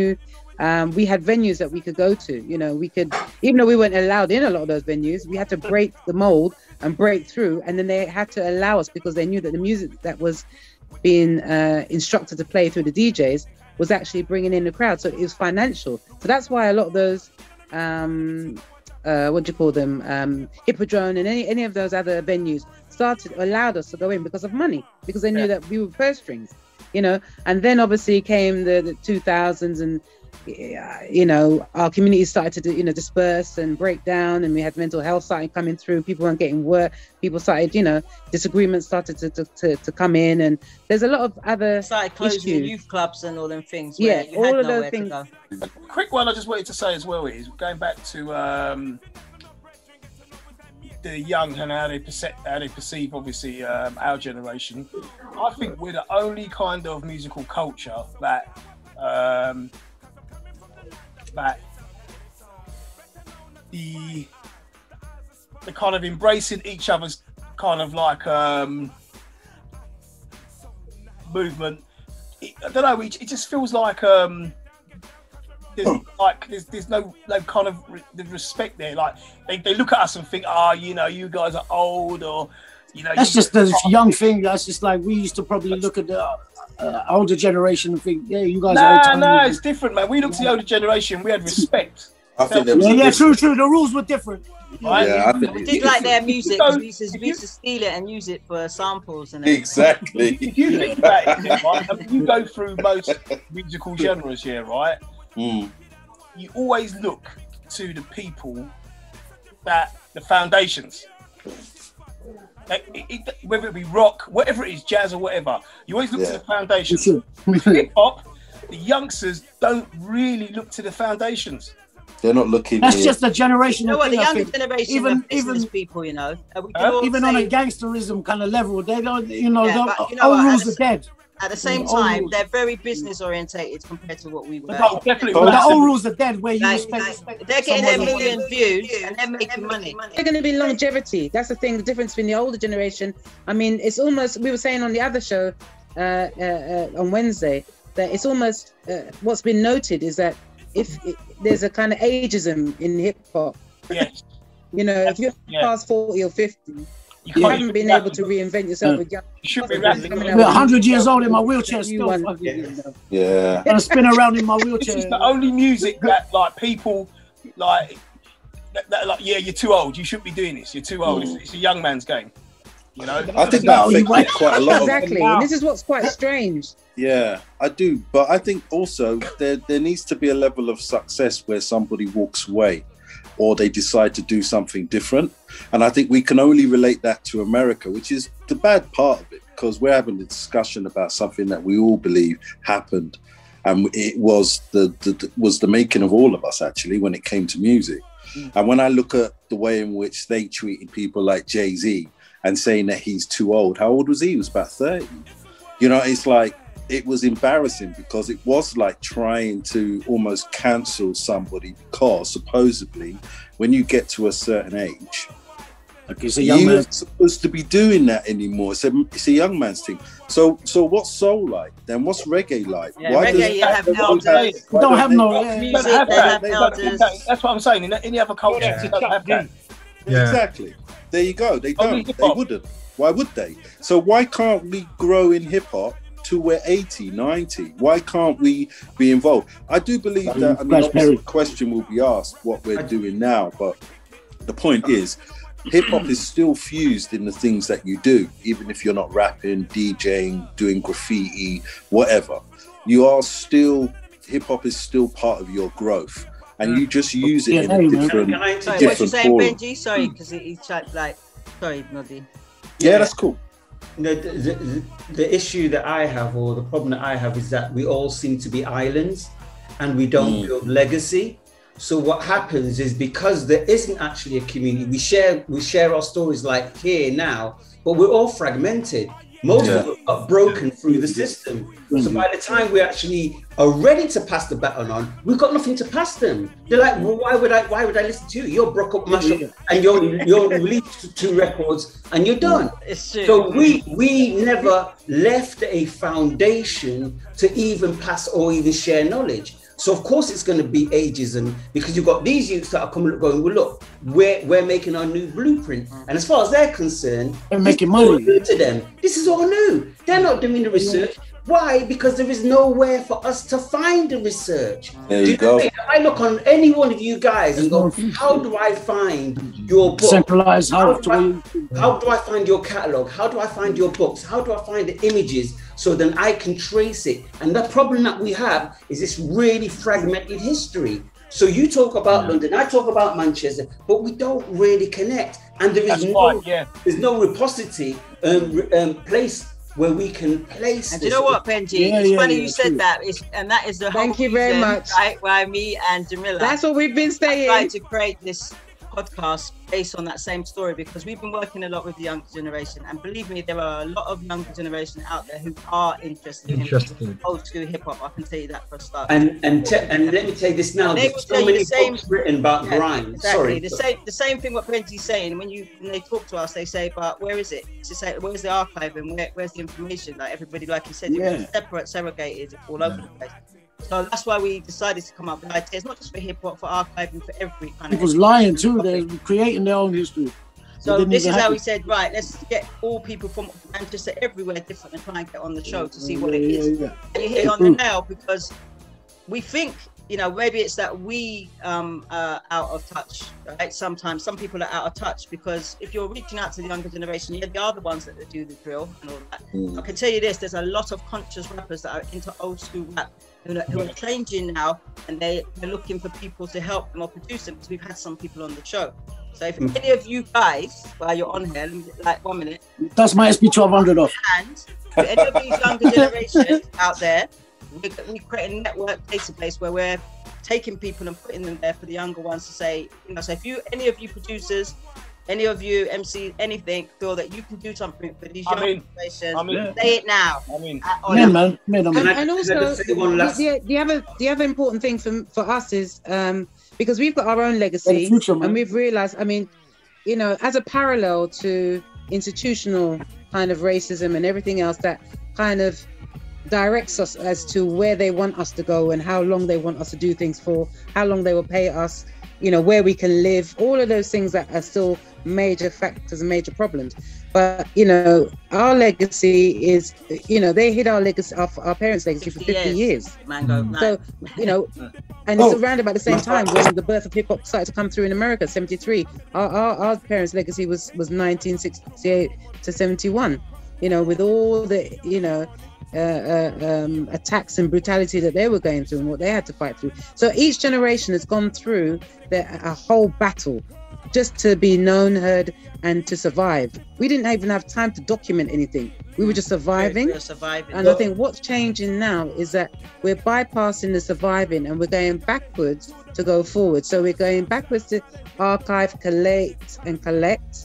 um, we had venues that we could go to. You know, we could, even though we weren't allowed in a lot of those venues, we had to break the mold and break through. And then they had to allow us because they knew that the music that was being uh, instructed to play through the D Js was actually bringing in the crowd. So it was financial. So that's why a lot of those, um, uh, what do you call them, um, Hippodrome and any, any of those other venues started, allowed us to go in because of money, because they knew yeah. that we were purse strings, you know. And then obviously came the, the two thousands and, you know, our community started to, you know, disperse and break down, and we had mental health started coming through. People weren't getting work. People started, you know, disagreements started to to, to, to come in, and there's a lot of other started closing issues. The youth clubs and all them things. Yeah, you all had of those nowhere things. to go. A quick one I just wanted to say as well is going back to um, the young and how they perceive, how they perceive obviously um, our generation. I think we're the only kind of musical culture that. Um, that the the kind of embracing each other's kind of like um movement. It, I don't know. It, it just feels like um there's like there's, there's no no kind of re the respect there. Like they, they look at us and think, oh, you know, you guys are old, or you know. That's just the young thing. That's just like we used to probably look at the. Uh, older generation and think, yeah, you guys nah, are old. No, nah, it's different, man. We looked at the older generation, we had respect. I think there was yeah, yeah, true, true. The rules were different. Right? Yeah, I think we did like their music. So, we, used to, we used to steal it and use it for samples and everything. Exactly. If you think about it, right? I mean, you go through most musical genres here, right? Mm. You always look to the people that the foundations. Like, it, it, whether it be rock, whatever it is, jazz or whatever, you always look yeah. to the foundations. Hip hop, the youngsters don't really look to the foundations. They're not looking. That's here. just a generational you know what, thing. The younger generation, even even people, you know, uh, we uh, even say, on a gangsterism kind of level, they don't, you know, yeah, the you know old what, rules the, are dead. At the same time, they're very business orientated compared to what we were. No, definitely. But the old rules are dead, where you like, respect, like, respect. They're getting their million views and they're making money. They're going to be longevity. That's the thing. The difference between the older generation. I mean, it's almost. We were saying on the other show uh, uh, uh, on Wednesday that it's almost uh, what's been noted is that if it, there's a kind of ageism in hip hop. Yes. You know, if you're yeah. past forty or fifty. You, you haven't been able to reinvent yourself with young. You should be rapping. I'm one hundred years old in my wheelchair still. Yeah. yeah. And I spin around in my wheelchair. This is the only music that like people like that, that like yeah, you're too old. You shouldn't be doing this. You're too old. Mm. It's, it's a young man's game. You know. I think that affected quite a lot. Exactly. Of and this is what's quite strange. Yeah, I do. But I think also there there needs to be a level of success where somebody walks away, or they decide to do something different. And I think we can only relate that to America, which is the bad part of it, because we're having a discussion about something that we all believe happened. And it was the, the was the making of all of us, actually, when it came to music. Mm. And when I look at the way in which they treated people like Jay-Z and saying that he's too old, how old was he? He was about thirty. You know, it's like, it was embarrassing because it was like trying to almost cancel somebody, because supposedly when you get to a certain age, like it's a young you're man. not supposed to be doing that anymore. It's a, it's a young man's thing. So so what's soul like? Then what's reggae like? Yeah, Why reggae, you have elders. They don't have no music, they have elders. That's what I'm saying. In any other culture, yeah. they don't have that. Yeah. Exactly. There you go. They don't. They wouldn't. Why would they? So why can't we grow in hip hop till we're eighty, ninety? Why can't we be involved? I do believe that, I mean, obviously the question will be asked what we're doing now, but the point is, hip hop is still fused in the things that you do, even if you're not rapping, DJing, doing graffiti, whatever. You are still, hip hop is still part of your growth, and you just use it yeah, in a different, Sorry, different what you saying, form. Benji? Sorry, because he's like, sorry, Noddy. Yeah, that's cool. No, the, the, the issue that I have, or the problem that I have, is that we all seem to be islands and we don't mm. build legacy. So what happens is, because there isn't actually a community, we share we share our stories like here now, but we're all fragmented. Most yeah. of us are broken through the system. Mm-hmm. So by the time we actually are ready to pass the baton on, we've got nothing to pass them. They're like, well, why would I why would I listen to you? You're broke up, mash up, and you're you're released two records and you're done. So we we never left a foundation to even pass or even share knowledge. So of course it's going to be ageism, because you've got these youths that are coming going, well, look, we're we're making our new blueprint, and as far as they're concerned, they're making money. New to them, this is all new. They're not doing the research. Why? Because there is nowhere for us to find the research. There do you go. Know if I look on any one of you guys and go, how do I find your book? Centralized how, how, do I, how do I find your catalog? How do I find your books? How do I find the images so then I can trace it? And the problem that we have is this really fragmented history. So you talk about yeah. London, I talk about Manchester, but we don't really connect. And there is That's no, right, yeah. there's no repository um, um, place where we can place. And this. do you know what, Benji? Yeah, it's yeah, funny yeah, you said true. that, it's, and that is the Thank whole you very reason, much. right, why me and Jamila. That's what we've been saying. Tried to create this podcast based on that same story, because we've been working a lot with the younger generation, and believe me, there are a lot of younger generation out there who are interested, Interested. in old school hip hop. I can tell you that for a start. And and te- and let me tell you this now. And they will There's tell so you many the same- books written about Yeah, grime. exactly. Sorry, the same the same thing what Benji's saying. When you when they talk to us, they say, "But where is it?" To say, "Where's the archive and where, where's the information?" Like everybody, like you said, Yeah. it was separate, segregated, all over the place. So that's why we decided to come up with ideas, not just for hip hop, for archiving, for every kind of. People's lying too. They're creating their own history. So didn't this is even how have we to- said, right, let's get all people from Manchester, everywhere different, and try and get on the show to see what Yeah, it yeah, is. yeah. And you hit it on the nail, because we think, you know, maybe it's that we um are out of touch, right? Sometimes some people are out of touch, because if you're reaching out to the younger generation, yeah, they are the ones that do the drill and all that. Mm. I can tell you this, there's a lot of conscious rappers that are into old school rap who are, who are changing now, and they, they're looking for people to help them or produce them, because we've had some people on the show. So if Mm. any of you guys, while you're on here, like one minute, That's my S P twelve hundred off. and for any of these younger generations out there, we, we create a network database where we're taking people and putting them there for the younger ones to say, you know, so if you, any of you producers, any of you M Cs, anything, feel that you can do something for these I younger mean, generations, I mean, say it now. I mean, Uh, oh, Yeah, yeah. man. Man, I'm- And, I- and can I also, just say one last- the, the other the other important thing for for us is um, because we've got our own For legacy, the future, man. and we've realized. I mean, you know, as a parallel to institutional kind of racism and everything else that kind of directs us as to where they want us to go and how long they want us to do things for, how long they will pay us, you know, where we can live, all of those things that are still major factors and major problems. But, you know, our legacy is, you know, they hit our legacy, our, our parents' legacy for fifty years. Mango, Mm. so, So, you know, and Oh. it's around about the same time when the birth of hip hop started to come through in America, seventy-three. Our, our, our parents' legacy was, was nineteen sixty-eight to seventy-one, you know, with all the, you know, uh, uh, um, attacks and brutality that they were going through and what they had to fight through. So each generation has gone through the, a whole battle just to be known, heard, and to survive. We didn't even have time to document anything. We were just surviving. We're surviving. And I think what's changing now is that we're bypassing the surviving and we're going backwards to go forward. So we're going backwards to archive, collate, and collect,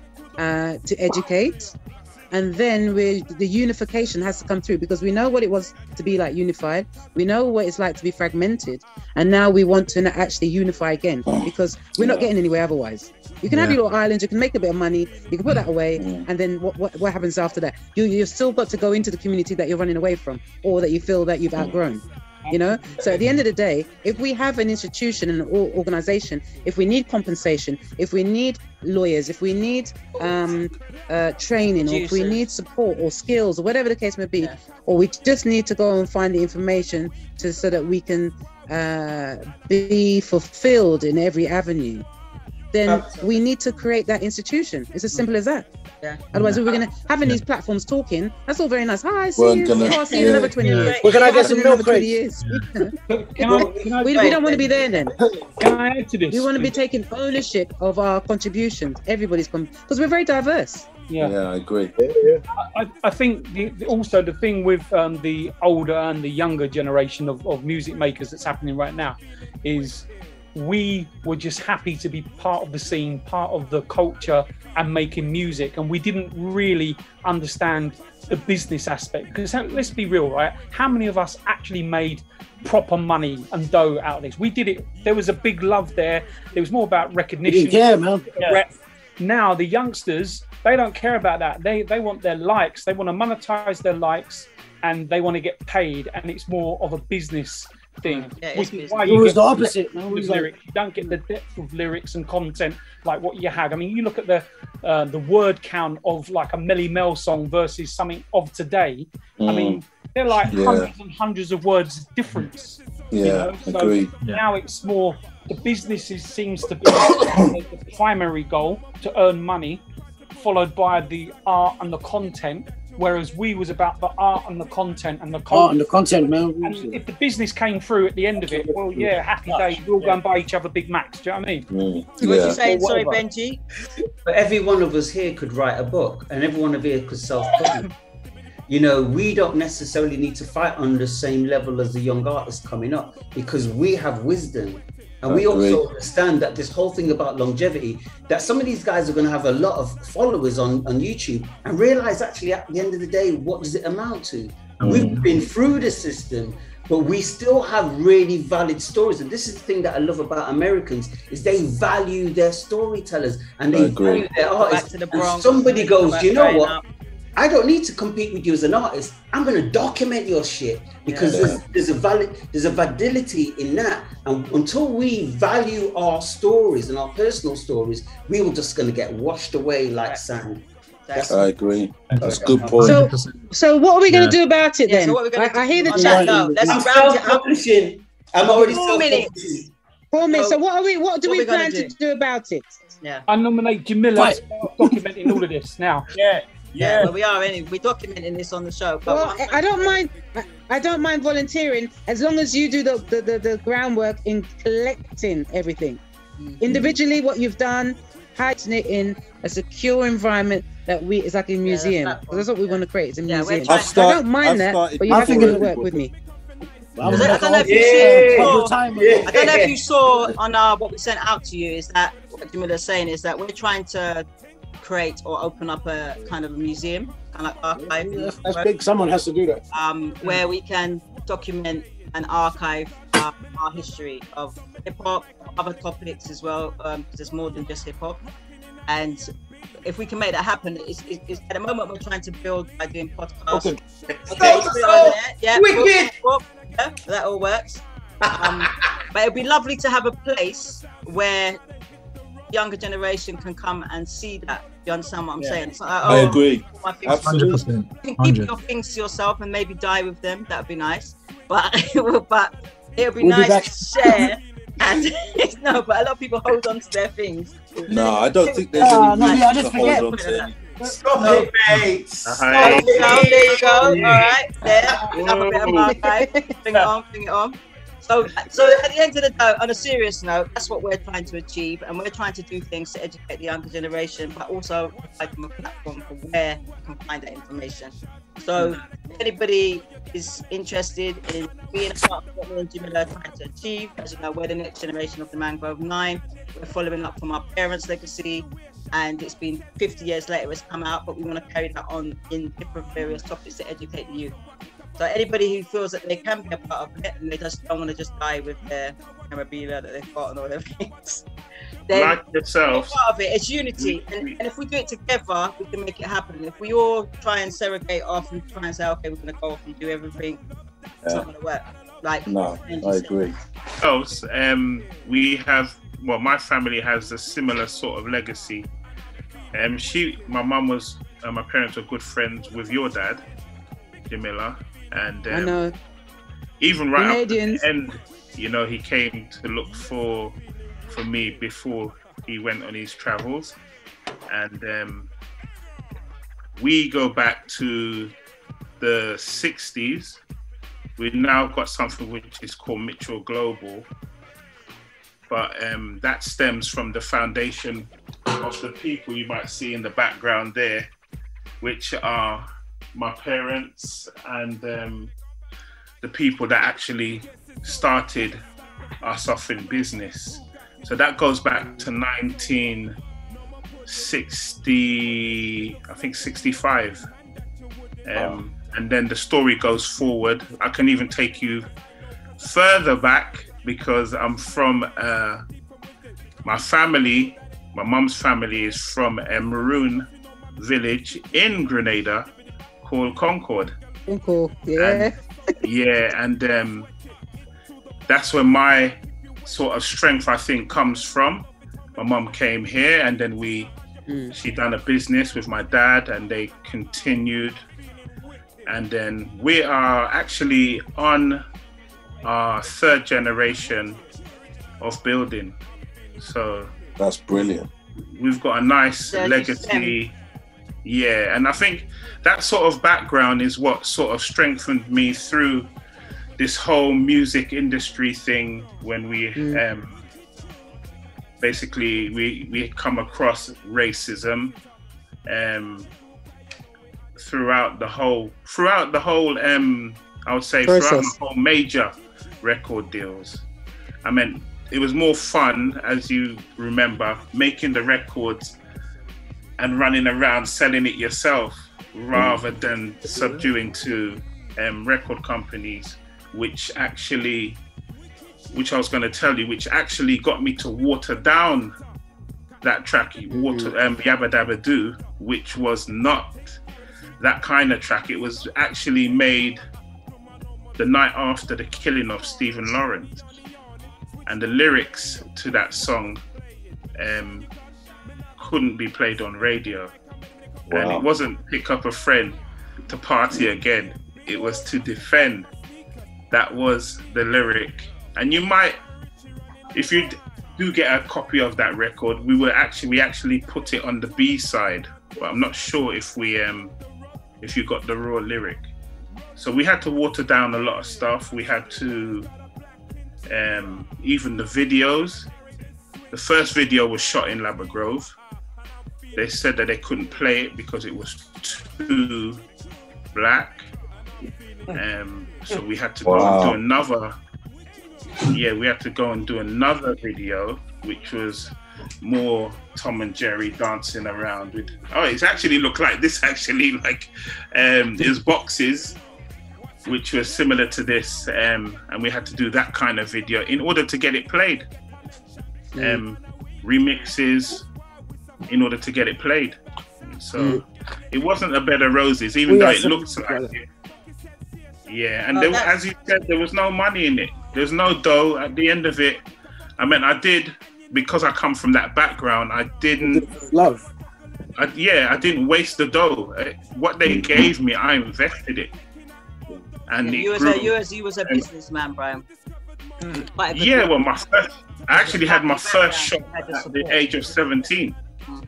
uh, to educate. And then we the unification has to come through, because we know what it was to be like unified. We know what it's like to be fragmented. And now we want to actually unify again, because we're not getting anywhere otherwise. You can have Yeah. your little island, you can make a bit of money, you can put that away, Yeah. and then what, what what happens after that? You you've still got to go into the community that you're running away from, or that you feel that you've outgrown. You know, so at the end of the day, if we have an institution and an or- organization, if we need compensation, if we need lawyers, if we need um, uh, training, or if we Producers. need support or skills or whatever the case may be, Yeah. or we just need to go and find the information to so that we can uh, be fulfilled in every avenue, then we need to create that institution. It's as simple as that. Yeah. Otherwise, we're going to having these platforms talking. That's all very nice. Hi, see Weren't you. gonna- Oh, I'll see you in yeah. another twenty Yeah. years. Well, can I get What some happens in milk, another twenty please? years? Can I, can I, we, we don't want to be there then. can I add to this? We want to be taking ownership of our contributions. Everybody's because we're very diverse. Yeah. Yeah, I agree. I, I think the, the- also the thing with um, the older and the younger generation of, of music makers that's happening right now is we were just happy to be part of the scene, part of the culture and making music. And we didn't really understand the business aspect, because let's be real, right? How many of us actually made proper money and dough out of this? We did it. There was a big love there. It was more about You recognition. didn't care, man. Rep. Now the youngsters, they don't care about that. They they want their likes. They want to monetize their likes, and they want to get paid. And it's more of a business thing. Yeah, which it's is why It you was get the opposite, man. It was like- lyrics. You don't get the depth of lyrics and content like what you had. I mean, you look at the uh, the word count of like a Melly Mel song versus something of today. Mm. I mean, they're like Yeah. hundreds and hundreds of words difference. Yeah, you know? So agreed. now it's more the business is, seems to be the primary goal to earn money, followed by the art and the content. Whereas we was about the art and the content and the culture. Art and the content, man. And if the business came through at the end of it, well, yeah, happy days. We'll go and buy each other Big Macs. Do you know what I mean? Mm. What you Yeah. saying? Sorry, Whatever. Benji. But every one of us here could write a book, and every one of here could self-publish. You know, we don't necessarily need to fight on the same level as the young artists coming up, because we have wisdom. And we Agreed. also understand that this whole thing about longevity, that some of these guys are going to have a lot of followers on, on YouTube and realize actually at the end of the day, what does it amount to? Mm. We've been through the system, but we still have really valid stories. And this is the thing that I love about Americans, is they value their storytellers and I they agree. value their Back artists. to the And Bronx. somebody goes, About do you know growing what? up. I don't need to compete with you as an artist. I'm going to document your shit because Yeah. there's, there's a valid, there's a validity in that. And until we value our stories and our personal stories, we were just going to get washed away like sand. That's I agree. That's a good point. So, so what are we going to Yeah. do about it Yeah, then? so what we're gonna I, I hear the do- chat. No, let's I'm round it up. self-publishing. I'm already Four minutes. self-publishing. Four minutes. So, So what are we? What do what we we gonna plan to do? do about it? Yeah. I nominate Jamila Right. to start documenting all of this now. Yeah, Yeah, yeah. well, we are anyway. We're documenting this on the show. But Well, what I'm I I don't mind. I, I don't mind volunteering as long as you do the the, the, the groundwork in collecting everything Mhm. individually. What you've done, hiding it in a secure environment that we it's like a museum. that's Because that's what we want to create. It's a Yeah, we're museum. trying- I don't mind I've that, started but you I have to think do it- the work with me. I'm I don't know if you Yeah. saw. time. Yeah. I don't know if you saw on our what we sent out to you is that what Jamila's saying is that we're trying to create or open up a kind of a museum, kind of archive, That's, that's big. Someone has to do that. um, where we can document and archive uh, our history of hip hop, other topics as well. Um, 'cause there's more than just hip hop, and if we can make that happen, it's, it's, it's at the moment we're trying to build by doing podcasts. Okay. Okay, So, put it so, on there. Yeah, wicked. whoop, whoop, yeah, that all works. Um, but it'd be lovely to have a place where younger generation can come and see that. You understand what I'm Yeah. saying? It's not like, I oh, agree. my things- Absolutely. Hundred percent. You can keep Hundred. your things to yourself and maybe die with them. That would be nice. But but it would be We'll be nice back. to share. And no, but a lot of people hold on to their things. No, I don't think there's Ah, any no, reason yeah, I just to hold forget. on to any. Stop No. it, mate. Hi. So there you go. All right, there. We have a bit of archive. Bring it on, bring it on. So, so at the end of the day, on a serious note, that's what we're trying to achieve, and we're trying to do things to educate the younger generation, but also provide them a platform for where you can find that information. So, if anybody is interested in being a part of what me and Jamila are trying to achieve, as you know, we're the next generation of the Mangrove Nine. We're following up from our parents' legacy, and it's been fifty years later it's come out, but we want to carry that on in different various topics to educate the youth. So anybody who feels that they can be a part of it and they just don't want to just die with their memorabilia that they've got and all their things, then Like be yourself. part of it. It's unity, and, and if we do it together, we can make it happen. If we all try and segregate off and try and say, okay, we're going to go off and do everything, it's Yeah. not going to work. Like No, Benji I said. agree. Else, um, we have, well, my family has a similar sort of legacy. Um, she, my mum was, uh, my parents were good friends with your dad, Jamila, and I um, know. even right up to Canadians. the end, you know, he came to look for for me before he went on his travels, and um, we go back to the sixties. We've now got something which is called Mitchell Global, but um, that stems from the foundation of the people you might see in the background there, which are my parents and um, the people that actually started us off in business. So that goes back to nineteen sixty, I think sixty-five. Um, and then the story goes forward. I can even take you further back because I'm from, uh, my family, my mum's family is from a maroon village in Grenada called Concord. Cool. Yeah. Yeah, and um, that's where my sort of strength, I think, comes from. My mum came here, and then we, mm. she done a business with my dad, and they continued. And then we are actually on our third generation of building. So that's brilliant. We've got a nice legacy. Yeah, and I think that sort of background is what sort of strengthened me through this whole music industry thing when we mm. um, basically we we come across racism um, throughout the whole throughout the whole um, I would say Process. throughout the whole major record deals. I mean, it was more fun, as you remember, making the records and running around selling it yourself rather than subduing to um, record companies, which actually, which I was going to tell you, which actually got me to water down that track, Water um, Yabba Dabba Doo, which was not that kind of track. It was actually made the night after the killing of Stephen Lawrence. And the lyrics to that song um, couldn't be played on radio. Wow. And it wasn't pick up a friend to party again. It was to defend. That was the lyric. And you might, if you do get a copy of that record, we were actually, we actually put it on the B side, but I'm not sure if we, um, if you got the raw lyric. So we had to water down a lot of stuff. We had to, Um, even the videos. The first video was shot in Mangrove. They said that they couldn't play it because it was too black. Um, so we had to go wow. and do another. Yeah, we had to go and do another video, which was more Tom and Jerry dancing around with. Oh, it actually looked like this. Actually, like um, there's boxes, which was similar to this, um, and we had to do that kind of video in order to get it played. Mm. Um, remixes in order to get it played. So mm. it wasn't a bed of roses, even we though it looked like it. Yeah, and oh, there, as you said, there was no money in it. There's no dough at the end of it. I mean, I did, because I come from that background, I didn't... Love. I, yeah, I didn't waste the dough. What they gave me, I invested it. And yeah, you, was a, you, was, you was a businessman, Brian. Mm. Yeah, well, my first, I actually had my first shot at the age of seventeen. Mm.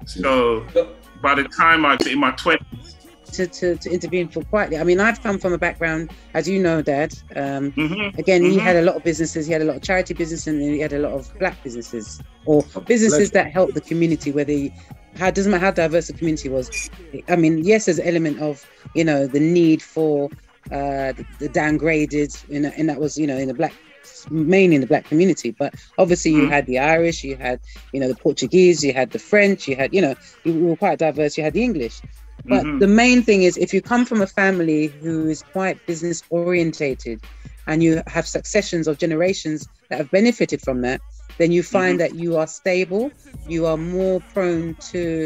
So by the time I was in my twenties, to, to, to intervene for quietly. I mean, I've come from a background, as you know, Dad. Um, mm-hmm. Again, mm-hmm. he had a lot of businesses. He had a lot of charity business, and he had a lot of black businesses, or businesses that helped the community. Whether he, how doesn't matter how diverse the community was. I mean, yes, there's an element of, you know, the need for uh, the, the downgraded, you know, and that was, you know, in the black, mainly in the black community. But obviously, you mm-hmm. had the Irish, you had, you know, the Portuguese, you had the French, you had, you know, you were quite diverse. You had the English. But mm-hmm. the main thing is, if you come from a family who is quite business orientated and you have successions of generations that have benefited from that, then you find mm-hmm. that you are stable, you are more prone to,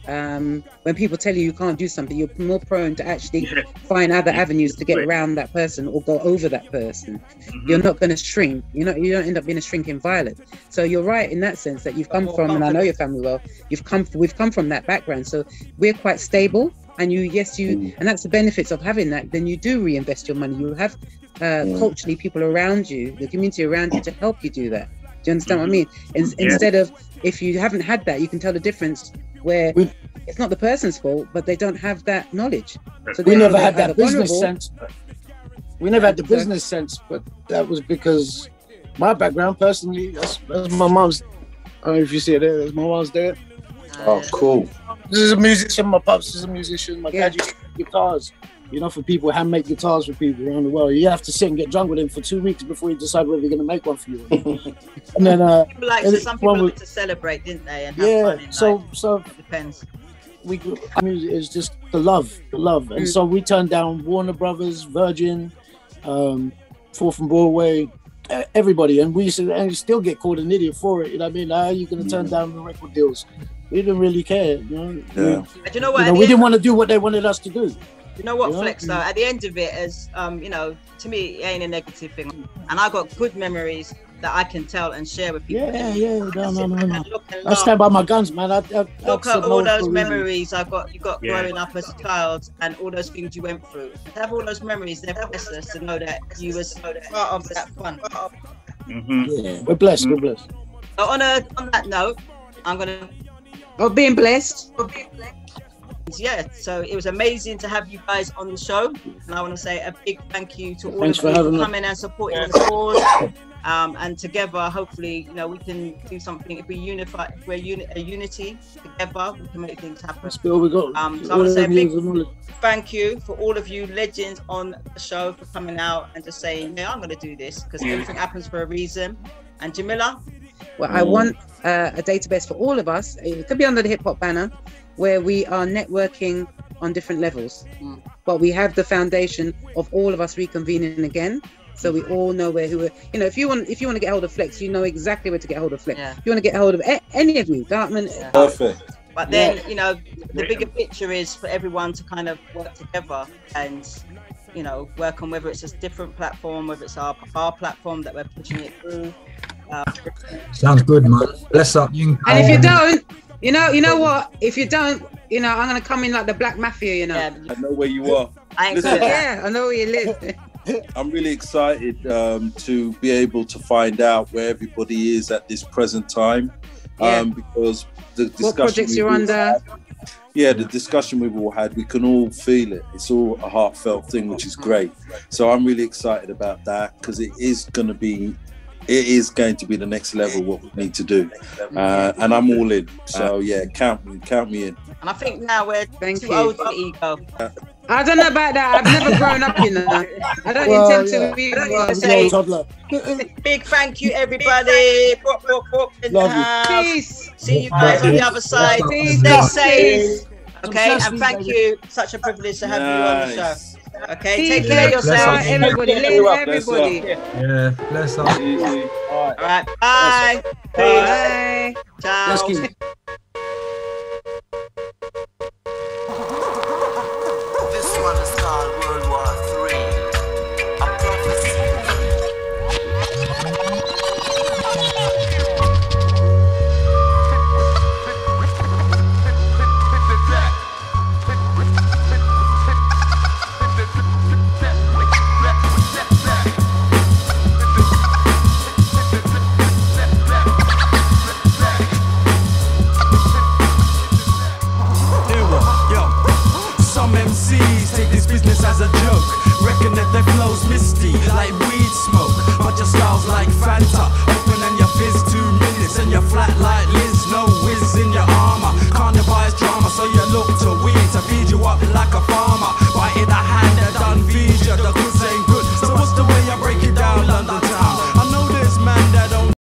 um, when people tell you you can't do something, you're more prone to actually find other avenues to get around that person or go over that person. Mm-hmm. You're not going to shrink. You're not, you don't end up being a shrinking violet. So you're right in that sense that you've come from, and I know your family well, you've come, we've come from that background. So we're quite stable. And you, yes, you, mm. and that's the benefits of having that. Then you do reinvest your money. You have uh, yeah. culturally people around you, the community around you to help you do that. Do you understand mm-hmm. what I mean? In, yeah. Instead of, if you haven't had that, you can tell the difference where we, it's not the person's fault, but they don't have that knowledge. So we never had that business sense. But we never had the business sense, but that was because my background personally, that's, that's my mom's. I don't know if you see it there, that's my mom's there. Oh, cool. This is a musician, my pops is a musician, my yeah. dad used to make guitars, you know, for people, handmade guitars for people around the world. You have to sit and get drunk with him for two weeks before you decide whether you're going to make one for you. And then, uh, people like, so some people like to celebrate, didn't they? And have yeah, fun in so, life. so it depends. We, music is just the love, the love. And mm. so we turned down Warner Brothers, Virgin, um, Fourth and Broadway, everybody. And we used to, and you still get called an idiot for it. You know what I mean? How are you going to turn down the record deals? We didn't really care, you know. Yeah. We, you know what? You know, we didn't want to do what they wanted us to do. You know what, Yeah. Flex, though, at the end of it, as um, you know, to me, it ain't a negative thing. And I got good memories that I can tell and share with people. Yeah, yeah, no, no, no, no. Look and I laugh. stand by my guns, man. I, I, Look I at all those no memories I got. You got Yeah. growing up as a child, and all those things you went through. To have all those memories, they're priceless to know that you was part of that fun. Mm-hmm. Yeah, we're blessed. We're blessed. So on a on that note, I'm gonna. Of being blessed. Yeah, so it was amazing to have you guys on the show, and I want to say a big thank you to all Thanks of for you having for me. coming and supporting the cause. Um, and together, hopefully, you know, we can do something. If we unify, if we're uni- a unity together, we can make things happen. That's all we got. Um, so I want to say a All big years of knowledge. thank you for all of you legends on the show for coming out and just saying, yeah, I'm going to do this because everything happens for a reason. And Jamila, Well, I want uh, a database for all of us. It could be under the hip hop banner, where we are networking on different levels, Mm. but we have the foundation of all of us reconvening again. So we all know where who are, you know, if you want if you want to get hold of Flex, you know exactly where to get hold of Flex. Yeah. If you want to get hold of a- any of you, Darkman, Yeah. Perfect. but then, you know, the bigger picture is for everyone to kind of work together and, you know, work on whether it's a different platform, whether it's our, our platform that we're pushing it through. Um, Sounds good, man. Bless up, Yinka. and if you don't, you know, you know what? If you don't, you know, I'm gonna come in like the Black Mafia, you know. yeah, I know where you are. I ain't Listen. good at that. Yeah, I know where you live. I'm really excited um, to be able to find out where everybody is at this present time, um, because the discussion What projects we've you're all under? had- yeah, the discussion we've all had, we can all feel it. It's all a heartfelt thing, which is great. So I'm really excited about that because it is going to be, it is going to be the next level what we need to do, uh, and I'm all in. So yeah, count me, count me in. And I think now we're Thank too you. old for ego. I don't know about that. I've never grown up, you know. I don't Well, intend yeah. to be. I Well, say- yeah, toddler. Big thank you, everybody. Pop, pop, pop in the Love you. house. Peace. See you guys on the other side. Peace. Stay Peace. safe. Okay, Success, and thank baby. you. Such a privilege to have you on the show. Nice. Okay, Peace. take care of Bless yourself. up, everybody. Bless Lynn, up. everybody. Yeah, bless up. Easy. All right. All right, bye. Peace. Bye. Ciao. Let's keep This one is called World War Three. A prophecy. Some M Cs take this business as a joke, reckon that their flow's misty like weed smoke, but your style's like Fanta, open and your fizz two minutes and you're flat like Liz, no whiz in your armor, can't devise drama so you look to win to feed you up like a farmer.